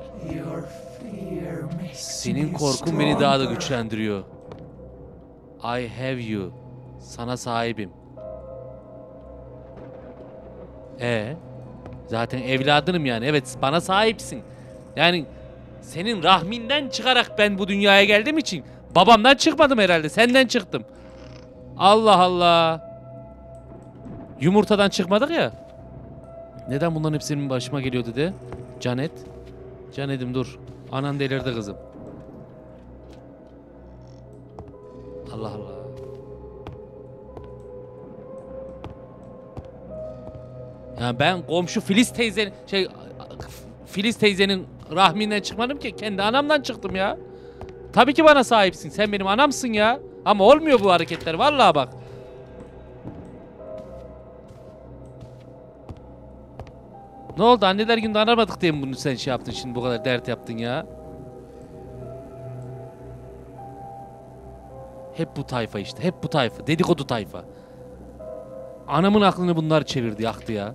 Senin korkun beni daha da güçlendiriyor. I have you. Sana sahibim. Zaten evladınım yani. Evet, bana sahipsin. Yani senin rahminden çıkarak ben bu dünyaya geldiğim için babamdan çıkmadım herhalde. Senden çıktım. Allah Allah. Yumurtadan çıkmadık ya. Neden bunların hepsi benim başıma geliyor dedi. Canet. Canet'im dur. Anan delirdi kızım. Allah Allah. Ya ben komşu Filiz teyzenin rahminden çıkmadım ki. Kendi anamdan çıktım ya. Tabii ki bana sahipsin. Sen benim anamsın ya. Ama olmuyor bu hareketler. Vallahi bak. Ne oldu? Anneler günde aramadık diye mi bunu sen şey yaptın şimdi bu kadar dert yaptın ya? Hep bu tayfa işte. Hep bu tayfa. Dedikodu tayfa. Anamın aklını bunlar çevirdi, yaktı ya.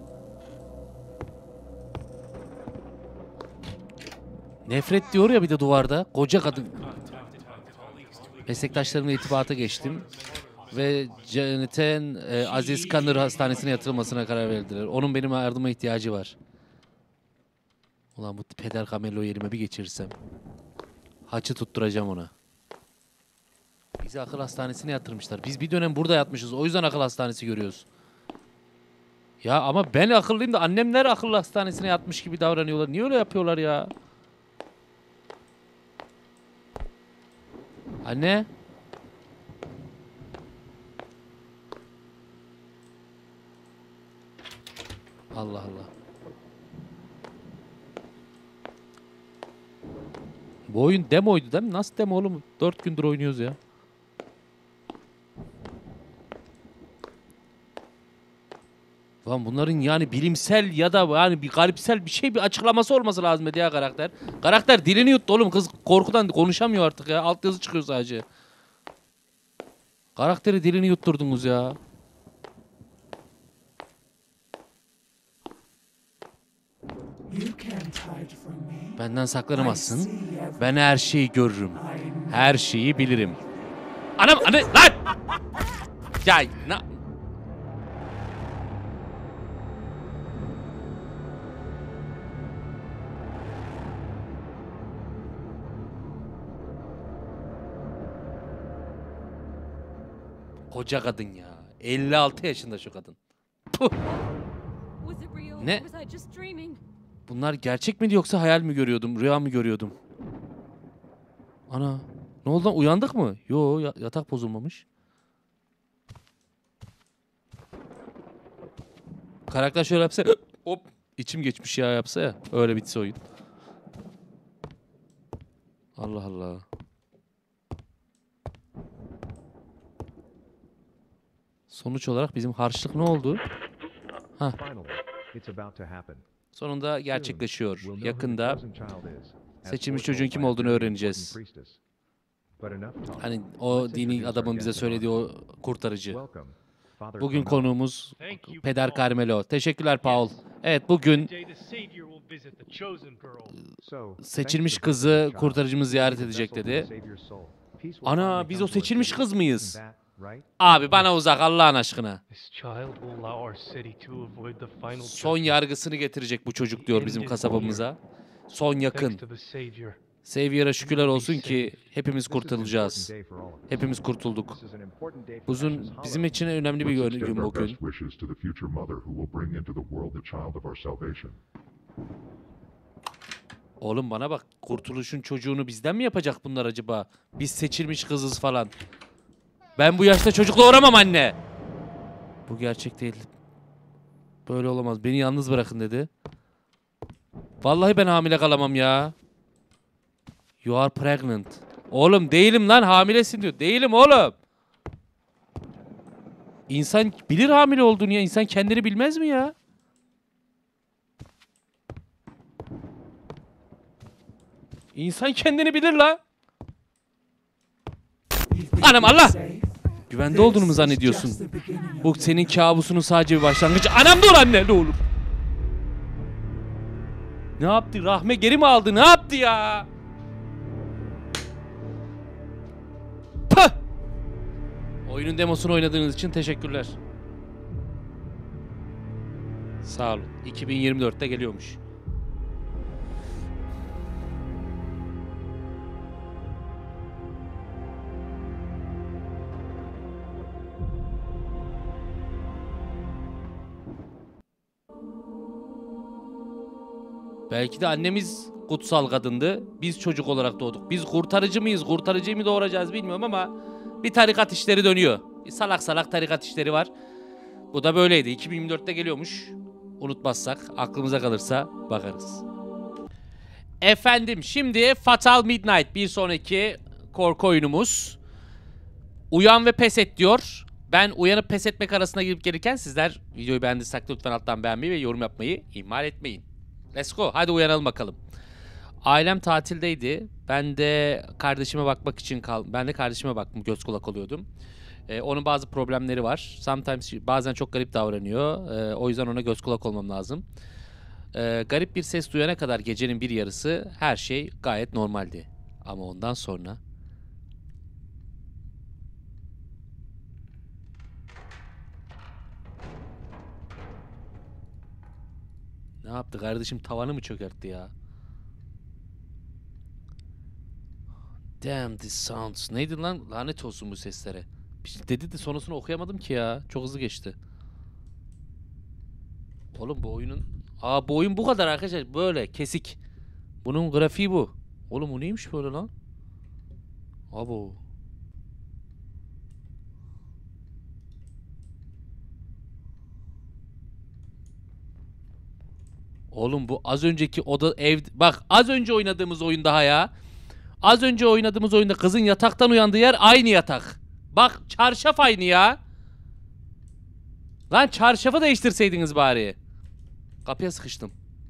Nefret diyor ya bir de duvarda. Koca kadın. Meslektaşlarımla irtibata geçtim. Ve Janet'in Aziz Kanır Hastanesi'ne yatırılmasına karar verdiler. Onun benim yardıma ihtiyacı var. Ulan bu peder Camello'yu elime bir geçirirsem. Haçı tutturacağım ona. Bizi akıl hastanesine yatırmışlar. Biz bir dönem burada yatmışız. O yüzden akıl hastanesi görüyoruz. Ya ama ben akıllıyım da annemler akıl hastanesine yatmış gibi davranıyorlar. Niye öyle yapıyorlar ya? Anne? Allah Allah. Bu oyun demoydu değil mi? Nasıl demo oğlum? 4 gündür oynuyoruz ya. Lan bunların yani bilimsel ya da yani bir garipsel bir açıklaması olması lazım ya karakter. Karakter dilini yuttu oğlum. Kız korkudan konuşamıyor artık ya. Altyazı çıkıyor sadece. Karakteri dilini yutturdunuz ya. Benden saklanamazsın. Ben her şeyi görürüm. Her şeyi bilirim. Anam anne lan! Ya na... Koca kadın ya. 56 yaşında şu kadın. Puh. Was it real? Ne? Was I just dreaming? Bunlar gerçek miydi yoksa hayal mi görüyordum, rüya mı görüyordum? Ana, ne oldu lan? Uyandık mı? Yo, yatak bozulmamış. Karakter şöyle yapsa, hop, içim geçmiş ya yapsa ya. Öyle bitse oyun. Allah Allah. Sonuç olarak bizim harçlık ne oldu? Hah. Sonunda gerçekleşiyor. Yakında seçilmiş çocuğun kim olduğunu öğreneceğiz. Hani o dini adamın bize söylediği o kurtarıcı. Bugün konuğumuz Peder Carmelo. Teşekkürler Paul. Evet bugün seçilmiş kızı kurtarıcımız ziyaret edecek dedi. Ana biz o seçilmiş kız mıyız? Abi bana uzak Allah'ın aşkına. Son yargısını getirecek bu çocuk diyor bizim kasabamıza. Son yakın. Savior'a şükürler olsun ki hepimiz kurtulacağız. Hepimiz kurtulduk. Bizim için önemli bir gün bugün. Oğlum bana bak. Kurtuluş'un çocuğunu bizden mi yapacak bunlar acaba? Biz seçilmiş kızız falan. Ben bu yaşta çocuk doğuramam anne. Bu gerçek değil. Böyle olamaz. Beni yalnız bırakın dedi. Vallahi ben hamile kalamam ya. You are pregnant. Oğlum değilim lan, hamilesin diyor. Değilim oğlum. İnsan bilir hamile olduğunu ya. İnsan kendini bilmez mi ya? İnsan kendini bilir la. Anam Allah. Güvende olduğunu mu zannediyorsun? Bu senin kabusunun sadece bir başlangıcı. Anam dur anne ne olur. Ne yaptı? Rahme geri mi aldı? Ne yaptı ya? Pah! Oyunun demosunu oynadığınız için teşekkürler. Sağ olun. 2024'te geliyormuş. Belki de annemiz kutsal kadındı. Biz çocuk olarak doğduk. Biz kurtarıcı mıyız? Kurtarıcıyı mı doğuracağız bilmiyorum ama bir tarikat işleri dönüyor. Bir salak salak tarikat işleri var. Bu da böyleydi. 2024'te geliyormuş. Unutmazsak, aklımıza kalırsa bakarız. Efendim şimdi Fatal Midnight bir sonraki korku oyunumuz. Uyan ve pes et diyor. Ben uyanıp pes etmek arasında gidip gelirken sizler videoyu beğendiyseniz lütfen alttan beğenmeyi ve yorum yapmayı ihmal etmeyin. Let's go. Hadi uyanalım bakalım. Ailem tatildeydi. Ben de kardeşime bakmak için ben de kardeşime baktım. Göz kulak oluyordum. Onun bazı problemleri var. Sometimes bazen çok garip davranıyor. O yüzden ona göz kulak olmam lazım. Garip bir ses duyana kadar gecenin bir yarısı her şey gayet normaldi. Ama ondan sonra ne yaptı kardeşim, tavanı mı çökertti ya? Damn this sounds. Neydi lan? Lanet olsun bu seslere. Bir şey dedi de sonrasını okuyamadım ki ya. Çok hızlı geçti. Oğlum bu oyunun... bu oyun bu kadar arkadaşlar. Böyle kesik. Bunun grafiği bu. Oğlum bu neymiş böyle lan? Abo. Oğlum bu az önceki oda ev... Bak az önce oynadığımız oyun daha ya. Az önce oynadığımız oyunda kızın yataktan uyandığı yer aynı yatak. Bak çarşaf aynı ya. Lan çarşafı değiştirseydiniz bari. Kapıya sıkıştım.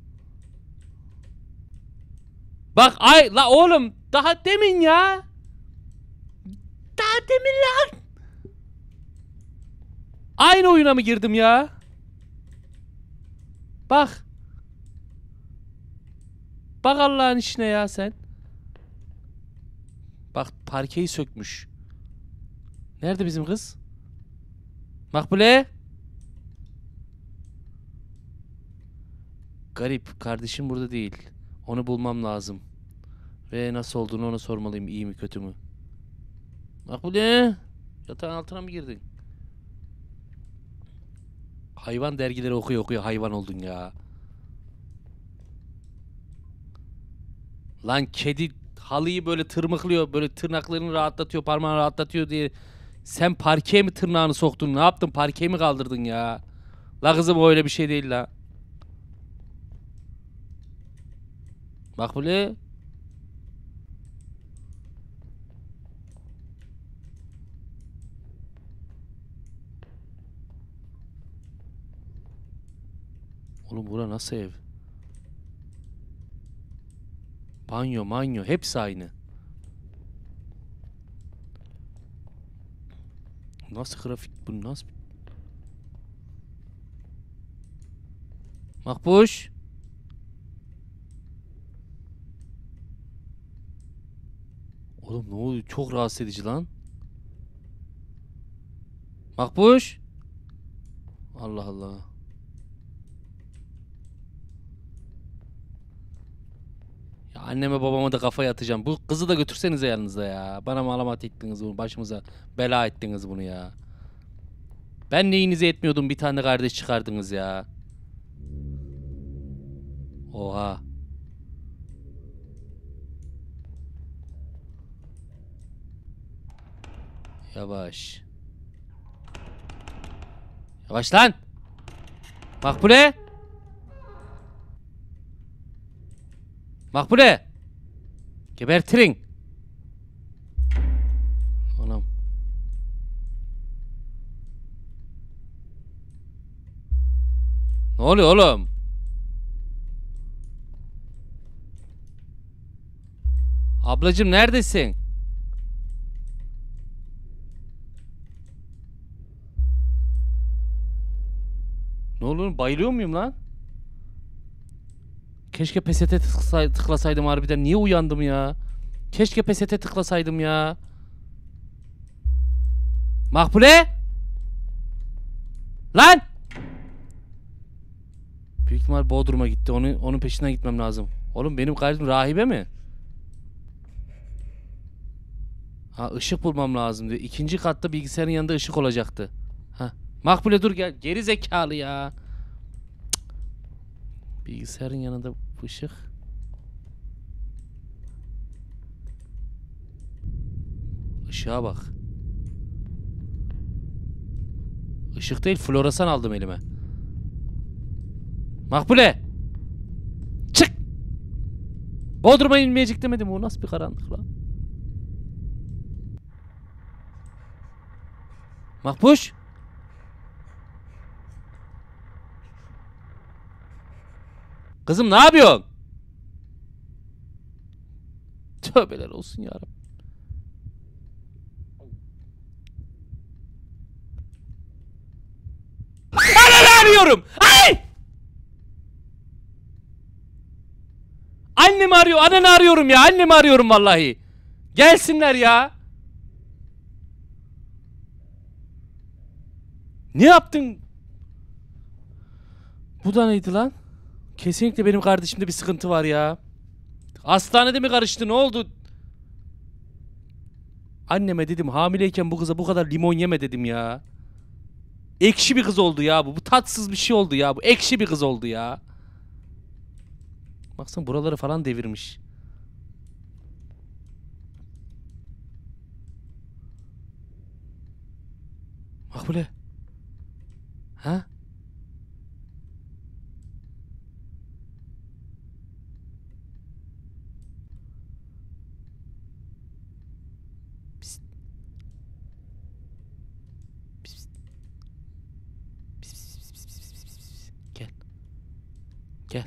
Bak ay la oğlum daha demin ya. Daha demin lan. Aynı oyuna mı girdim ya? Bak. Bak Allah'ın işine ya sen. Bak parkeyi sökmüş. Nerede bizim kız? Makbule. Garip. Kardeşim burada değil. Onu bulmam lazım. Ve nasıl olduğunu ona sormalıyım. İyi mi kötü mü? Makbule. Yatağın altına mı girdin? Hayvan dergileri okuyor hayvan oldun ya. Lan kedi halıyı böyle tırmıklıyor. Böyle tırnaklarını rahatlatıyor. Parmağını rahatlatıyor diye. Sen parkeye mi tırnağını soktun? Ne yaptın? Parkeyi mi kaldırdın ya? La kızım öyle bir şey değil la. Makbule. Oğlum bura nasıl ev? Banyo manyo hepsi aynı. Nasıl grafik bu nasıl? Makbuş. Oğlum ne oluyor? Çok rahatsız edici lan. Makbuş. Allah Allah. Ya anneme babama da kafaya atacağım. Bu kızı da götürsenize yanınızda ya. Bana malamat ettiniz bunu. Başımıza bela ettiniz bunu ya. Ben neyinize etmiyordum, bir tane kardeş çıkardınız ya. Oha. Yavaş. Yavaş lan. Makbule. Makbule. Gebertirin. Anam. Ne oluyor oğlum? Ablacım neredesin? Ne oluyor? Bayılıyor muyum lan? Keşke pesete tıklasaydım harbiden. Niye uyandım ya? Keşke pesete tıklasaydım ya. Makbule! Lan! Büyük ihtimal Bodrum'a gitti. Onun peşinden gitmem lazım. Oğlum benim kalbim rahibe mi? Ha, ışık bulmam lazım diyor. İkinci katta bilgisayarın yanında ışık olacaktı. Ha. Makbule dur gel. Geri zekalı ya. Cık. Bilgisayarın yanında ışık. Işığa bak. Işık değil, floresan aldım elime. Makbule! Çık! Bodrum'a inmeyecek demedim. O nasıl bir karanlık lan? Makbuş! Kızım ne yapıyorsun? Tövbeler olsun yarabbim. Ananı arıyorum! Ay! Annemi arıyor, ananı arıyorum ya. Annemi arıyorum vallahi. Gelsinler ya. Ne yaptın? Bu da neydi lan? Kesinlikle benim kardeşimde bir sıkıntı var ya. Hastanede mi karıştı? Ne oldu? Anneme dedim hamileyken bu kıza bu kadar limon yeme dedim ya. Ekşi bir kız oldu ya bu. Bu tatsız bir şey oldu ya. Bu ekşi bir kız oldu ya. Baksana buraları falan devirmiş. Makbule. Ha? Psst. Psst, psst. Psst, psst, psst, psst, psst, psst, psst. Gel. Gel.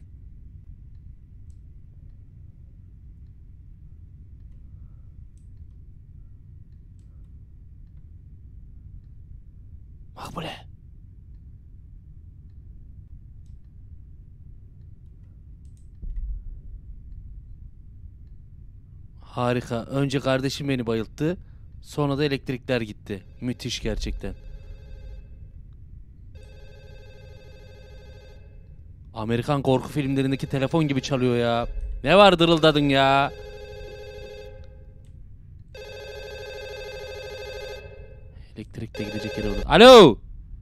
Makbule. Harika. Önce kardeşim beni bayılttı. Sonra da elektrikler gitti. Müthiş gerçekten. Amerikan korku filmlerindeki telefon gibi çalıyor ya. Ne var dırıldadın ya? Elektrik de gidecek yere oldu. Alo!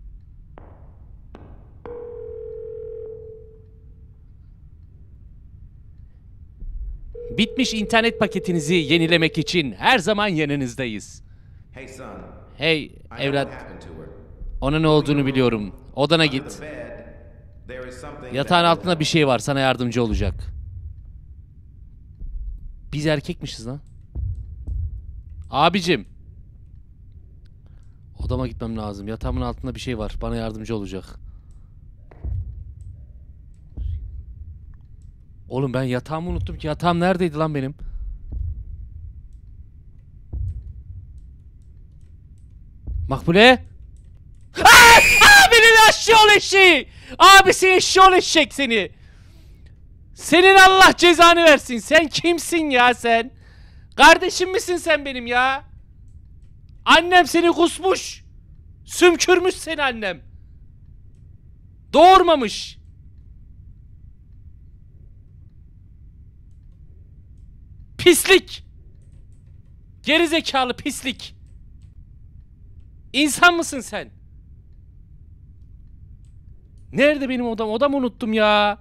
Bitmiş internet paketinizi yenilemek için her zaman yanınızdayız. Hey son, Hey I know evlat, what happened to her. ona ne olduğunu biliyorum. Odana Under git. the bed, there is something Yatağın that altında bir şey var, sana yardımcı olacak. Biz erkekmişiz lan. Abicim. Odama gitmem lazım. Yatağımın altında bir şey var, bana yardımcı olacak. Oğlum ben yatağımı unuttum ki. Yatağım neredeydi lan benim? Makbule? Abinin eşşoğlu eşeği! Abisi eşşoğlu eşek seni! Senin Allah cezanı versin. Sen kimsin ya sen? Kardeşim misin sen benim ya? Annem seni kusmuş. Sümkürmüş seni annem. Doğurmamış. Pislik. Gerizekalı pislik. İnsan mısın sen? Nerede benim odam? Odamı unuttum ya.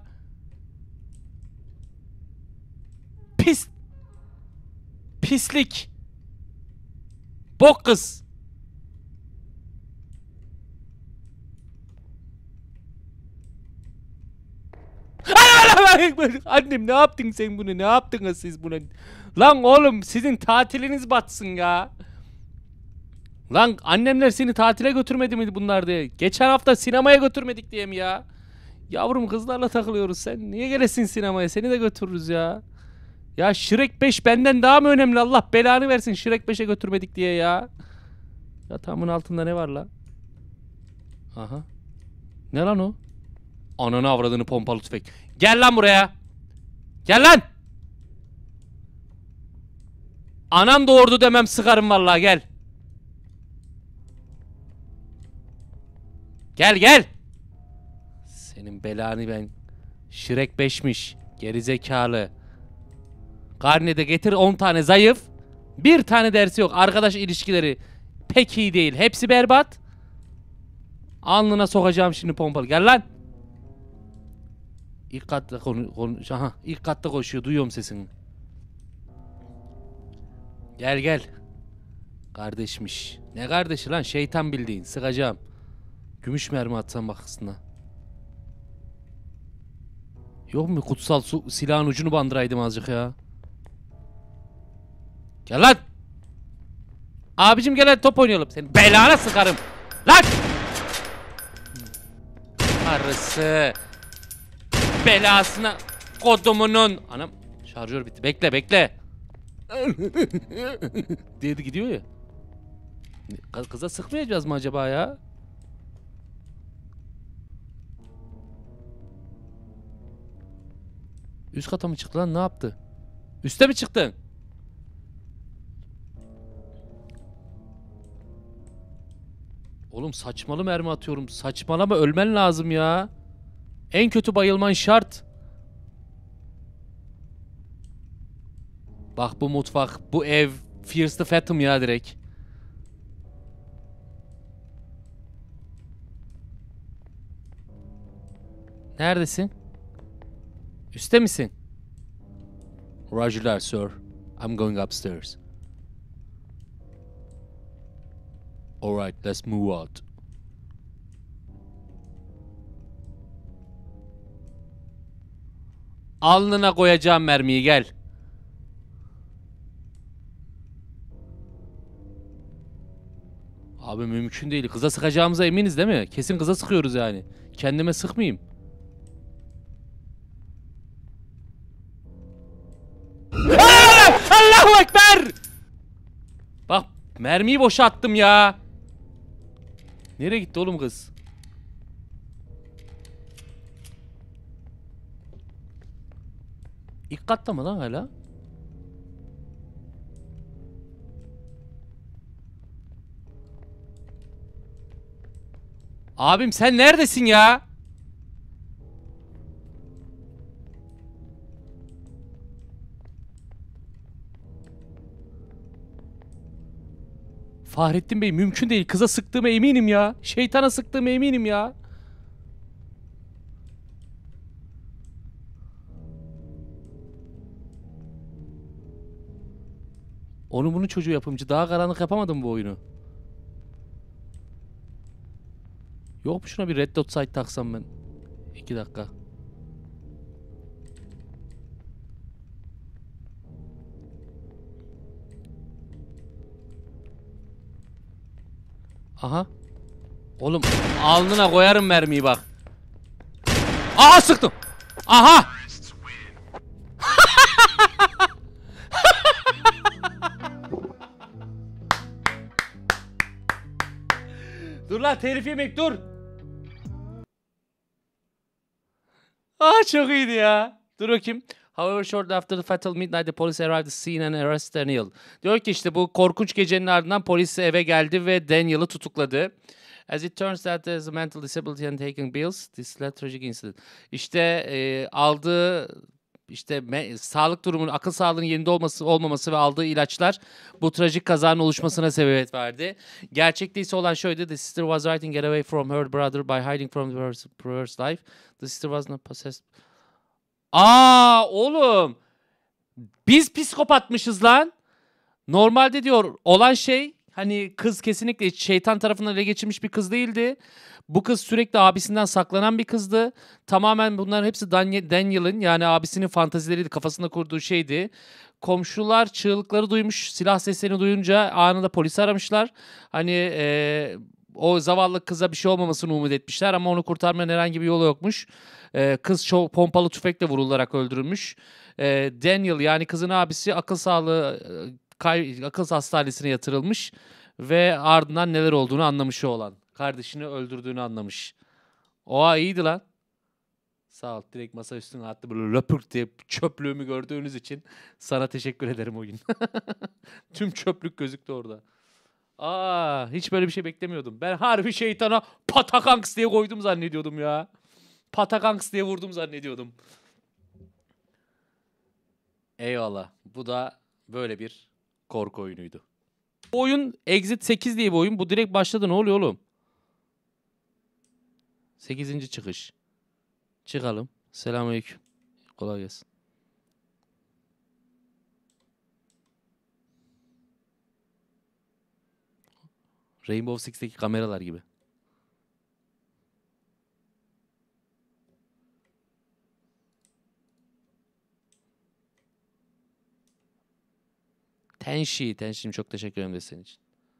Pislik. Bok kız. Annem ne yaptın sen bunu? Ne yaptınız siz buna? Lan oğlum sizin tatiliniz batsın ya. Lan annemler seni tatile götürmedi mi bunlar diye? Geçen hafta sinemaya götürmedik diye mi ya? Yavrum kızlarla takılıyoruz sen. Niye gelesin sinemaya? Seni de götürürüz ya. Ya Shrek 5 benden daha mı önemli? Allah belanı versin Shrek 5'e götürmedik diye ya. Yatağımın altında ne var la? Aha. Ne lan o? Ananı avradını pompalı tüfek. Gel lan buraya. Gel lan. Anam doğurdu demem sıkarım vallahi gel. Gel gel. Senin belanı ben. Shrek 5'miş. Gerizekalı. Karnede getir 10 tane zayıf. Bir tane dersi yok. Arkadaş ilişkileri pek iyi değil. Hepsi berbat. Alnına sokacağım şimdi pompalı. Gel lan. İlk katta Aha, ilk katta koşuyor. Duyuyorum sesini. Gel gel. Kardeşmiş. Ne kardeşi lan? Şeytan bildiğin. Sıkacağım. Gümüş mermi atsam bak aslında. Yok mu kutsal silahın ucunu bandıraydım azıcık ya. Gel lan. Abicim gel hadi top oynayalım. Senin belana sıkarım. Lan. Arısı. Belasına kodumunun. Anam şarjör bitti. Bekle bekle. Dedi gidiyor ya. Kıza sıkmayacağız mı acaba ya? Üst kata mı çıktı lan? Ne yaptı? Üste mi çıktın? Oğlum saçmalı mermi atıyorum. Saçmalama ölmen lazım ya. En kötü bayılman şart. Bak bu mutfak, bu ev Fears the Phantom ya direkt. Neredesin? Üste misin? Roger sir. I'm going upstairs. Alright, let's move out. Alnına koyacağım mermiyi gel. Abi mümkün değil. Kıza sıkacağımıza eminiz değil mi? Kesin kıza sıkıyoruz yani. Kendime sıkmayayım. Allahu Ekber! Bak mermiyi boşa attım ya. Nereye gitti oğlum kız? İlk katta mı lan hala? Abim sen neredesin ya? Fahrettin Bey mümkün değil. Kıza sıktığıma eminim ya. Şeytana sıktığıma eminim ya. Onu bunun çocuğu yapımcı. Daha karanlık yapamadım bu oyunu. Yok mu şuna bir Red Dot Sight taksam ben? 2 dakika. Aha. Oğlum alnına koyarım mermiyi bak. Aha sıktım. Aha. Dur lan telif yemek dur. Çok iyiydi ya. Dur bakayım. However, shortly after the fatal midnight, the police arrived at the scene and arrested Daniel. Diyor ki işte bu korkunç gecenin ardından polis eve geldi ve Daniel'ı tutukladı. As it turns out, there's a mental disability and taking bills. This led tragic incident. İşte aldığı sağlık durumunun, akıl sağlığının yerinde olmaması ve aldığı ilaçlar bu trajik kazanın oluşmasına sebebiyet verdi. Gerçekte ise olan şöyle: the sister was trying to get away from her brother by hiding from her perverse life. The sister was not possessed. Oğlum. Biz psikopatmışız lan. Normalde diyor olan şey hani kız kesinlikle şeytan tarafından ele geçirmiş bir kız değildi. Bu kız sürekli abisinden saklanan bir kızdı. Tamamen bunların hepsi Daniel'ın, yani abisinin fantazileriydi, kafasında kurduğu şeydi. Komşular çığlıkları duymuş, silah seslerini duyunca anında polisi aramışlar. Hani o zavallı kıza bir şey olmamasını umut etmişler ama onu kurtarmanın herhangi bir yolu yokmuş. Kız çok pompalı tüfekle vurularak öldürülmüş. Daniel, yani kızın abisi, akıl sağlığı akıl hastanesine yatırılmış ve ardından neler olduğunu anlamış olan. Kardeşini öldürdüğünü anlamış. Oha, iyiydi lan. Sağ ol. Direkt masa üstüne attı, böyle löpük diye çöplüğümü gördüğünüz için sana teşekkür ederim oyun. Tüm çöplük gözüktü orada. Hiç böyle bir şey beklemiyordum. Ben harbi şeytana Patakanks diye koydum zannediyordum ya. Patakanks diye vurdum zannediyordum. Eyvallah. Bu da böyle bir korku oyunuydu. Bu oyun Exit 8 diye bir oyun. Bu direkt başladı. Ne oluyor oğlum? 8. çıkış. Çıkalım. Selamünaleyküm. Kolay gelsin. Rainbow Six'teki kameralar gibi. Tenşi'm çok teşekkür ederim desteğin için.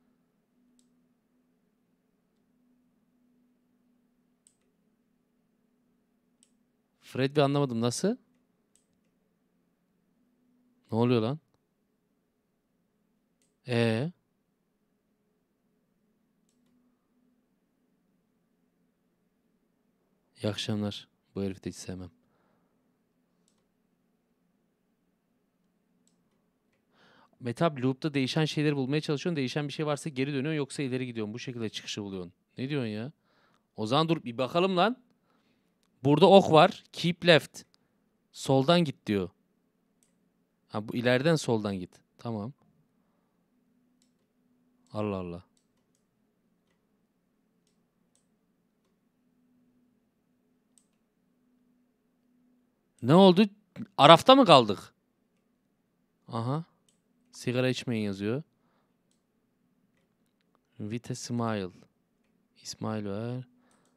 Fred, bir anlamadım, nasıl? Ne oluyor lan? İyi akşamlar. Bu herifi de hiç sevmem. Metap loop'ta değişen şeyleri bulmaya çalışıyorsun. Değişen bir şey varsa geri dönüyorsun, yoksa ileri gidiyorsun. Bu şekilde çıkışı buluyorsun. Ne diyorsun ya? O zaman dur bir bakalım lan. Burada ok var. Keep left. Soldan git diyor. Ha, bu ileriden soldan git. Tamam. Allah Allah. Ne oldu? Arafta mı kaldık? Aha. Sigara içmeyin yazıyor. With a smile. İsmail var.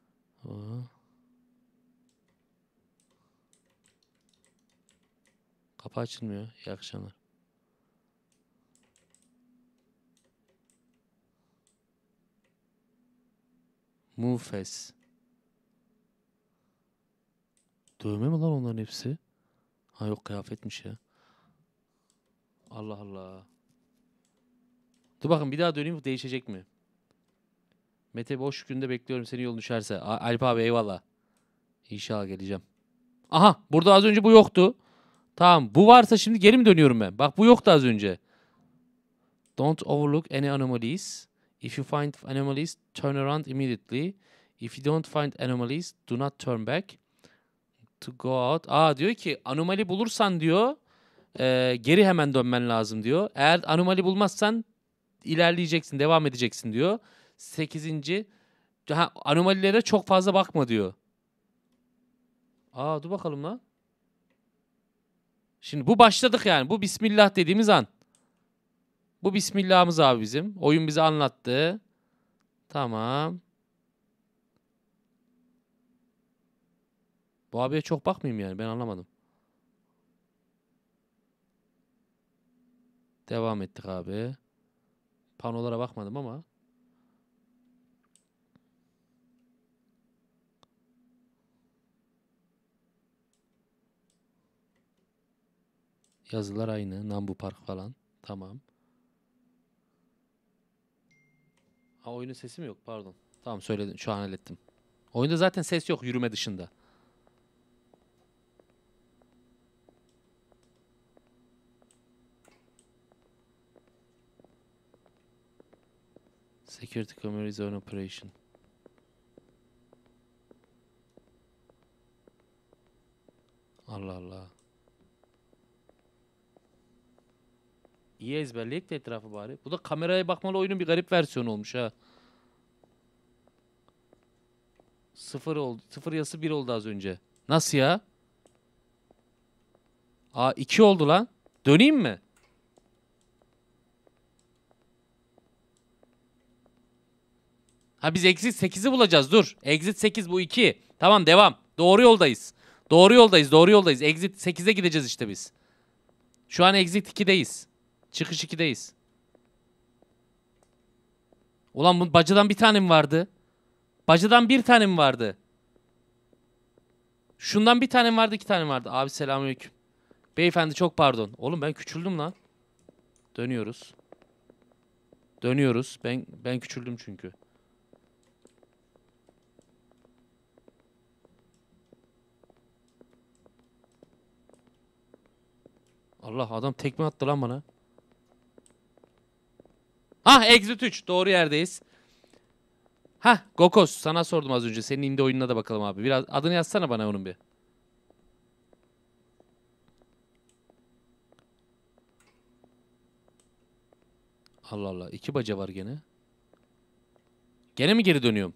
Kapı açılmıyor. İyi akşamlar. Move fast. Dövme mi lan onların hepsi? Ha yok, kıyafetmiş ya. Allah Allah. Dur bakın, bir daha döneyim, değişecek mi? Mete, boş günde bekliyorum seni, yolun düşerse. Alp abi eyvallah. İnşallah geleceğim. Aha, burada az önce bu yoktu. Tamam, bu varsa şimdi geri mi dönüyorum ben? Bak, bu yoktu az önce. Don't overlook any anomalies. If you find anomalies, turn around immediately. If you don't find anomalies, do not turn back. To go out. Diyor ki anomali bulursan diyor geri hemen dönmen lazım diyor. Eğer anomali bulmazsan ilerleyeceksin, devam edeceksin diyor. 8. Anomalilere çok fazla bakma diyor. Dur bakalım lan. Şimdi bu başladık yani. Bu Bismillah dediğimiz an. Bu Bismillah'ımız abi bizim. Oyun bize anlattı. Tamam. Bu abiye çok bakmayayım yani. Ben anlamadım. Devam ettik abi. Panolara bakmadım ama. Yazılar aynı. Nambu Park falan. Tamam. Oyunun sesi mi yok? Pardon. Tamam, söyledim. Şu an hallettim. Oyunda zaten ses yok yürüme dışında. Security camera is on operation. Allah Allah. İyi ezberleyek de etrafı bari. Bu da kameraya bakmalı oyunun bir garip versiyonu olmuş ha. 0 oldu. 0 yazısı 1 oldu az önce. Nasıl ya? 2 oldu lan. Döneyim mi? Ha biz exit 8'i bulacağız dur. Exit 8 bu 2. Tamam devam. Doğru yoldayız. Doğru yoldayız doğru yoldayız. Exit 8'e gideceğiz işte biz. Şu an exit 2'deyiz. Çıkış 2'deyiz. Ulan bu bacıdan bir tane mi vardı? Bacıdan bir tane mi vardı? Şundan bir tane mi vardı, iki tane mi vardı? Abi selamünaleyküm. Beyefendi çok pardon. Oğlum ben küçüldüm lan. Dönüyoruz. Dönüyoruz. Ben küçüldüm çünkü. Allah adam tekme attı lan bana. Ah exit 3. Doğru yerdeyiz. Hah Gokos sana sordum az önce. Senin indie oyununa da bakalım abi. Biraz adını yazsana bana onun bir. Allah Allah. 2 baca var gene. Gene mi geri dönüyorum?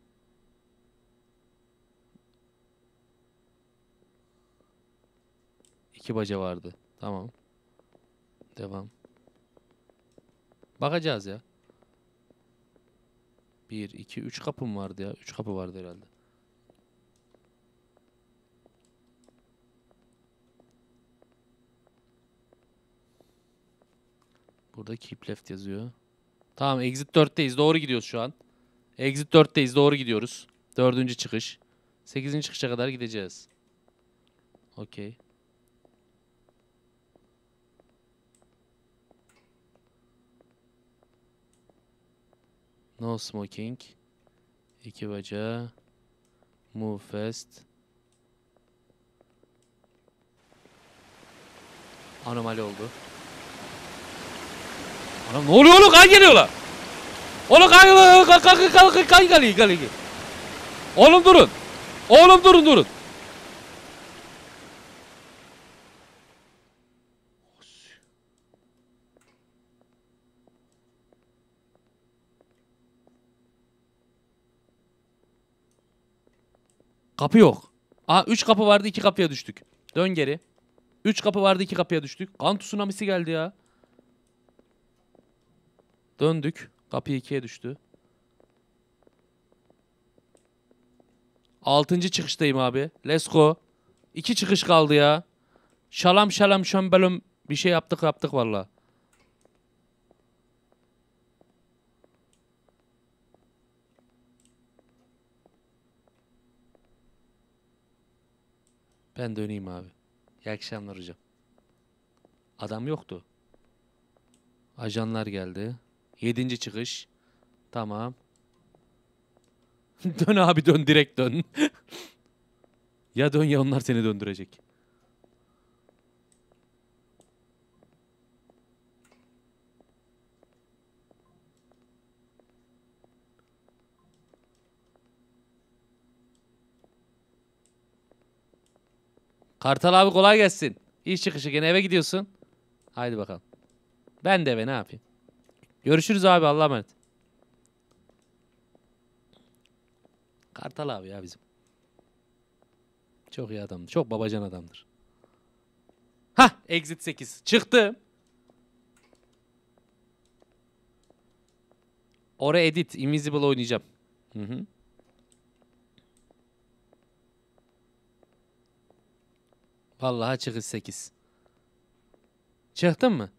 İki baca vardı. Tamam. Devam. Bakacağız ya. 1, 2, 3 kapım vardı ya. 3 kapı vardı herhalde. Burada keep left yazıyor. Tamam exit 4'teyiz. Doğru gidiyoruz şu an. Exit 4'teyiz. Doğru gidiyoruz. 4. çıkış. 8. çıkışa kadar gideceğiz. Okey. No smoking. 2 baca. Move fast. Anomali oldu. Anam ne oluyor oğlum? Kan geliyorlar. Oğlum kan geliyor. Oğlum durun. Oğlum durun. Kapı yok. Aa 3 kapı vardı 2 kapıya düştük. Dön geri. 3 kapı vardı 2 kapıya düştük. Kan tsunamisi geldi ya. Döndük. Kapı 2'ye düştü. 6. çıkıştayım abi. Let's go. 2 çıkış kaldı ya. Şalam şömbelüm bir şey yaptık valla. Ben döneyim abi. İyi akşamlar hocam. Adam yoktu. Ajanlar geldi. 7. çıkış. Tamam. Dön abi dön direkt dön. Ya dön ya onlar seni döndürecek. Kartal abi kolay gelsin. İş çıkışı gene eve gidiyorsun. Haydi bakalım. Ben de eve ne yapayım. Görüşürüz abi Allah'a emanet. Kartal abi ya bizim. Çok iyi adamdır. Çok babacan adamdır. Hah exit 8. Çıktı. Oraya edit. Invisible oynayacağım. Hı. Vallahi çıkış 8. Çıktın mı?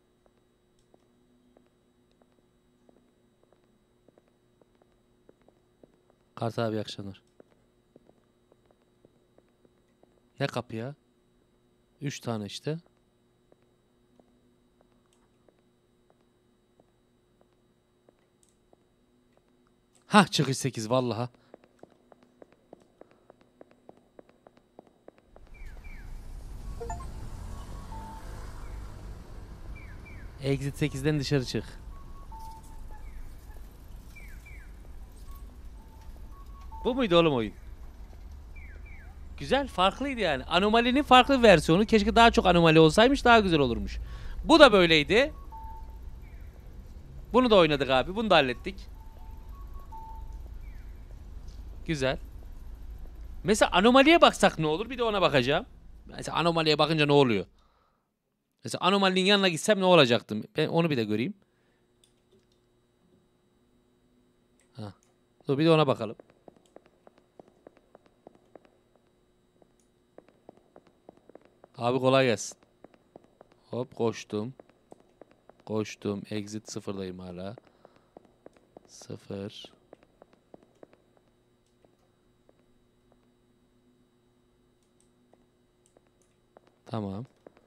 Kartal abi iyi akşamlar. Ne kapı ya? 3 tane işte. Hah çıkış 8 vallaha. Exit 8'den dışarı çık. Bu muydu oğlum oyun? Güzel, farklıydı yani. Anomalinin farklı versiyonu. Keşke daha çok anomali olsaymış daha güzel olurmuş. Bu da böyleydi. Bunu da oynadık abi. Bunu da hallettik. Güzel. Mesela anomaliye baksak ne olur? Bir de ona bakacağım. Mesela anomaliye bakınca ne oluyor? Mesela anomalinin yanına gitsem ne olacaktım? Ben onu bir de göreyim. Ha. Dur bir de ona bakalım. Abi kolay gelsin. Hop koştum. Koştum. Exit sıfırdayım hala. 0. Tamam.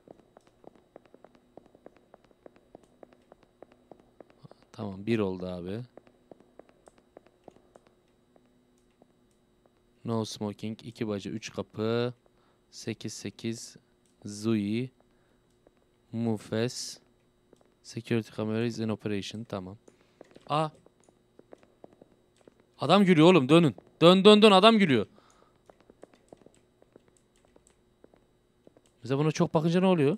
Tamam 1 oldu abi. No smoking 2 bacı 3 kapı 8 Zui Mufes Security camera is in operation. Tamam. Aa. Adam gülüyor oğlum, dönün. Dön adam gülüyor. Bize buna çok bakınca ne oluyor?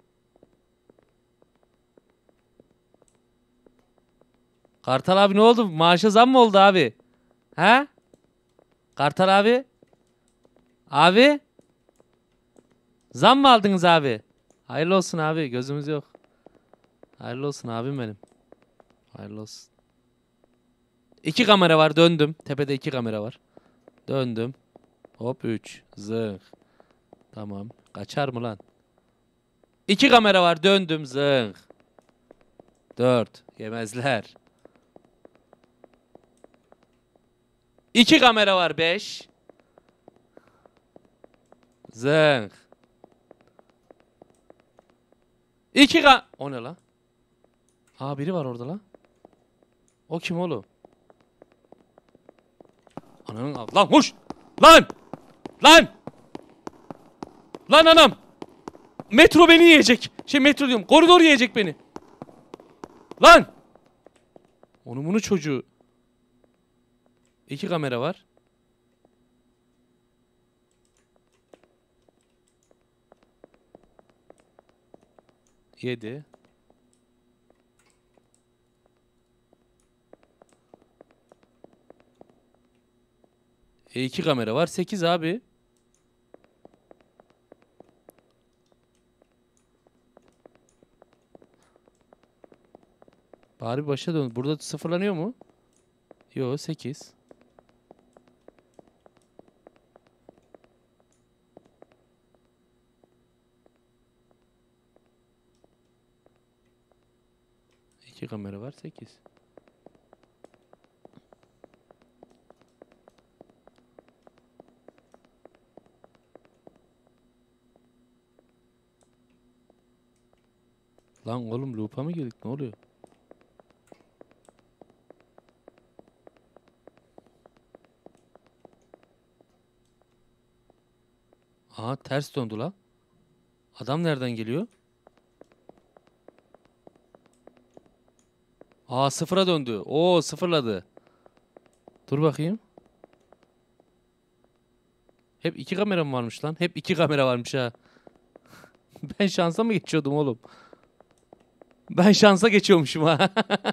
Kartal abi ne oldu? Maaşa zam mı oldu abi? He? Kartal abi? Abi? Zam mı aldınız abi? Hayırlı olsun abi, gözümüz yok. Hayırlı olsun abim benim. Hayırlı olsun. 2 kamera var, döndüm. Tepede 2 kamera var. Döndüm. Hop 3. Zırh. Tamam. Kaçar mı lan? 2 kamera var, döndüm. Zırh. 4. Yemezler. 2 kamera var, 5. Zırh. 2 O ne lan? Aa biri var orada lan. O kim oğlum? Ananın lan hoş. Lan! Lan! Lan anam! Metro beni yiyecek. Metro diyorum. Koridor yiyecek beni. Lan! Onu bunu çocuğu. 2 kamera var. Yedi. İki kamera var. 8 abi. Bari başa dön. Burada sıfırlanıyor mu? Yo 8. İki kamera var 8. Lan oğlum loop'a mı girdik? Ne oluyor? Aha ters döndü la. Adam nereden geliyor? Aa sıfıra döndü. Oo sıfırladı. Dur bakayım. Hep 2 kamera mı varmış lan? Hep 2 kamera varmış ha. Ben şansa mı geçiyordum oğlum? Ben şansa geçiyormuşum ha.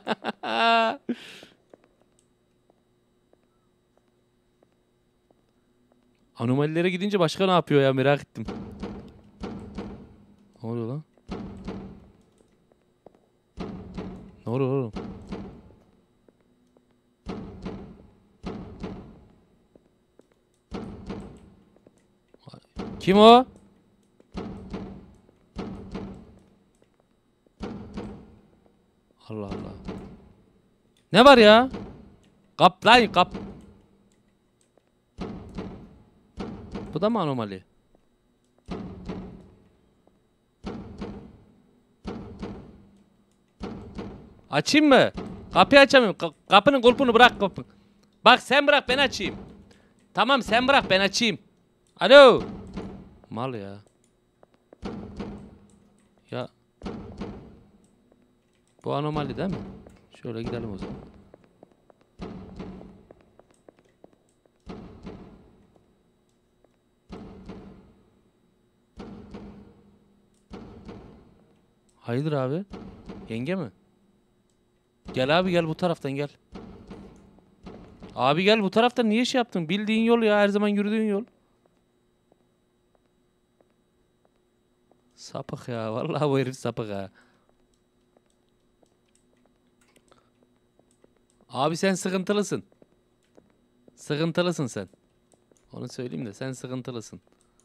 Anomalilere gidince başka ne yapıyor ya, merak ettim. Ne oluyor lan? Ne oluyor oğlum? Kim o? Allah Allah. Ne var ya? Kap lan kap. Bu da mı anomali? Açayım mı? Kapıyı açamıyorum. Kapının kulpunu bırak kapı. Bak sen bırak ben açayım. Tamam sen bırak ben açayım. Alo. Mal ya. Ya. Bu anomali değil mi? Şöyle gidelim o zaman. Hayırdır abi? Yenge mi? Gel abi gel bu taraftan gel. Abi gel bu taraftan, niye şey yaptın? Bildiğin yol ya, her zaman yürüdüğün yol. Sapık ya, vallahi bu herif sapık ha. Abi sen sıkıntılısın. Sıkıntılısın sen. Onu söyleyeyim de sen sıkıntılısın.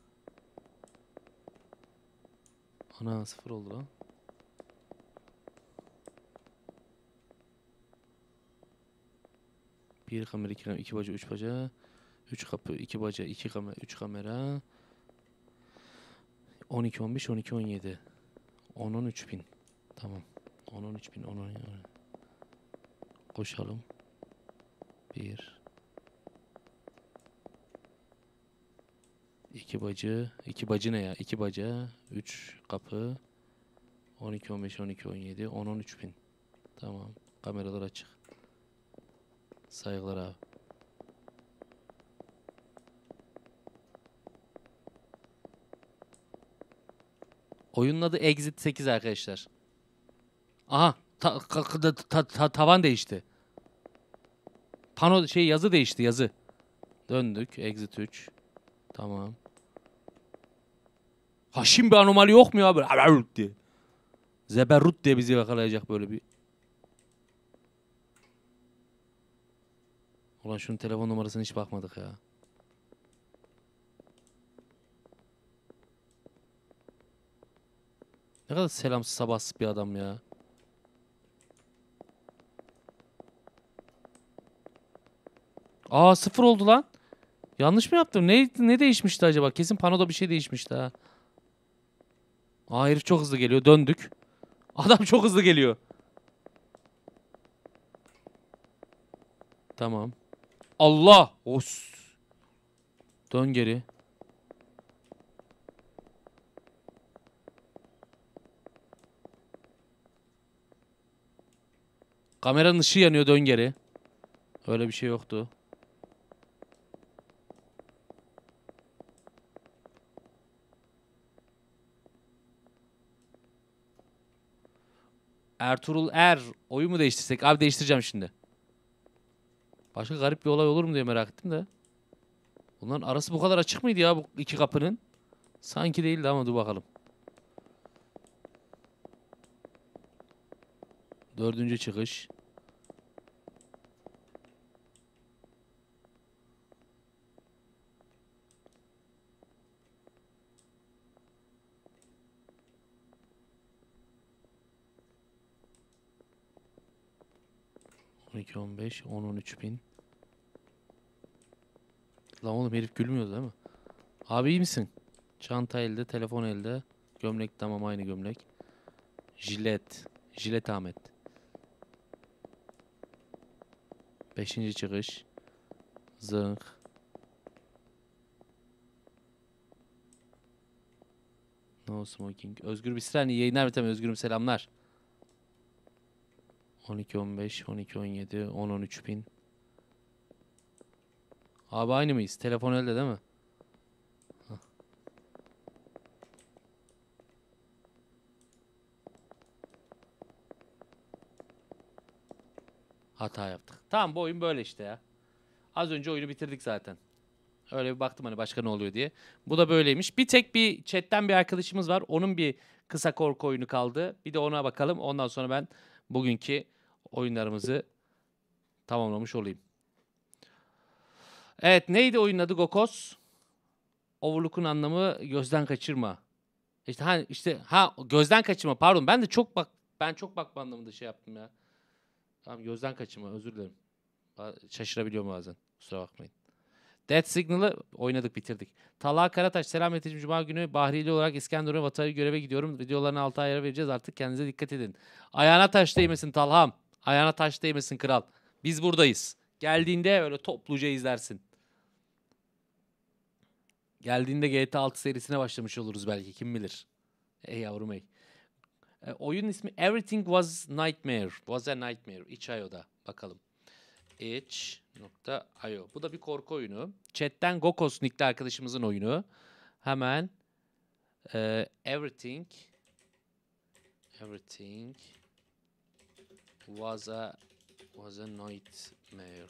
Ana 0 oldu lan. Bir kamera, iki kamera, iki baca, üç baca. 3 kapı, 2 baca, 2 kamera, 3 kamera. 12, 15, 12, 17. 10, 13 bin. Tamam. 10, 13 bin, 10, 10. Koşalım. 1. 2 bacı. 2 bacı ne ya? 2 baca. 3 kapı. 12, 15, 12, 17. 10, 13 bin. Tamam. Kameralar açık. Saygılar abi. Oyunun adı Exit 8 arkadaşlar. Aha. Tavan değişti. Pano yazı değişti yazı. Döndük. Exit 3. Tamam. Haşim bir anomali yok mu ya böyle? Abarut diye. Zeberrut diye bizi yakalayacak böyle bir. Ulan şunun telefon numarasına hiç bakmadık ya. Ne kadar selamsız sabahsız bir adam ya. Aa 0 oldu lan. Yanlış mı yaptım? Ne değişmişti acaba? Kesin panoda bir şey değişmişti ha. Aa herif çok hızlı geliyor. Döndük. Adam çok hızlı geliyor. Tamam. Allah! Os. Dön geri. Kameranın ışığı yanıyor, dön geri. Öyle bir şey yoktu. Ertuğrul Er. Oyu mu değiştirsek? Abi değiştireceğim şimdi. Başka garip bir olay olur mu diye merak ettim de. Bunların arası bu kadar açık mıydı ya bu iki kapının? Sanki değildi ama dur bakalım. 4. çıkış. On iki, 15, 10, 13 bin. Lan oğlum herif gülmüyordu değil mi? Abi iyi misin? Çanta elde, telefon elde. Gömlek tamam aynı gömlek. Jilet. Jilet Ahmet. 5. çıkış. Zınk. No smoking. Özgür Bisrani yayınlar biten Özgür'üm selamlar. 12, 15, 12, 17, 10, 13 bin. Abi aynı mıyız? Telefon elde değil mi? Hah. Hata yaptık. Tamam bu oyun böyle işte ya. Az önce oyunu bitirdik zaten. Öyle bir baktım hani başka ne oluyor diye. Bu da böyleymiş. Bir tek bir chatten bir arkadaşımız var. Onun bir kısa korku oyunu kaldı. Bir de ona bakalım. Ondan sonra ben bugünkü oyunlarımızı tamamlamış olayım. Evet neydi oyunun adı Gokos? Overlook'un anlamı gözden kaçırma. İşte gözden kaçırma pardon. Ben çok bakma anlamında şey yaptım ya. Tamam gözden kaçırma özür dilerim. Şaşırabiliyorum bazen. Kusura bakmayın. Death Signal'ı oynadık bitirdik. Talha Karataş selam Metin'cim. Cuma günü Bahriyeli olarak İskenderun'a Vatayı göreve gidiyorum. Videolarını 6 ayara vereceğiz artık kendinize dikkat edin. Ayağına taş değmesin Talham. Ayağına taş değmesin kral. Biz buradayız. Geldiğinde öyle topluca izlersin. Geldiğinde GTA 6 serisine başlamış oluruz belki kim bilir. Ey yavrum ey. Oyunun ismi Everything Was Nightmare. Was a Nightmare. itch.io'da bakalım. itch.io. Bu da bir korku oyunu. Chat'ten Gokos nickli arkadaşımızın oyunu. Hemen Everything was a nightmare.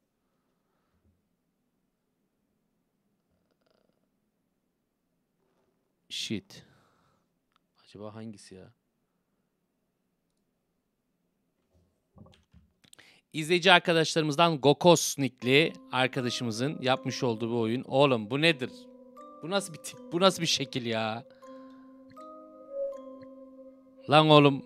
Shit. Acaba hangisi ya? izleyici arkadaşlarımızdan Gokos nickli arkadaşımızın yapmış olduğu bir oyun. Oğlum bu nedir? Bu nasıl bir tip? Bu nasıl bir şekil ya? Lan oğlum.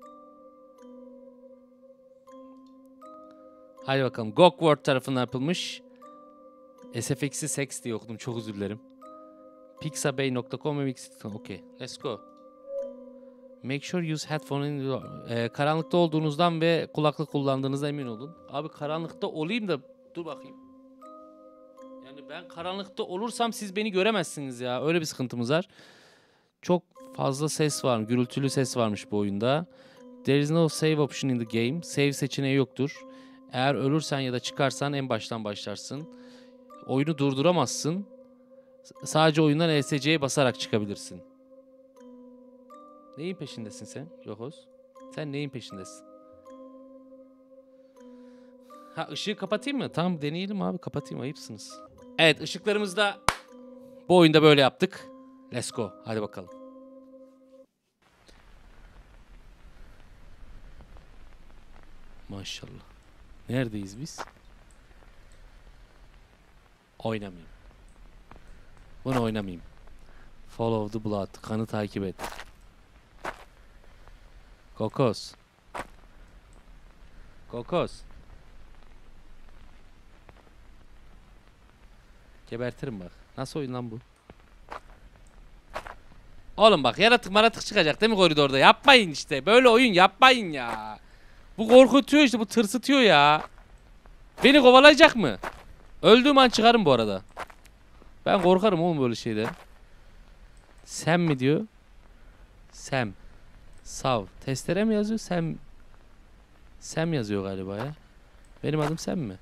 Hadi bakalım. Gokworld tarafından yapılmış. SFX'i Sex diye okudum. Çok özür dilerim. Pixabay.com ve Mixit.com. Okay. Let's go. Make sure use headphone in karanlıkta olduğunuzdan ve kulaklık kullandığınızda emin olun. Abi karanlıkta olayım da dur bakayım. Yani ben karanlıkta olursam siz beni göremezsiniz ya. Öyle bir sıkıntımız var. Çok fazla ses var. Gürültülü ses varmış bu oyunda. There is no save option in the game. Save seçeneği yoktur. Eğer ölürsen ya da çıkarsan en baştan başlarsın. Oyunu durduramazsın. Sadece oyundan ESC'ye basarak çıkabilirsin. Neyin peşindesin sen Yokoz? Sen neyin peşindesin? Ha ışığı kapatayım mı? Tamam deneyelim abi, kapatayım, ayıpsınız. Evet, ışıklarımızı da bu oyunda böyle yaptık. Let's go. Hadi bakalım. Maşallah. Neredeyiz biz? Oynamayayım. Bunu oynamayayım. Follow the blood. Kanı takip et. Kokos. Kokos. Gebertirim bak. Nasıl oyun lan bu? Oğlum bak yaratık maratık çıkacak değil mi koridorda? Yapmayın işte. Böyle oyun yapmayın ya. Bu korkutuyor işte. Bu tırsıtıyor ya. Beni kovalayacak mı? Öldüğüm an çıkarım bu arada. Ben korkarım oğlum böyle şeyden. Sam mi diyor? Sam. Sav. Testere mi yazıyor? Sam yazıyor galiba ya. Benim adım Sam mi?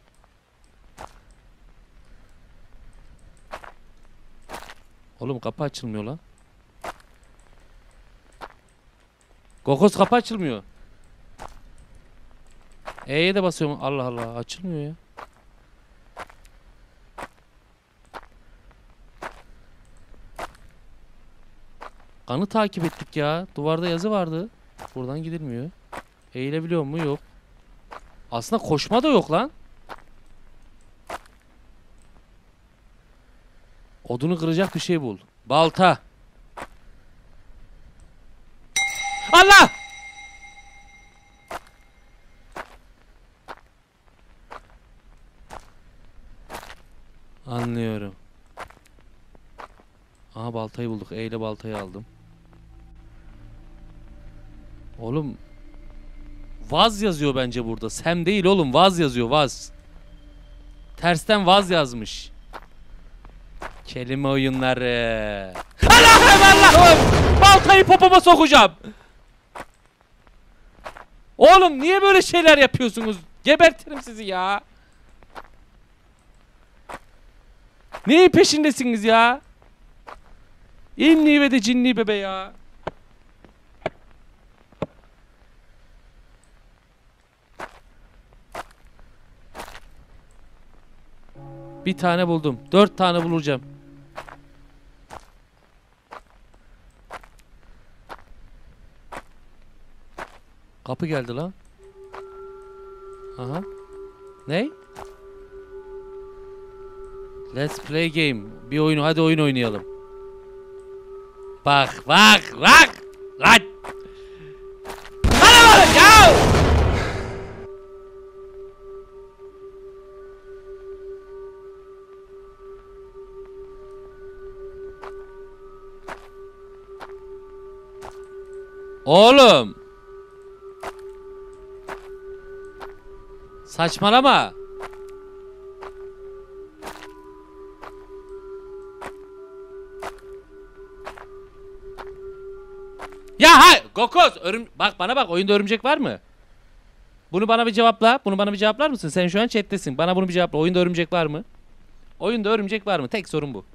Oğlum kapı açılmıyor lan. Gokos kapı açılmıyor. E'ye de basıyorum. Allah Allah açılmıyor ya. Kanı takip ettik ya. Duvarda yazı vardı. Buradan gidilmiyor. Eğilebiliyor mu? Yok. Aslında koşma da yok lan. Odunu kıracak bir şey bul. Balta. Allah! Anlıyorum. Aha baltayı bulduk. E ile baltayı aldım. Oğlum Vaz yazıyor bence burada. Sam değil oğlum, Vaz yazıyor, Vaz. Tersten Vaz yazmış. Kelime oyunları. Allah'ım Allah'ım! Baltayı popoma sokacağım. Oğlum niye böyle şeyler yapıyorsunuz? Gebertirim sizi ya. Neyin peşindesiniz ya? İnni ve de cinni bebe ya. Bir tane buldum. 4 tane bulacağım. Kapı geldi lan. Aha. Ne? Let's play game. Bir oyun, hadi oyun oynayalım. Bak bak bak. Lan. Bana bak ya. Oğlum. Saçmalama. Ya hay Gokos, bak bana bak, oyunda örümcek var mı? Bunu bana bir cevapla. Bunu bana bir cevaplar mısın? Sen şu an chat'tesin. Bana bunu bir cevapla. Oyunda örümcek var mı? Oyunda örümcek var mı? Tek sorun bu.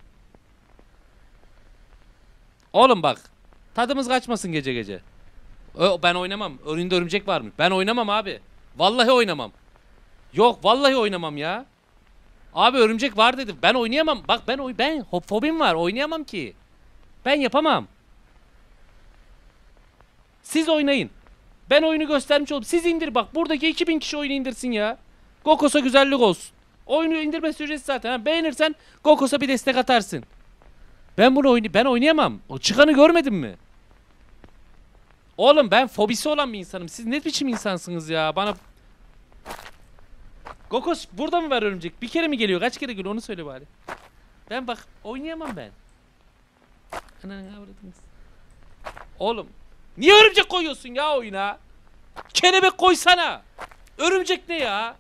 Oğlum bak. Tadımız kaçmasın gece gece. Ben oynamam. Oyunda örümcek var mı? Ben oynamam abi. Vallahi oynamam. Yok vallahi oynamam ya. Abi örümcek var dedi. Ben oynayamam. Bak ben fobim var. Oynayamam ki. Ben yapamam. Siz oynayın. Ben oyunu göstermiş oldum. Siz indir bak. Buradaki 2000 kişi oyunu indirsin ya. Gokos'a güzellik olsun. Oyunu indirmesi ücretsiz zaten. Ha, beğenirsen Gokos'a bir destek atarsın. Ben oynayamam. O çıkanı görmedin mi? Oğlum ben fobisi olan bir insanım. Siz ne biçim insansınız ya? Bana... Gokos burada mı var örümcek? Bir kere mi geliyor? Kaç kere geliyor? Onu söyle bari. Ben bak oynayamam ben. Oğlum niye örümcek koyuyorsun ya oyuna? Kelebek koysana. Örümcek ne ya?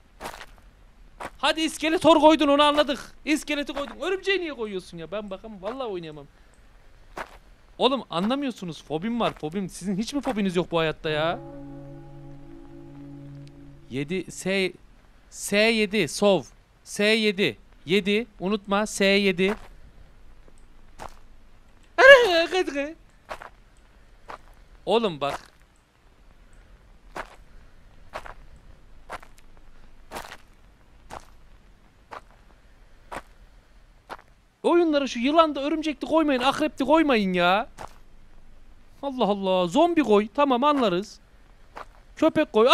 Hadi iskeletor koydun, onu anladık. İskeleti koydun. Örümceği niye koyuyorsun ya? Ben bakamam. Vallahi oynayamam. Oğlum anlamıyorsunuz. Fobim var. Fobim. Sizin hiç mi fobiniz yok bu hayatta ya? 7 S7 sov. S7 7 unutma S7. Oğlum bak. Oyunlara şu yılan da örümcekli koymayın, akrepli koymayın ya. Allah Allah. Zombi koy. Tamam anlarız. Köpek koy.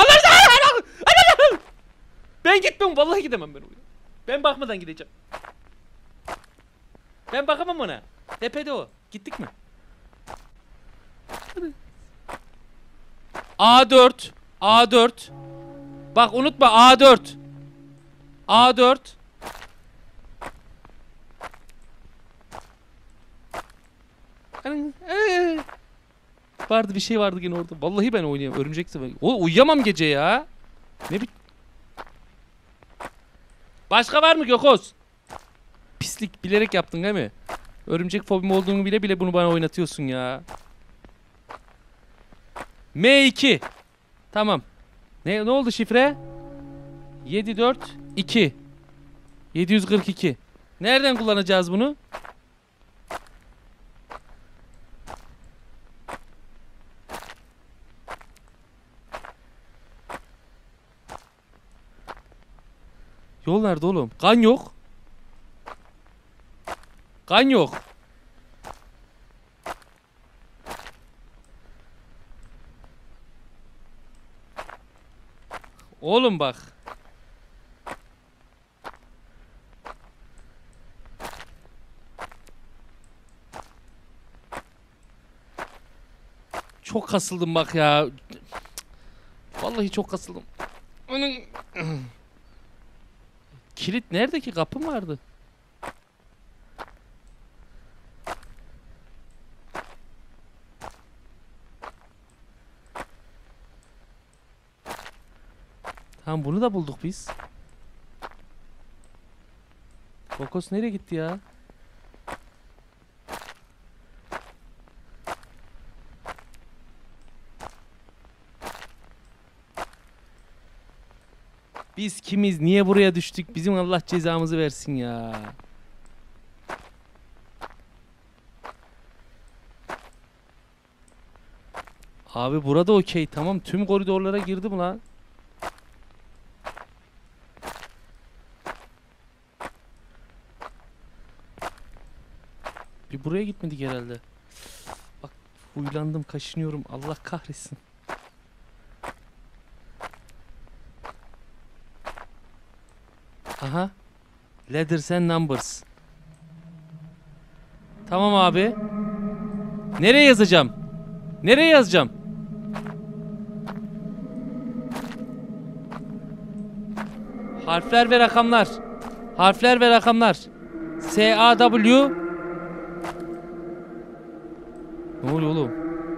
Ben gitmem. Vallahi gidemem ben oraya. Ben bakmadan gideceğim. Ben bakamam ona. Tepede o. Gittik mi? A4. A4. Bak unutma A4. A4. Vardı bir şey vardı yine orada. Vallahi ben oynayamam. Örümcek sever. O uyuyamam gece ya. Ne bir... Başka var mı Gökos? Pislik bilerek yaptın değil mi? Örümcek fobim olduğunu bile bile bunu bana oynatıyorsun ya. M2. Tamam. Ne oldu şifre? 742. 742. Nereden kullanacağız bunu? Yol nerede oğlum? Kan yok. Kan yok. Oğlum bak. Çok kasıldım bak ya. Vallahi çok kasıldım. Kilit nerede ki? Kapı mı vardı? Tamam bunu da bulduk biz. Kokos nereye gitti ya? Biz kimiz? Niye buraya düştük? Bizim Allah cezamızı versin ya. Abi burada okey. Tamam tüm koridorlara girdim lan. Bir buraya gitmedik herhalde. Bak huylandım, kaşınıyorum. Allah kahretsin. Aha. Letters and numbers. Tamam abi. Nereye yazacağım? Nereye yazacağım? Harfler ve rakamlar. Harfler ve rakamlar. S-A-W. Ne oluyor oğlum?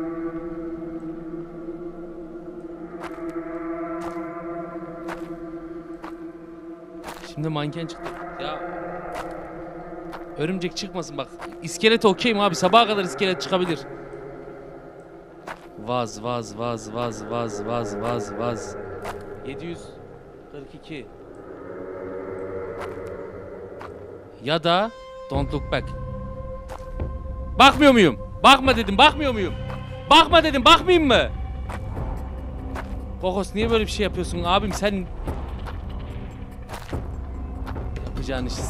Şimdi manken çıktı. Ya örümcek çıkmasın bak. İskelet okeyim abi. Sabaha kadar iskelet çıkabilir. Vaz. 742. Ya da don't look back. Bakmıyor muyum? Bakma dedim, bakmıyor muyum? Bakma dedim, bakmayayım mı? Kokos niye böyle bir şey yapıyorsun abim sen? Yapacağın iş.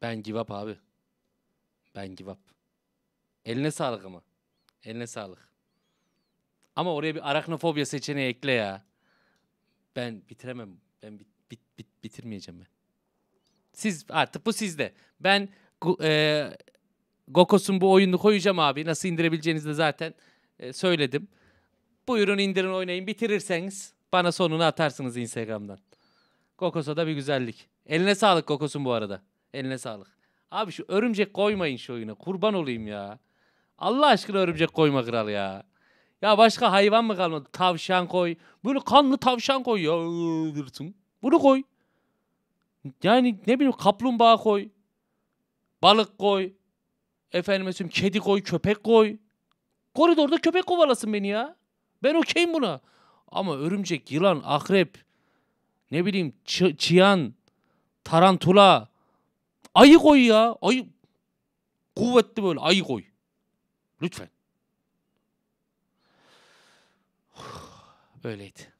Ben give up abi. Ben give up. Eline sağlık ama. Eline sağlık. Ama oraya bir araknofobya seçeneği ekle ya. Ben bitiremem. Ben bitirmeyeceğim ben. Siz artık bu sizde. Ben Gokos'un bu oyununu koyacağım abi. Nasıl indirebileceğinizi de zaten söyledim. Buyurun indirin oynayın. Bitirirseniz bana sonunu atarsınız Instagram'dan. Gokos'a da bir güzellik. Eline sağlık Gokos'un bu arada. Eline sağlık. Abi şu örümcek koymayın şu oyuna. Kurban olayım ya. Allah aşkına örümcek koyma kral ya. Ya başka hayvan mı kalmadı? Tavşan koy. Böyle kanlı tavşan koy ya. Dursun. Bunu koy. Yani ne bileyim kaplumbağa koy. Balık koy. Efendime söyleyeyim kedi koy, köpek koy. Koridorda köpek kovalasın beni ya. Ben okeyim buna. Ama örümcek, yılan, akrep, ne bileyim çıyan, tarantula, ayı koy ya. Ayı. Kuvvetli böyle ayı koy. Lütfen. Böyleydi.